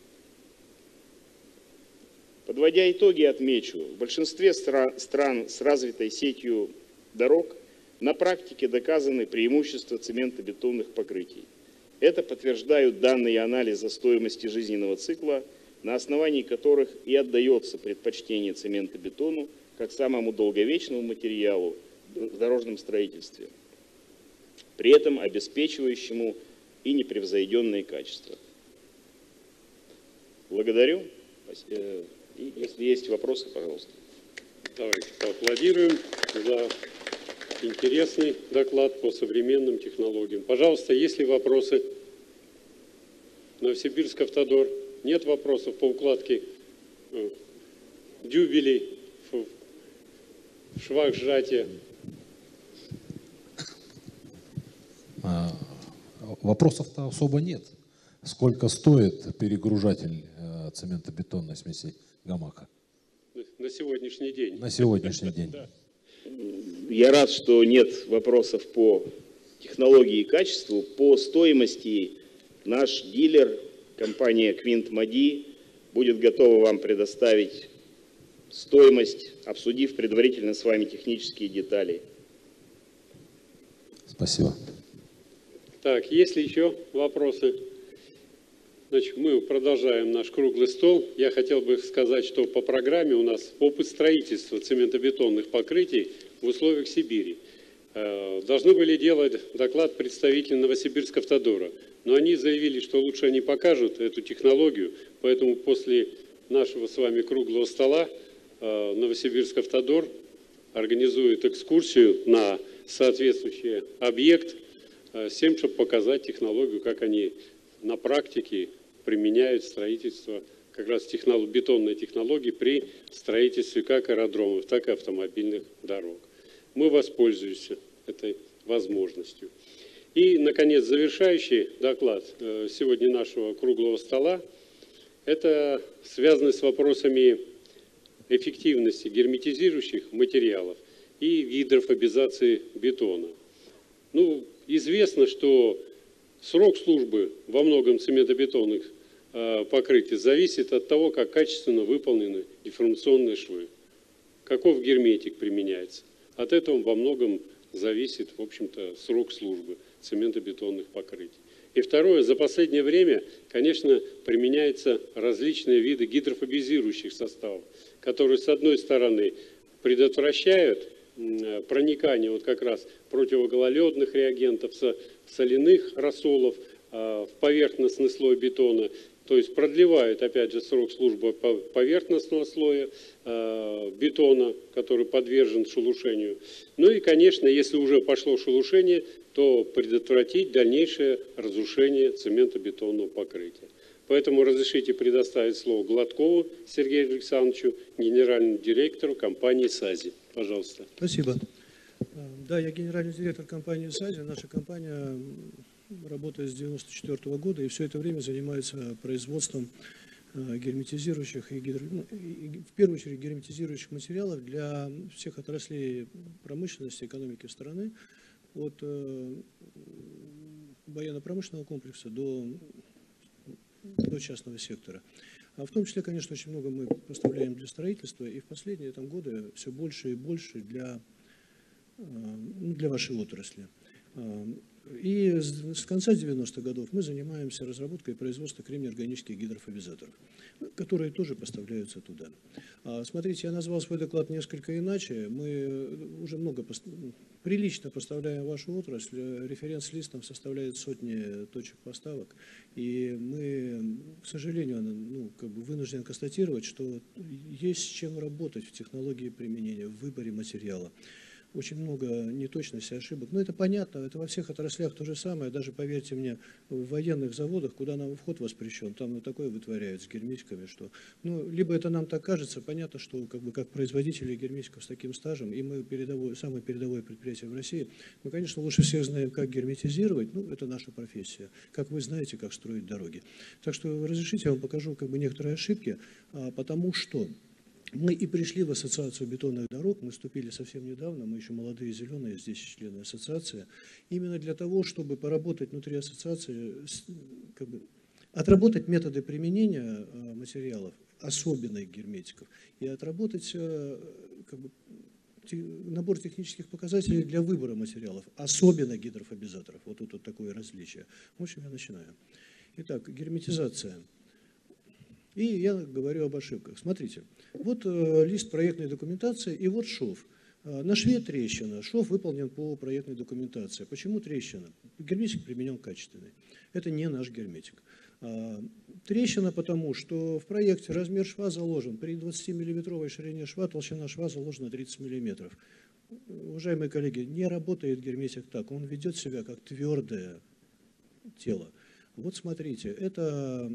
Подводя итоги, отмечу, в большинстве стран с развитой сетью дорог на практике доказаны преимущества цементобетонных покрытий. Это подтверждают данные анализа стоимости жизненного цикла, на основании которых и отдается предпочтение цементобетону как самому долговечному материалу в дорожном строительстве, при этом обеспечивающему и непревзойденные качества. Благодарю. И если есть вопросы, пожалуйста. Давайте поаплодируем за интересный доклад по современным технологиям. Пожалуйста, есть ли вопросы? Новосибирск Автодор. Нет вопросов по укладке дюбелей, в швах сжатия? Вопросов-то особо нет. Сколько стоит перегружатель цементобетонной смеси Гамака? На сегодняшний день. На сегодняшний день. Я рад, что нет вопросов по технологии и качеству. По стоимости наш дилер, компания Quint Madi, будет готова вам предоставить стоимость, обсудив предварительно с вами технические детали. Спасибо. Так, есть ли еще вопросы? Значит, мы продолжаем наш круглый стол. Я хотел бы сказать, что по программе у нас опыт строительства цементобетонных покрытий в условиях Сибири. Должны были делать доклад представители Новосибирск Автодора, но они заявили, что лучше они покажут эту технологию, поэтому после нашего с вами круглого стола Новосибирск Автодор организует экскурсию на соответствующий объект с тем, чтобы показать технологию, как они на практике применяют строительство, как раз бетонной технологии при строительстве как аэродромов, так и автомобильных дорог. Мы воспользуемся этой возможностью. И, наконец, завершающий доклад сегодня нашего круглого стола, это связано с вопросами эффективности герметизирующих материалов и гидрофобизации бетона. Ну, известно, что срок службы во многом цементобетонных покрытий зависит от того, как качественно выполнены деформационные швы, каков герметик применяется. От этого во многом зависит, в общем-то, срок службы цементобетонных покрытий. И второе, за последнее время, конечно, применяются различные виды гидрофобизирующих составов, которые, с одной стороны, предотвращают проникание вот как раз противогололедных реагентов, соляных рассолов в поверхностный слой бетона, то есть продлевают, опять же, срок службы поверхностного слоя бетона, который подвержен шелушению. Ну и, конечно, если уже пошло шелушение, то предотвратить дальнейшее разрушение цементобетонного покрытия. Поэтому разрешите предоставить слово Гладкову Сергею Александровичу, генеральному директору компании «САЗи». Пожалуйста. Спасибо. Да, я генеральный директор компании «САЗи». Наша компания работает с 1994 года и все это время занимается производством герметизирующих и в первую очередь герметизирующих материалов для всех отраслей промышленности, экономики страны, от военно-промышленного комплекса до частного сектора. А в том числе, конечно, очень много мы поставляем для строительства, и в последние годы все больше и больше для вашей отрасли. И с конца 90-х годов мы занимаемся разработкой и производством кремний-органических гидрофобизаторов, которые тоже поставляются туда. Смотрите, я назвал свой доклад несколько иначе. Мы уже прилично поставляем вашу отрасль. Референс-лист нам составляет сотни точек поставок. И мы, к сожалению, вынуждены констатировать, что есть с чем работать в технологии применения, в выборе материала. Очень много неточностей, ошибок. Но это понятно, это во всех отраслях то же самое. Даже, поверьте мне, в военных заводах, куда нам вход воспрещен, там такое вытворяют с герметиками, что... либо это нам так кажется, понятно, что как производители герметиков с таким стажем, и мы самое передовое предприятие в России, мы, конечно, лучше всех знаем, как герметизировать, это наша профессия. Как вы знаете, как строить дороги. Так что разрешите, я вам покажу некоторые ошибки, потому что мы и пришли в Ассоциацию бетонных дорог, мы вступили совсем недавно, мы еще молодые, зеленые, здесь члены ассоциации, именно для того, чтобы поработать внутри ассоциации, отработать методы применения материалов, особенно герметиков, и отработать набор технических показателей для выбора материалов, особенно гидрофобизаторов. Вот тут такое различие. В общем, я начинаю. Итак, герметизация. И я говорю об ошибках. Смотрите, вот лист проектной документации и вот шов. На шве трещина. Шов выполнен по проектной документации. Почему трещина? Герметик применен качественный. Это не наш герметик. Трещина потому, что в проекте размер шва заложен. При 20-миллиметровой ширине шва толщина шва заложена 30 миллиметров. Уважаемые коллеги, не работает герметик так. Он ведет себя как твердое тело. Вот смотрите, это...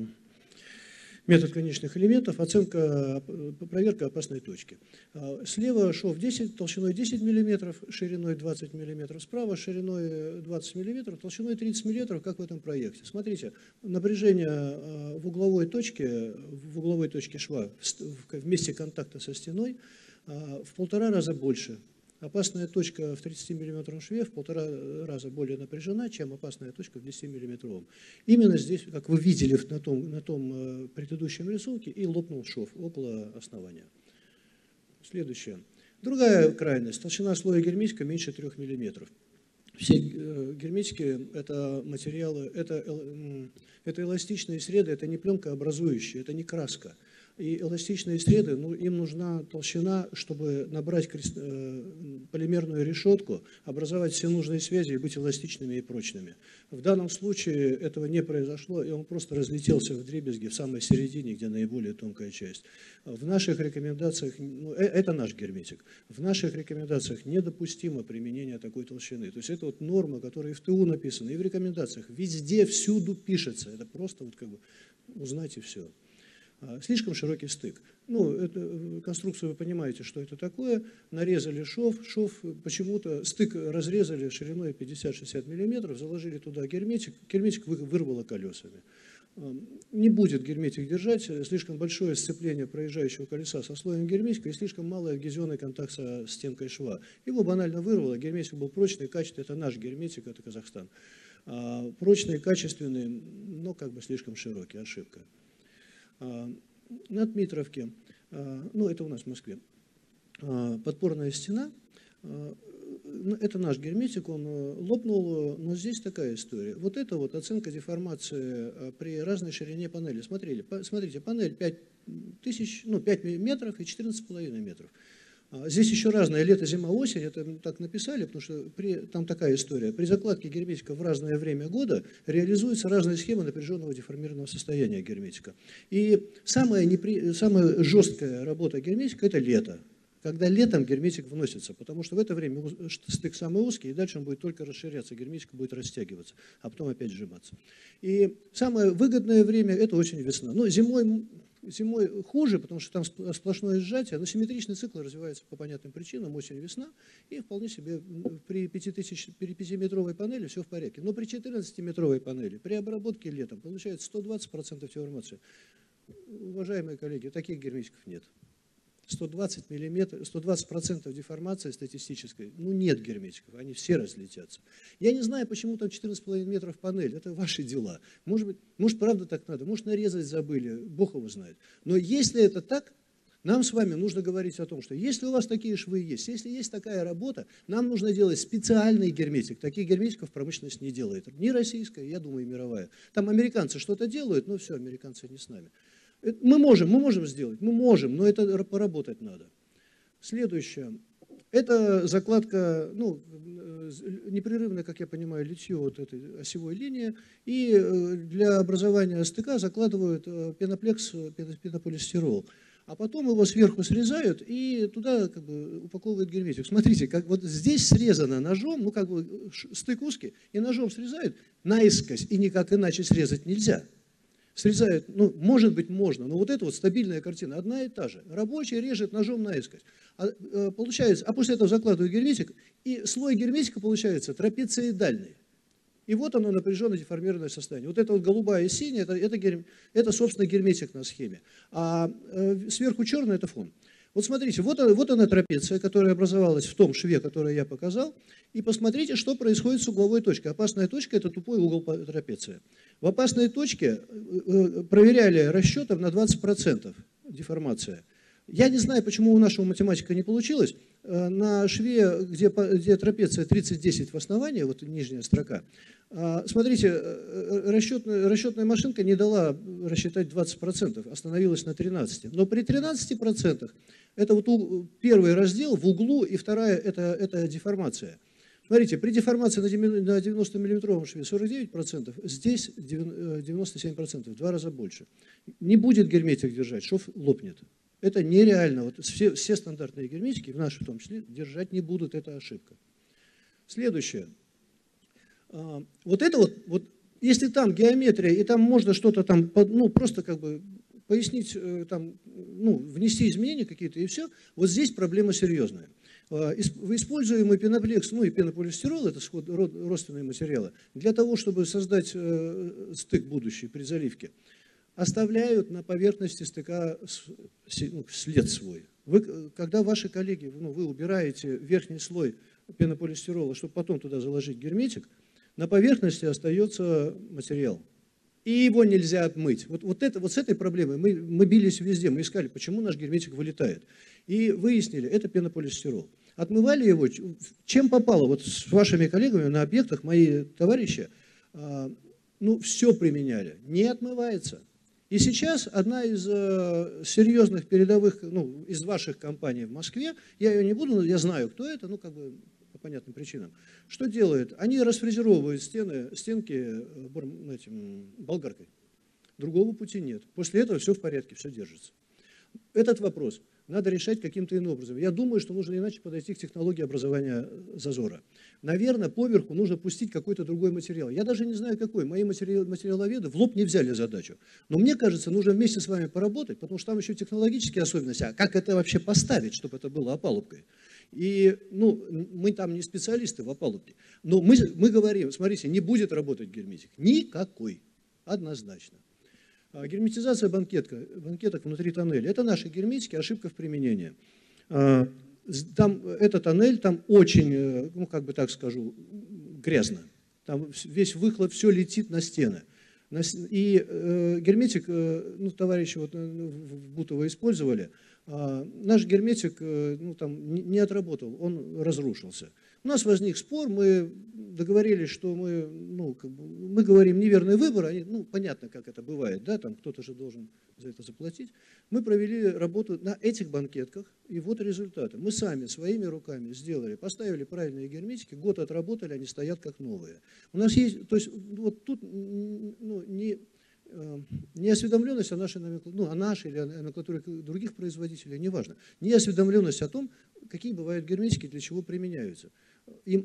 метод конечных элементов, проверка опасной точки. Слева шов 10, толщиной 10 мм, шириной 20 мм, справа шириной 20 мм, толщиной 30 мм, как в этом проекте. Смотрите, напряжение в угловой точке шва в месте контакта со стеной в 1,5 раза больше. Опасная точка в 30-мм шве в 1,5 раза более напряжена, чем опасная точка в 10-мм. Именно здесь, как вы видели на том предыдущем рисунке, и лопнул шов около основания. Следующее. Другая крайность. Толщина слоя герметика меньше 3 мм. Все герметики – это материалы, это эластичные среды, это не пленкообразующие, это не краска. И эластичные среды, им нужна толщина, чтобы набрать полимерную решетку, образовать все нужные связи и быть эластичными и прочными. В данном случае этого не произошло, и он просто разлетелся вдребезги в самой середине, где наиболее тонкая часть. В наших рекомендациях, это наш герметик, в наших рекомендациях недопустимо применение такой толщины. То есть это норма, которая и в ТУ написана, и в рекомендациях, везде, всюду пишется. Это просто узнать и все. Слишком широкий стык. Конструкцию вы понимаете, что это такое. Нарезали шов, почему-то стык разрезали шириной 50-60 мм, заложили туда герметик вырвало колесами. Не будет герметик держать, слишком большое сцепление проезжающего колеса со слоем герметика и слишком малый адгезионный контакт со стенкой шва. Его банально вырвало, герметик был прочный, качественный, это наш герметик, это Казахстан. Прочный, качественный, но слишком широкий, ошибка. На Дмитровке, это у нас в Москве, подпорная стена, это наш герметик, он лопнул, но здесь такая история. Вот это оценка деформации при разной ширине панели. Смотрите, панель 5 метров и 14,5 метров. Здесь еще разное, лето, зима, осень, это так написали, потому что там такая история. При закладке герметика в разное время года реализуется разная схема напряженного деформированного состояния герметика. И самая жесткая работа герметика – это лето. Когда летом герметик вносится, потому что в это время стык самый узкий, и дальше он будет только расширяться, герметик будет растягиваться, а потом опять сжиматься. И самое выгодное время – это осень-весна. Зимой хуже, потому что там сплошное сжатие, но симметричный цикл развивается по понятным причинам, осень-весна, и вполне себе при 5-метровой панели все в порядке. Но при 14-метровой панели, при обработке летом, получается 120% деформации. Уважаемые коллеги, таких герметиков нет. 120% деформации статистической, нет герметиков, они все разлетятся. Я не знаю, почему там 14,5 метров панель, это ваши дела. Может правда так надо, может нарезать забыли, Бог его знает. Но если это так, Нам с вами нужно говорить о том, что если у вас такие швы есть, если есть такая работа, нам нужно делать специальный герметик. Таких герметиков промышленность не делает. Ни российская, я думаю, и мировая. Там американцы что-то делают, но все, американцы не с нами. Мы можем сделать, но это поработать надо. Следующее. Это закладка, ну, непрерывное, как я понимаю, литье вот этой осевой линии. И для образования стыка закладывают пеноплекс, пенополистирол. А потом его сверху срезают и туда как бы упаковывают герметик. Смотрите, как вот здесь срезано ножом, ну как бы стык узкий, и ножом срезают наискось, и никак иначе срезать нельзя. Срезают, ну, может быть, можно, но вот эта вот стабильная картина одна и та же. Рабочий режет ножом наискось. Получается, а после этого закладывают герметик, и слой герметика получается трапециидальный. И вот оно напряженно деформированное состояние. Вот это вот голубая и синяя, это собственно, герметик на схеме. А сверху черный – это фон. Вот смотрите, вот она трапеция, которая образовалась в том шве, который я показал. И посмотрите, что происходит с угловой точкой. Опасная точка – это тупой угол трапеции. В опасной точке проверяли расчетов на 20% деформация. Я не знаю, почему у нашего математика не получилось. На шве, где трапеция 30-10 в основании, вот нижняя строка, смотрите, расчетная машинка не дала рассчитать 20%, остановилась на 13%. Но при 13% это вот первый раздел в углу, и вторая это деформация. Смотрите, при деформации на 90-миллиметровом шве 49%, здесь 97%, в 2 раза больше. Не будет герметик держать, шов лопнет. Это нереально. Вот все стандартные герметики, в нашем в том числе, держать не будут, это ошибка. Следующее. Вот это вот, если там геометрия, и там можно что-то там, ну, просто как бы пояснить, там, ну, внести изменения какие-то, и все, вот здесь проблема серьезная. Используемый пеноплекс, ну и пенополистирол, это родственные материалы, для того, чтобы создать стык будущий при заливке, оставляют на поверхности стыка след свой. Когда ваши коллеги, ну, вы убираете верхний слой пенополистирола, чтобы потом туда заложить герметик, на поверхности остается материал. И его нельзя отмыть. Вот с этой проблемой мы бились везде, мы искали, почему наш герметик вылетает. И выяснили, это пенополистирол. Отмывали его, чем попало. Вот с вашими коллегами на объектах мои товарищи, ну, все применяли, не отмывается. И сейчас одна из серьезных передовых, ну, из ваших компаний в Москве, я ее не буду, но я знаю, кто это, ну, как бы по понятным причинам. Что делают? Они расфрезеровывают стенки болгаркой. Другого пути нет. После этого все в порядке, все держится. Этот вопрос надо решать каким-то иным образом. Я думаю, что нужно иначе подойти к технологии образования зазора. Наверное, поверху нужно пустить какой-то другой материал. Я даже не знаю, какой. Мои материаловеды в лоб не взяли задачу. Но мне кажется, нужно вместе с вами поработать, потому что там еще технологические особенности. А как это вообще поставить, чтобы это было опалубкой? И, ну, мы там не специалисты в опалубке. Но мы говорим, смотрите, не будет работать герметик. Никакой. Однозначно. Герметизация банкеток внутри тоннеля. Это наши герметики, ошибка в применении. Там, это тоннель, там очень, ну как бы так скажу, грязно. Там весь выхлоп, все летит на стены. И герметик, ну, товарищи вот в Бутово использовали, наш герметик, ну, там, не отработал, он разрушился. У нас возник спор, мы договорились, что мы, ну, как бы, мы говорим неверный выбор, они, ну, понятно, как это бывает, да, там кто-то же должен за это заплатить. Мы провели работу на этих банкетках, и вот результаты. Мы сами своими руками сделали, поставили правильные герметики, год отработали, они стоят как новые. У нас есть, то есть вот тут, ну, не осведомленность о нашей номенклатуре, ну, о нашей или о номенклатуре других производителей, неважно. Не осведомленность о том, какие бывают герметики, для чего применяются. И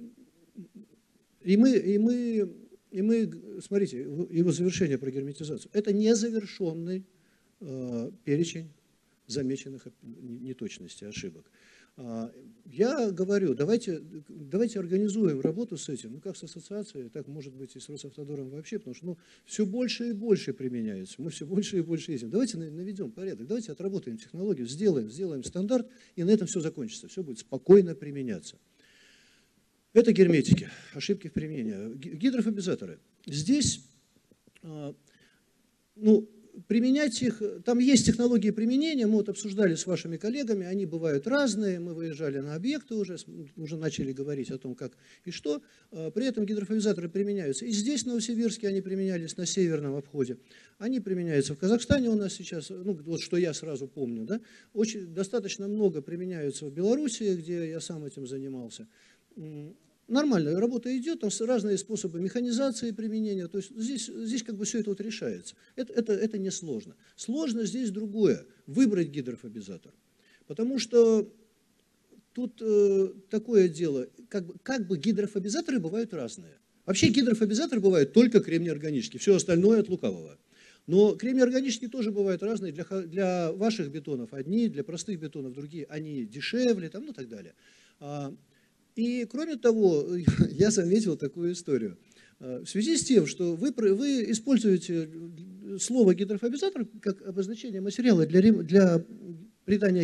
мы, смотрите, его завершение про герметизацию. Это незавершенный перечень замеченных неточностей, ошибок. Я говорю, давайте организуем работу с этим, ну как с ассоциацией, так может быть и с Росавтодором вообще, потому что, ну, все больше и больше применяется, мы все больше и больше ездим. Давайте наведем порядок, давайте отработаем технологию, сделаем стандарт, и на этом все закончится, все будет спокойно применяться. Это герметики, ошибки в применении. Гидрофобизаторы. Здесь, ну, применять их, там есть технологии применения, мы вот обсуждали с вашими коллегами, они бывают разные, мы выезжали на объекты уже начали говорить о том, как и что. При этом гидрофобизаторы применяются и здесь, в Новосибирске, они применялись на северном обходе, они применяются в Казахстане у нас сейчас, ну вот что я сразу помню, да, достаточно много применяются в Белоруссии, где я сам этим занимался. Нормальная работа идет, там разные способы механизации применения, то есть здесь как бы все это вот решается. Это не сложно. Сложно здесь другое, выбрать гидрофобизатор. Потому что тут такое дело, как бы гидрофобизаторы бывают разные. Вообще гидрофобизаторы бывают только кремний-органические, все остальное от лукавого. Но кремний-органические тоже бывают разные, для ваших бетонов одни, для простых бетонов другие, они дешевле, там, ну и так далее. И кроме того, я заметил такую историю. В связи с тем, что вы используете слово гидрофобизатор как обозначение материала для придания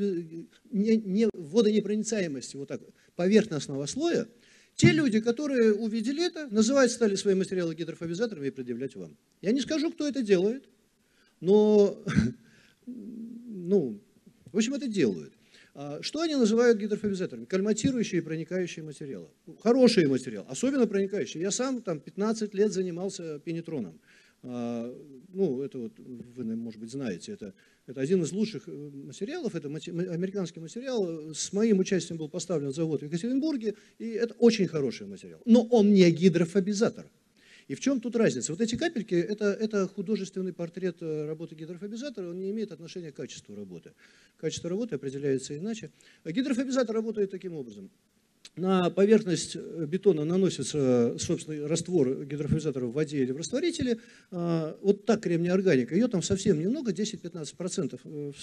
водонепроницаемости вот так, поверхностного слоя, те люди, которые увидели это, стали свои материалы гидрофобизаторами и предъявлять вам. Я не скажу, кто это делает, но, ну, в общем, это делают. Что они называют гидрофобизаторами? Кальматирующие и проникающие материалы. Хороший материал, особенно проникающий. Я сам там 15 лет занимался пенетроном. Ну, это вот вы, может быть, знаете, это один из лучших материалов, это американский материал. С моим участием был поставлен завод в Екатеринбурге, и это очень хороший материал. Но он не гидрофобизатор. И в чем тут разница? Вот эти капельки, это художественный портрет работы гидрофобизатора, он не имеет отношения к качеству работы. Качество работы определяется иначе. Гидрофобизатор работает таким образом. На поверхность бетона наносится, собственно, раствор гидрофобизатора в воде или в растворителе. Вот так кремния органика. Ее там совсем немного, 10-15%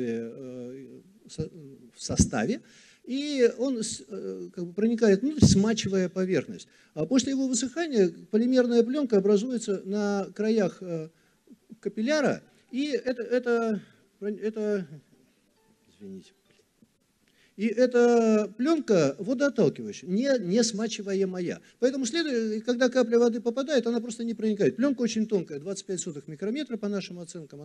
в составе. И он как бы проникает внутрь, смачивая поверхность. А после его высыхания полимерная пленка образуется на краях капилляра, и извините. И эта пленка водоотталкивающая, не смачиваемая. Поэтому, когда капля воды попадает, она просто не проникает. Пленка очень тонкая, 25 микрометра по нашим оценкам.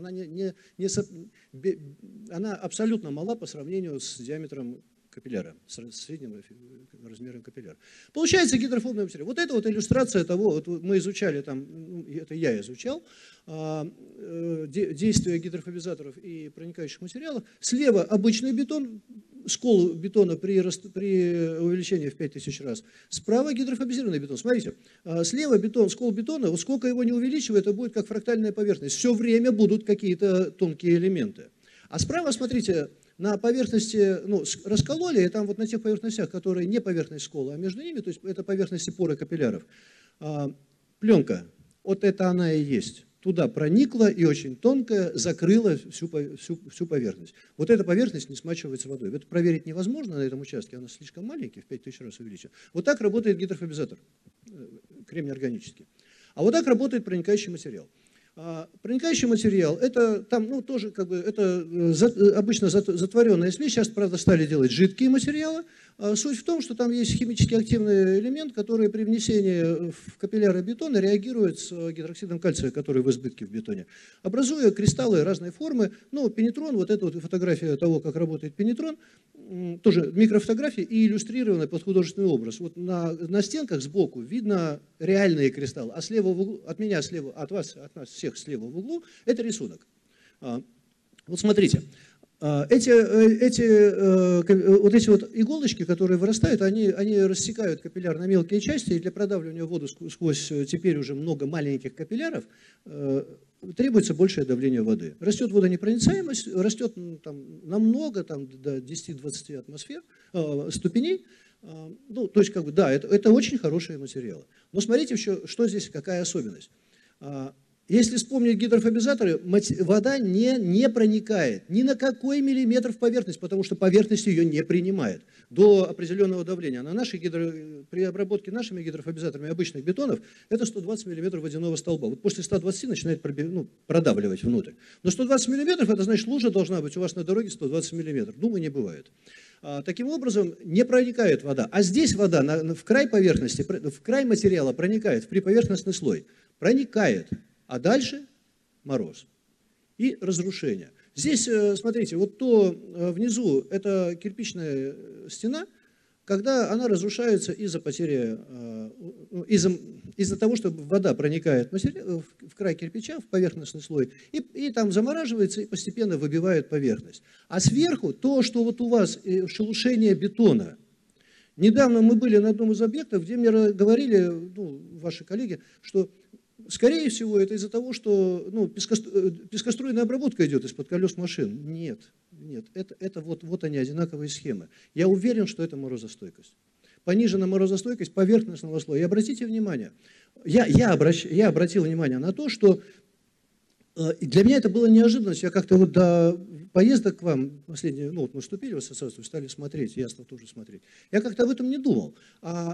Она абсолютно мала по сравнению с диаметром капилляра, с средним размером капилляра. Получается гидрофобный материал. Вот это вот иллюстрация того, вот мы изучали там, это я изучал, действия гидрофобизаторов и проникающих материалов. Слева обычный бетон, скол бетона при увеличении в 5000 раз. Справа гидрофобизированный бетон. Смотрите, слева бетон, скол бетона, вот сколько его не увеличивая, это будет как фрактальная поверхность. Все время будут какие-то тонкие элементы. А справа, смотрите, на поверхности, ну, раскололи, и там вот на тех поверхностях, которые не поверхность скола, а между ними, то есть это поверхности поры капилляров, пленка, вот это она и есть. Туда проникла и очень тонкая, закрыла всю поверхность. Вот эта поверхность не смачивается водой. Это проверить невозможно на этом участке, она слишком маленькая, в 5000 раз увеличена. Вот так работает гидрофобизатор, кремний-органический. А вот так работает проникающий материал. Проникающий материал, это там, ну, тоже как бы, это обычно затворенная смесь, сейчас, правда, стали делать жидкие материалы. Суть в том, что там есть химически активный элемент, который при внесении в капилляры бетона реагирует с гидроксидом кальция, который в избытке в бетоне, образуя кристаллы разной формы. Ну, пенетрон, вот эта вот фотография того, как работает пенетрон, тоже микрофотография и иллюстрированная под художественный образ. Вот на стенках сбоку видно реальные кристаллы, а слева в углу, от меня слева, от вас, от нас всех слева в углу, это рисунок. Вот смотрите. Вот эти вот иголочки, которые вырастают, они рассекают капилляр на мелкие части, и для продавливания воду сквозь теперь уже много маленьких капилляров требуется большее давление воды. Растет водонепроницаемость, растет там, намного, там, до 10-20 атмосфер, ступеней. Ну, то есть, как бы, да, это очень хорошие материалы. Но смотрите еще, что здесь, какая особенность. Если вспомнить гидрофобизаторы, вода не проникает ни на какой миллиметр в поверхность, потому что поверхность ее не принимает до определенного давления. При обработке нашими гидрофобизаторами обычных бетонов это 120 мм водяного столба. Вот после 120 начинает продавливать внутрь. Но 120 мм, это значит, лужа должна быть у вас на дороге 120 мм. Думаю, не бывает. Таким образом, не проникает вода. А здесь вода в край поверхности, в край материала проникает, в приповерхностный слой. Проникает. А дальше мороз. и разрушения. Здесь, смотрите, вот то внизу, это кирпичная стена, когда она разрушается из-за потери, из-за того, что вода проникает в край кирпича, в поверхностный слой, и там замораживается и постепенно выбивает поверхность. А сверху то, что вот у вас шелушение бетона. Недавно мы были на одном из объектов, где мне говорили, ну, ваши коллеги, что, скорее всего, это из-за того, что пескоструйная обработка идет из-под колес машин. Нет, это вот они, одинаковые схемы. Я уверен, что это морозостойкость. Понижена морозостойкость поверхностного слоя. И обратите внимание, я обратил внимание на то, что для меня это было неожиданность. Я как-то вот до поездок к вам, последние, ну вот мы вступили в ассоциацию, стали смотреть, я стал тоже смотреть. Я как-то об этом не думал. А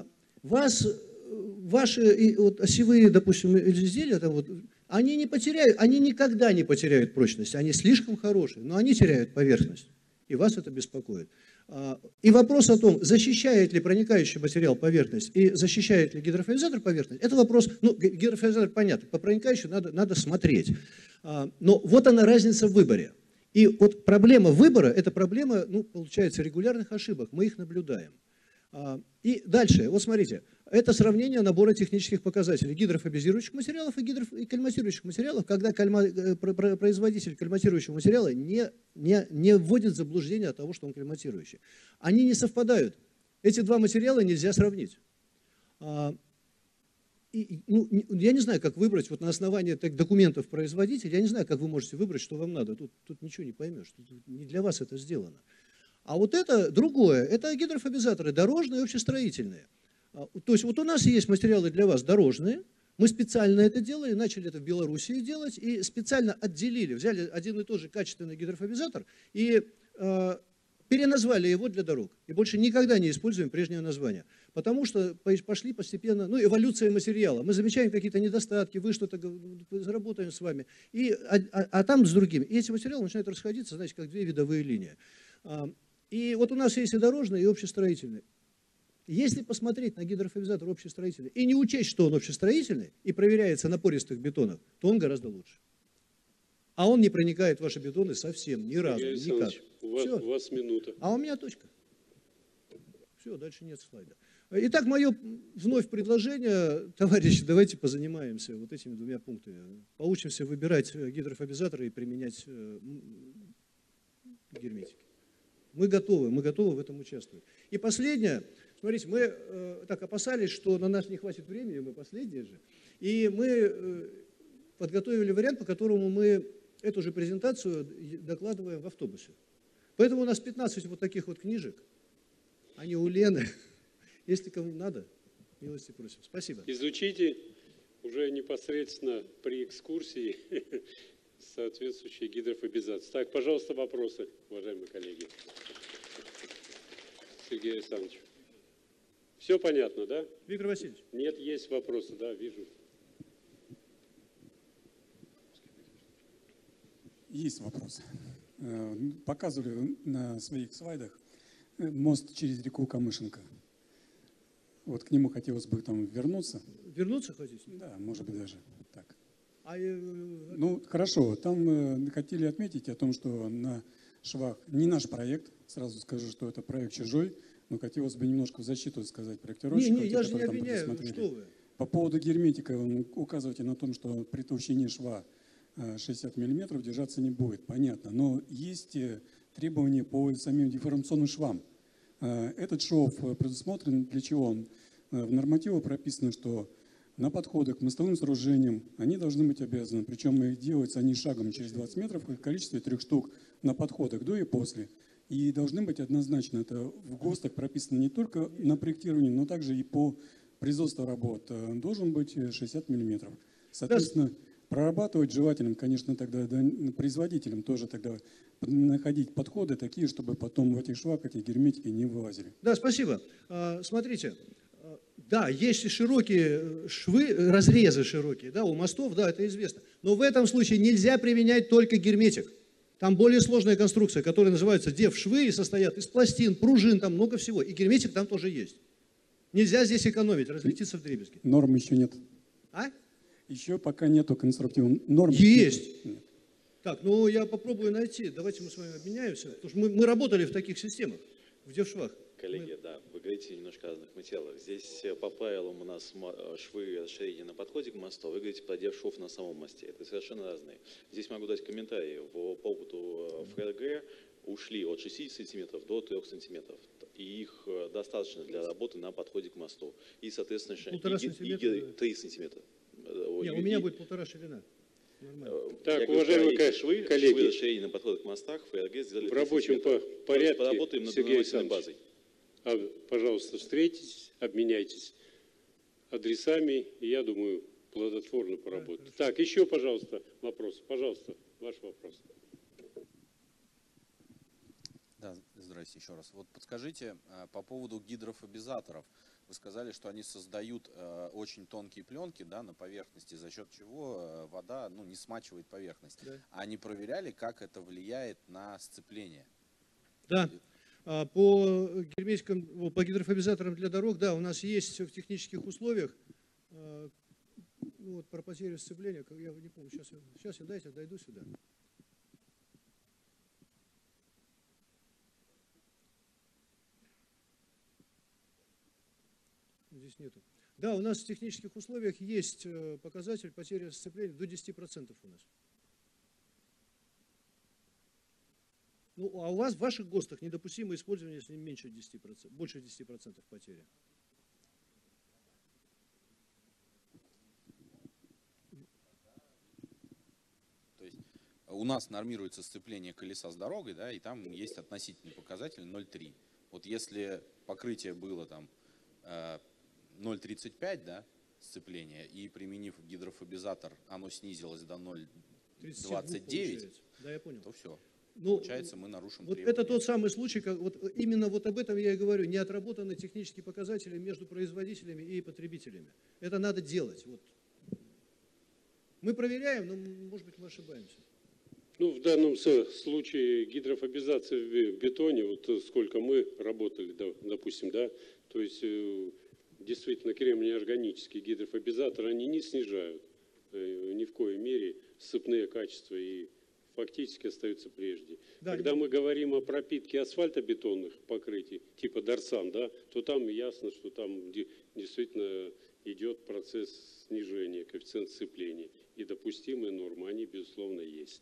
ваши вот осевые, допустим, изделия, там вот, они не потеряют, они никогда не потеряют прочность, они слишком хорошие, но они теряют поверхность, и вас это беспокоит. И вопрос о том, защищает ли проникающий материал поверхность и защищает ли гидрофобизатор поверхность, это вопрос, ну, гидрофобизатор понятно, по проникающему надо смотреть. Но вот она разница в выборе. И вот проблема выбора, это проблема, ну, получается, регулярных ошибок, мы их наблюдаем. И дальше, вот смотрите, это сравнение набора технических показателей гидрофобизирующих материалов и кальматирующих материалов, когда производитель кальматирующего материала не вводит в заблуждение от того, что он кальматирующий. Они не совпадают. Эти два материала нельзя сравнить. Ну, я не знаю, как выбрать, вот на основании документов производителя, я не знаю, как вы можете выбрать, что вам надо. Тут ничего не поймешь, не для вас это сделано. А вот это другое, это гидрофобизаторы дорожные и общестроительные. То есть вот у нас есть материалы для вас дорожные, мы специально это делали, начали это в Белоруссии делать и специально отделили, взяли один и тот же качественный гидрофобизатор и переназвали его для дорог. И больше никогда не используем прежнее название. Потому что пошли постепенно, ну, эволюция материала. Мы замечаем какие-то недостатки, вы что-то заработаем с вами, а там с другими. И эти материалы начинают расходиться, значит, как две видовые линии. И вот у нас есть и дорожный, и общестроительный. Если посмотреть на гидрофобизатор общестроительный и не учесть, что он общестроительный и проверяется на пористых бетонах, то он гораздо лучше. А он не проникает в ваши бетоны совсем, ни разу, никак. У вас минута. А у меня точка. Все, дальше нет слайда. Итак, мое вновь предложение, товарищи, давайте позанимаемся вот этими двумя пунктами. Поучимся выбирать гидрофобизаторы и применять герметики. Мы готовы в этом участвовать. И последнее, смотрите, мы так опасались, что на нас не хватит времени, мы последние же, и мы подготовили вариант, по которому мы эту же презентацию докладываем в автобусе. Поэтому у нас 15 вот таких вот книжек, они у Лены. Если кому надо, милости просим. Спасибо. Изучите уже непосредственно при экскурсии соответствующие гидрофобизации. Так, пожалуйста, вопросы, уважаемые коллеги. Сергей Александрович. Все понятно, да? Виктор Васильевич. Нет, есть вопросы, да, вижу. Есть вопрос. Показывали на своих слайдах мост через реку Камышенко. Вот к нему хотелось бы там вернуться. Вернуться хотите? Да, может быть даже так. Ну, хорошо. Там хотели отметить о том, что на швах не наш проект. Сразу скажу, что это проект чужой. Но хотелось бы немножко в защиту сказать проектировщиков. Не, я же не обвиняю, что вы. По поводу герметика вы указываете на том, что при толщине шва 60 мм держаться не будет. Понятно. Но есть требования по самим деформационным швам. Этот шов предусмотрен для чего? В нормативах прописано, что на подходах к мостовым сооружениям они должны быть обязаны. Причем их делаются они шагом через 20 метров в количестве 3 штук на подходах до и после. И должны быть однозначно, это в ГОСТах прописано не только на проектировании, но также и по производству работ. Должен быть 60 мм. Соответственно, прорабатывать желательно, конечно, тогда производителям тоже тогда находить подходы такие, чтобы потом в этих швах эти герметики не вылазили. Да, спасибо. Смотрите, да, есть и широкие швы, разрезы широкие, да, у мостов, да, это известно. Но в этом случае нельзя применять только герметик. Там более сложная конструкция, которая называется дев-швы и состоят из пластин, пружин, там много всего. И герметик там тоже есть. Нельзя здесь экономить, разлетиться вдребезги. Норм еще нет. А? Еще пока нету конструктивных норм. Есть. Нет. Так, ну я попробую найти. Давайте мы с вами обменяемся. Потому что мы работали в таких системах, в девшвах. Коллеги, да, вы говорите немножко о разных материалах. Здесь по правилам у нас швы расширения на подходе к мосту, вы говорите про девшов на самом мосте. Это совершенно разные. Здесь могу дать комментарий. По опыту ФРГ ушли от 60 сантиметров до 3 сантиметров. И их достаточно для работы на подходе к мосту. И, соответственно, 3 сантиметра. Нет, у меня будет 1,5 ширина. Так, уважаемые швы коллеги, расширения на подходах к мостах ФРГ сделали в рабочем порядке, поработаем над Сергей нормативной Александрович, базой. Пожалуйста, встретитесь, обменяйтесь адресами, и я думаю, плодотворно поработать. Так, еще, пожалуйста, вопрос. Пожалуйста, ваш вопрос. Да, здрасте еще раз. Вот подскажите, по поводу гидрофобизаторов. Вы сказали, что они создают очень тонкие пленки, да, на поверхности, за счет чего вода, ну, не смачивает поверхность. Да. А они проверяли, как это влияет на сцепление? Да. По гидрофобизаторам для дорог, да, у нас есть в технических условиях, вот про потерю сцепления, я не помню, сейчас я дойду сюда. Здесь нету. Да, у нас в технических условиях есть показатель потери сцепления до 10% у нас. Ну, а у вас в ваших ГОСТах недопустимо использование, если меньше 10%, больше 10% потери. То есть у нас нормируется сцепление колеса с дорогой, да, и там есть относительный показатель 0,3. Вот если покрытие было там 0,35, да, сцепление, и применив гидрофобизатор, оно снизилось до 0,29, да, я понял. то все. Ну, получается, мы нарушим вот требования. это тот самый случай, как, вот именно вот об этом я и говорю, не отработаны технические показатели между производителями и потребителями. Это надо делать. Вот. Мы проверяем, но, может быть, мы ошибаемся. Ну, в данном случае гидрофобизация в бетоне, вот сколько мы работали, да, допустим, да, то есть действительно кремний-органические гидрофобизаторы, они не снижают ни в коей мере сцепные качества и фактически остаются прежде. Да, когда мы говорим о пропитке асфальтобетонных покрытий, типа Дарсан, да, то там ясно, что там действительно идет процесс снижения коэффициента сцепления. И допустимые нормы, они, безусловно, есть.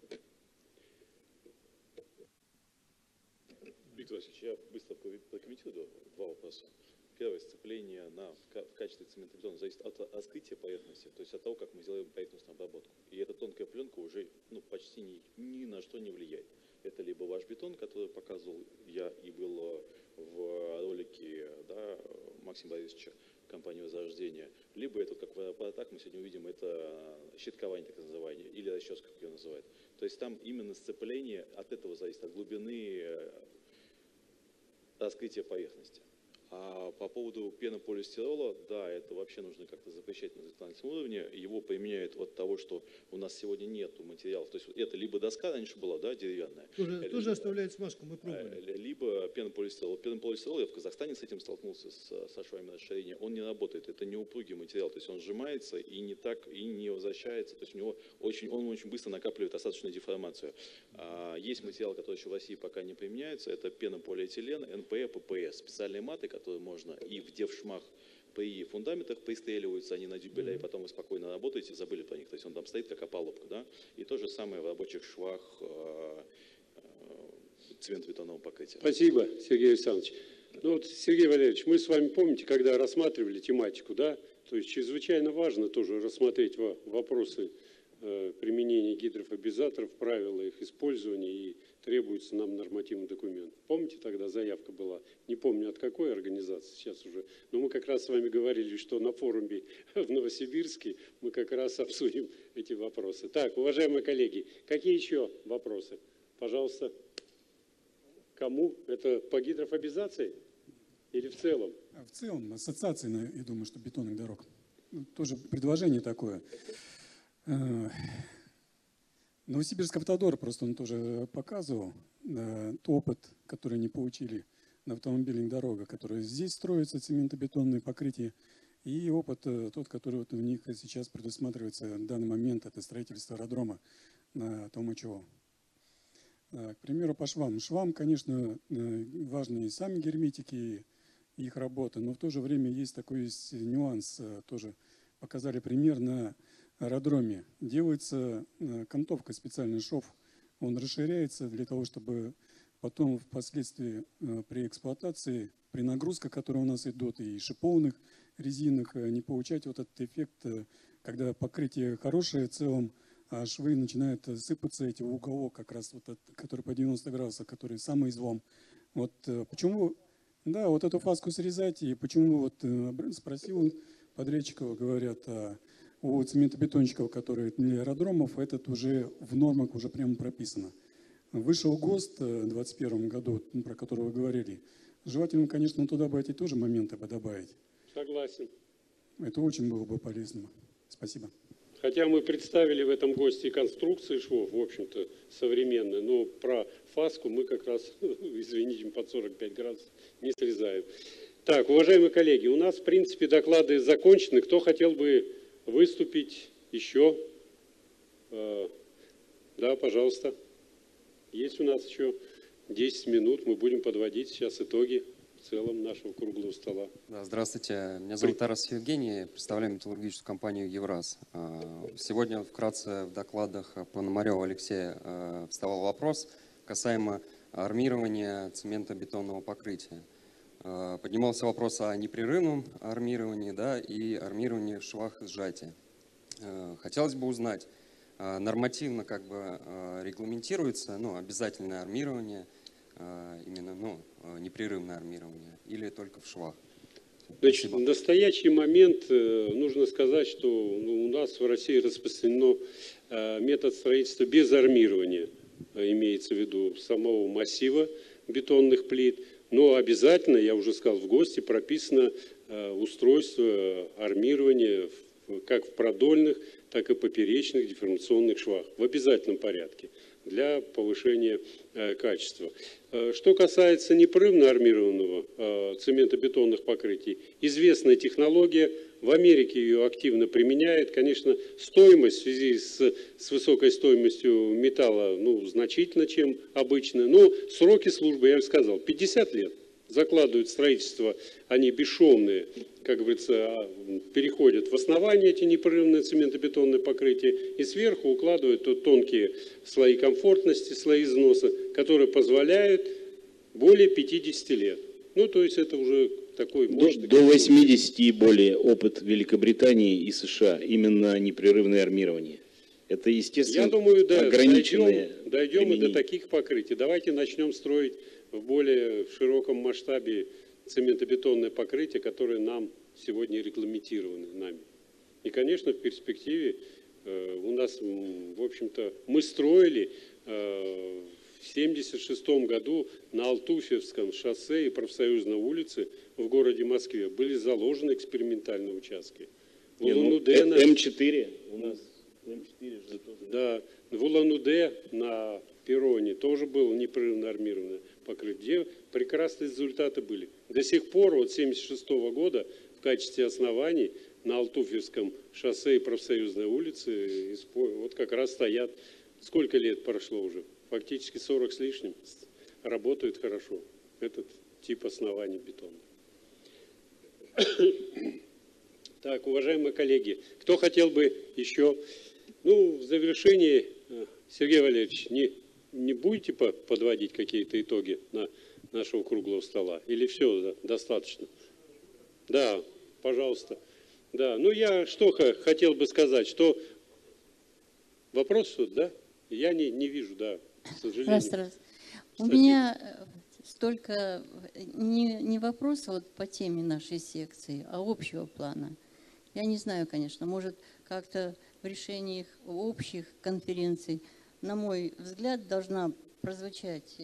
Виктор Васильевич, я быстро прокомментирую два вопроса. Первое, сцепление в качестве цементобетона зависит от раскрытия поверхности, то есть от того, как мы делаем поверхностную обработку. И эта тонкая пленка уже почти ни на что не влияет. Это либо ваш бетон, который показывал я и был в ролике, да, Максима Борисовича, компании «Возрождение», либо это, как в аэропортах мы сегодня увидим, это щиткование, так называемое, или расческа, как ее называют. То есть там именно сцепление от этого зависит, от глубины раскрытия поверхности. А по поводу пенополистирола, да, это вообще нужно как-то запрещать на законодательном уровне. Его применяют от того, что у нас сегодня нет материалов. То есть это либо доска раньше была, да, деревянная. Тоже оставляет смазку, мы пробовали. Либо пенополистирол. Пенополистирол, я в Казахстане с этим столкнулся, со швами расширения. Он не работает, это не упругий материал. То есть он сжимается и не так, и не возвращается. То есть у него он очень быстро накапливает остаточную деформацию. Есть материал, который еще в России пока не применяется. Это пенополиэтилен, НПЭ, ППС. Специальные маты, которые можно и в девшмах при фундаментах пристреливаются они на дюбеля, и потом вы спокойно работаете, забыли про них. То есть он там стоит как опалубка, да? И то же самое в рабочих швах цементобетонного покрытия. Спасибо, Сергей Александрович. Ну вот, Сергей Валерьевич, мы с вами, помните, когда рассматривали тематику, да, то есть чрезвычайно важно тоже рассмотреть вопросы применения гидрофобизаторов, правила их использования, и требуется нам нормативный документ. Помните, тогда заявка была, не помню от какой организации сейчас уже, но мы как раз с вами говорили, что на форуме в Новосибирске мы как раз обсудим эти вопросы. Так, уважаемые коллеги, какие еще вопросы? Пожалуйста. Кому? Это по гидрофобизации или в целом? В целом, ассоциации, я думаю, что бетонных дорог. Тоже предложение такое. Новосибирский автодор, просто он тоже показывал опыт, который они получили на автомобильных дорогах, которые здесь строятся, цементобетонные покрытия, и опыт тот, который вот у них сейчас предусматривается в данный момент, это строительство аэродрома Толмачева. К примеру, по швам. Швам, конечно, важны и сами герметики, и их работа, но в то же время есть такой нюанс. Тоже показали пример на аэродроме. Делается окантовка, специальный шов. Он расширяется для того, чтобы потом впоследствии при эксплуатации, при нагрузках, которые у нас идут, и шипованных резинах, не получать вот этот эффект, когда покрытие хорошее в целом, а швы начинают сыпаться эти в уголок, как раз вот этот, который по 90 градусов, который самый излом. Вот почему, да, вот эту фаску срезать, и почему вот спросил подрядчиков, говорят, у цементобетонщиков, которые для аэродромов, этот уже в нормах уже прямо прописано. Вышел ГОСТ в 2021 году, про который вы говорили. Желательно, конечно, туда бы эти тоже моменты бы добавить. Согласен. Это очень было бы полезно. Спасибо. Хотя мы представили в этом ГОСТе конструкции швов, в общем-то, современные, но про фаску мы как раз, извините, под 45 градусов не срезаем. Так, уважаемые коллеги, у нас, в принципе, доклады закончены. Кто хотел бы выступить еще? Да, пожалуйста. Есть у нас еще 10 минут, мы будем подводить сейчас итоги в целом нашего круглого стола. Да, здравствуйте, меня зовут Тарас Евгений, представляю металлургическую компанию «Евраз». Сегодня вкратце в докладах Пономарева Алексея вставал вопрос касаемо армирования цементно-бетонного покрытия. Поднимался вопрос о непрерывном армировании, да, и армировании в швах сжатия. Хотелось бы узнать, нормативно как бы регламентируется, ну, обязательное армирование, именно, непрерывное армирование, или только в швах? Значит, в настоящий момент нужно сказать, что у нас в России распространено метод строительства без армирования, имеется в виду самого массива бетонных плит, но обязательно, я уже сказал, в ГОСТе прописано устройство армирования как в продольных, так и поперечных деформационных швах в обязательном порядке для повышения качества. Что касается непрерывно армированного цементобетонных покрытий, известная технология, в Америке ее активно применяют. Конечно, стоимость в связи с высокой стоимостью металла значительно, чем обычно, но сроки службы, я уже сказал, 50 лет. Закладывают строительство, они бесшовные, как говорится, переходят в основание эти непрерывные цементобетонные покрытия и сверху укладывают тонкие слои комфортности, слои износа, которые позволяют более 50 лет. Ну, то есть это уже такой мощный... До 80 и более опыт Великобритании и США, именно непрерывное армирование. Это, естественно, я думаю, да, ограниченное дойдем и до таких покрытий. Давайте начнем строить в более широком масштабе цементобетонное покрытие, которое нам сегодня регламентировано нами. И, конечно, в перспективе у нас, в общем-то, мы строили в 1976 году на Алтуфьевском шоссе и Профсоюзной улице в городе Москве были заложены экспериментальные участки. М4 у нас, М4 же тоже. Да, в Улан-Удэ на перроне тоже было непрерывно армированное покрытие, где прекрасные результаты были. До сих пор, вот с 1976 года, в качестве оснований на Алтуфьевском шоссе и Профсоюзной улице вот как раз стоят, сколько лет прошло уже? Фактически 40 с лишним. Работает хорошо этот тип оснований бетона. Так, уважаемые коллеги, кто хотел бы еще, в завершении, Сергей Валерьевич, не будете подводить какие-то итоги нашего круглого стола? Или все достаточно? Да, пожалуйста. Да, я что хотел бы сказать, что вопрос, да? Я не вижу, да, к сожалению. Раз. У меня столько не вопрос вот по теме нашей секции, а общего плана. Я не знаю, конечно, может как-то в решениях общих конференций, на мой взгляд, должна прозвучать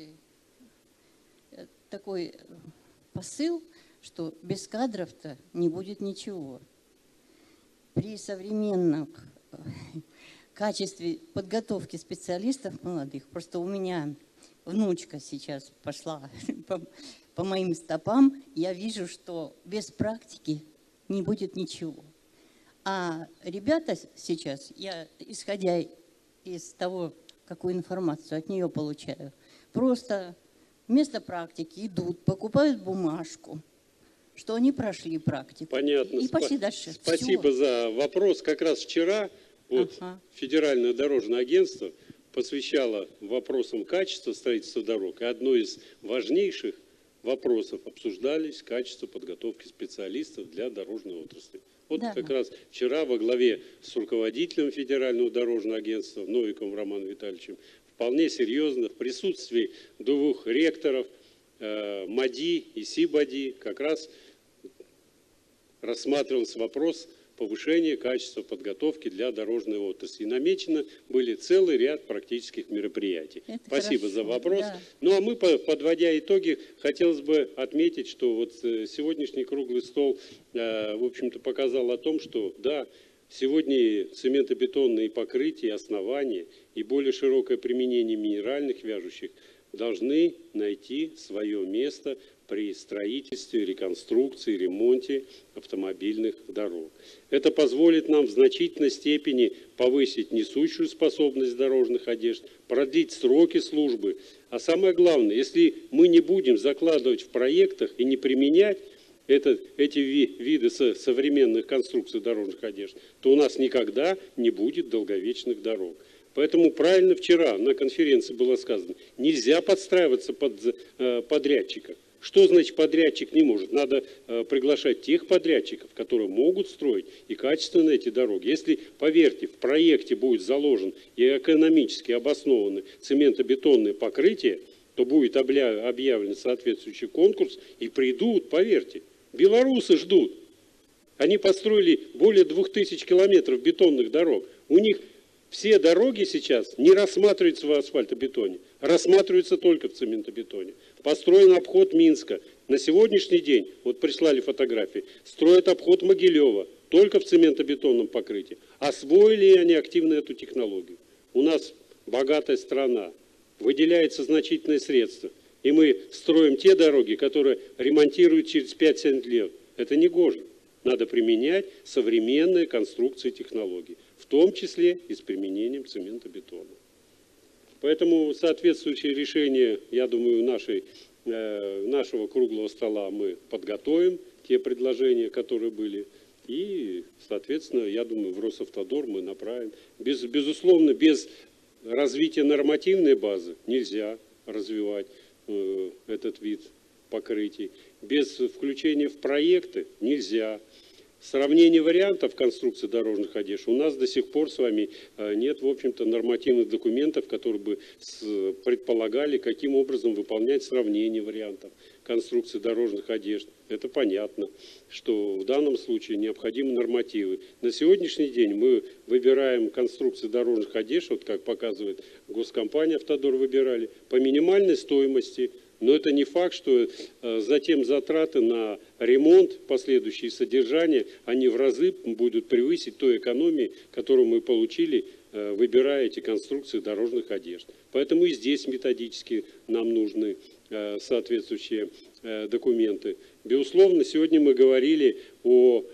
такой посыл, что без кадров-то не будет ничего. При современном качестве подготовки специалистов молодых, просто у меня внучка сейчас пошла по моим стопам, я вижу, что без практики не будет ничего. А ребята сейчас, исходя из того, какую информацию от нее получаю. Просто вместо практики идут, покупают бумажку, что они прошли практику. Понятно. И пошли дальше. Спасибо Всё. за вопрос. Как раз вчера вот Федеральное дорожное агентство посвящало вопросам качества строительства дорог. И одно из важнейших вопросов обсуждались качество подготовки специалистов для дорожной отрасли. Вот Да. как раз вчера во главе с руководителем Федерального дорожного агентства Новиковым Романом Витальевичем вполне серьезно в присутствии двух ректоров МАДИ и СИБАДИ как раз рассматривался вопрос повышения качества подготовки для дорожной отрасли. И намечено были целый ряд практических мероприятий. Это Спасибо хорошо, за вопрос. да. Ну а мы, подводя итоги, хотелось бы отметить, что вот сегодняшний круглый стол, в общем-то, показал о том, что да, сегодня цементобетонные покрытия, основания и более широкое применение минеральных вяжущих должны найти свое место при строительстве, реконструкции, ремонте автомобильных дорог. Это позволит нам в значительной степени повысить несущую способность дорожных одежд, продлить сроки службы. А самое главное, если мы не будем закладывать в проектах и не применять эти виды современных конструкций дорожных одежд, то у нас никогда не будет долговечных дорог. Поэтому правильно вчера на конференции было сказано, нельзя подстраиваться под подрядчика. Что значит подрядчик не может? Надо приглашать тех подрядчиков, которые могут строить и качественно эти дороги. Если, поверьте, в проекте будет заложен и экономически обоснованное цементобетонное покрытие, то будет объявлен соответствующий конкурс и придут, поверьте. Белорусы ждут. Они построили более 2000 километров бетонных дорог. У них все дороги сейчас не рассматриваются в асфальтобетоне, рассматриваются только в цементобетоне. Построен обход Минска. На сегодняшний день, вот прислали фотографии, строят обход Могилева только в цементобетонном покрытии. Освоили они активно эту технологию. У нас богатая страна, выделяется значительные средства. И мы строим те дороги, которые ремонтируют через 5-7 лет. Это не гоже. Надо применять современные конструкции и технологии, в том числе и с применением цементобетона. Поэтому соответствующие решения, я думаю, нашего круглого стола мы подготовим, те предложения, которые были. И, соответственно, я думаю, в Росавтодор мы направим. Безусловно, без развития нормативной базы нельзя развивать этот вид покрытий. Без включения в проекты нельзя. Сравнение вариантов конструкции дорожных одежд. У нас до сих пор с вами нет, в общем-то, нормативных документов, которые бы предполагали, каким образом выполнять сравнение вариантов конструкции дорожных одежд. Это понятно, что в данном случае необходимы нормативы. На сегодняшний день мы выбираем конструкции дорожных одежд, вот как показывает госкомпания «Автодор» выбирали, по минимальной стоимости. Но это не факт, что затем затраты на ремонт, последующие содержания, они в разы будут превысить той экономии, которую мы получили, выбирая эти конструкции дорожных одежд. Поэтому и здесь методически нам нужны соответствующие документы. Безусловно, сегодня мы говорили о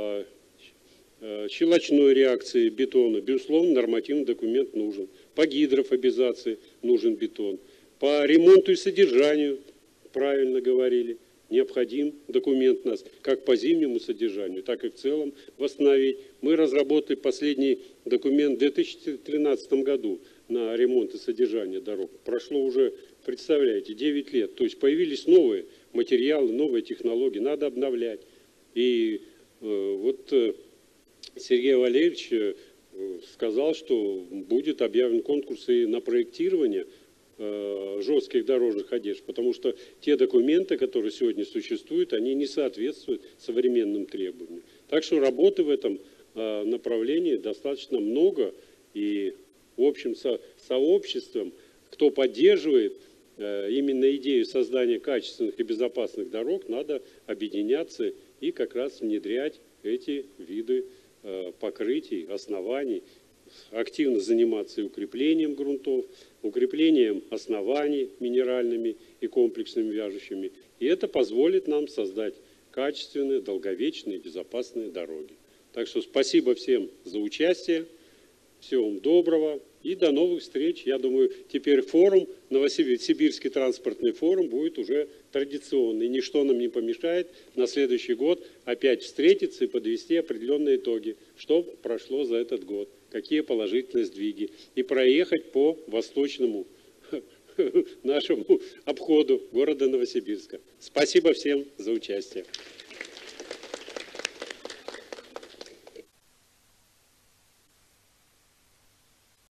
щелочной реакции бетона. Безусловно, нормативный документ нужен. По гидрофобизации нужен бетон. По ремонту и содержанию, правильно говорили, необходим документ у нас, как по зимнему содержанию, так и в целом восстановить. Мы разработали последний документ в 2013 году на ремонт и содержание дорог. Прошло уже, представляете, 9 лет. То есть появились новые материалы, новые технологии, надо обновлять. И вот Сергей Валерьевич сказал, что будет объявлен конкурс и на проектирование жестких дорожных одежд, потому что те документы, которые сегодня существуют, они не соответствуют современным требованиям. Так что работы в этом направлении достаточно много, и общим сообществом, кто поддерживает именно идею создания качественных и безопасных дорог, надо объединяться и как раз внедрять эти виды покрытий, оснований, активно заниматься и укреплением грунтов, укреплением оснований минеральными и комплексными вяжущими. И это позволит нам создать качественные, долговечные, безопасные дороги. Так что спасибо всем за участие, всего вам доброго И до новых встреч. Я думаю, теперь форум, Новосибирский транспортный форум будет уже традиционный. Ничто нам не помешает на следующий год опять встретиться и подвести определенные итоги, что прошло за этот год, какие положительные сдвиги. И проехать по восточному нашему обходу города Новосибирска. Спасибо всем за участие.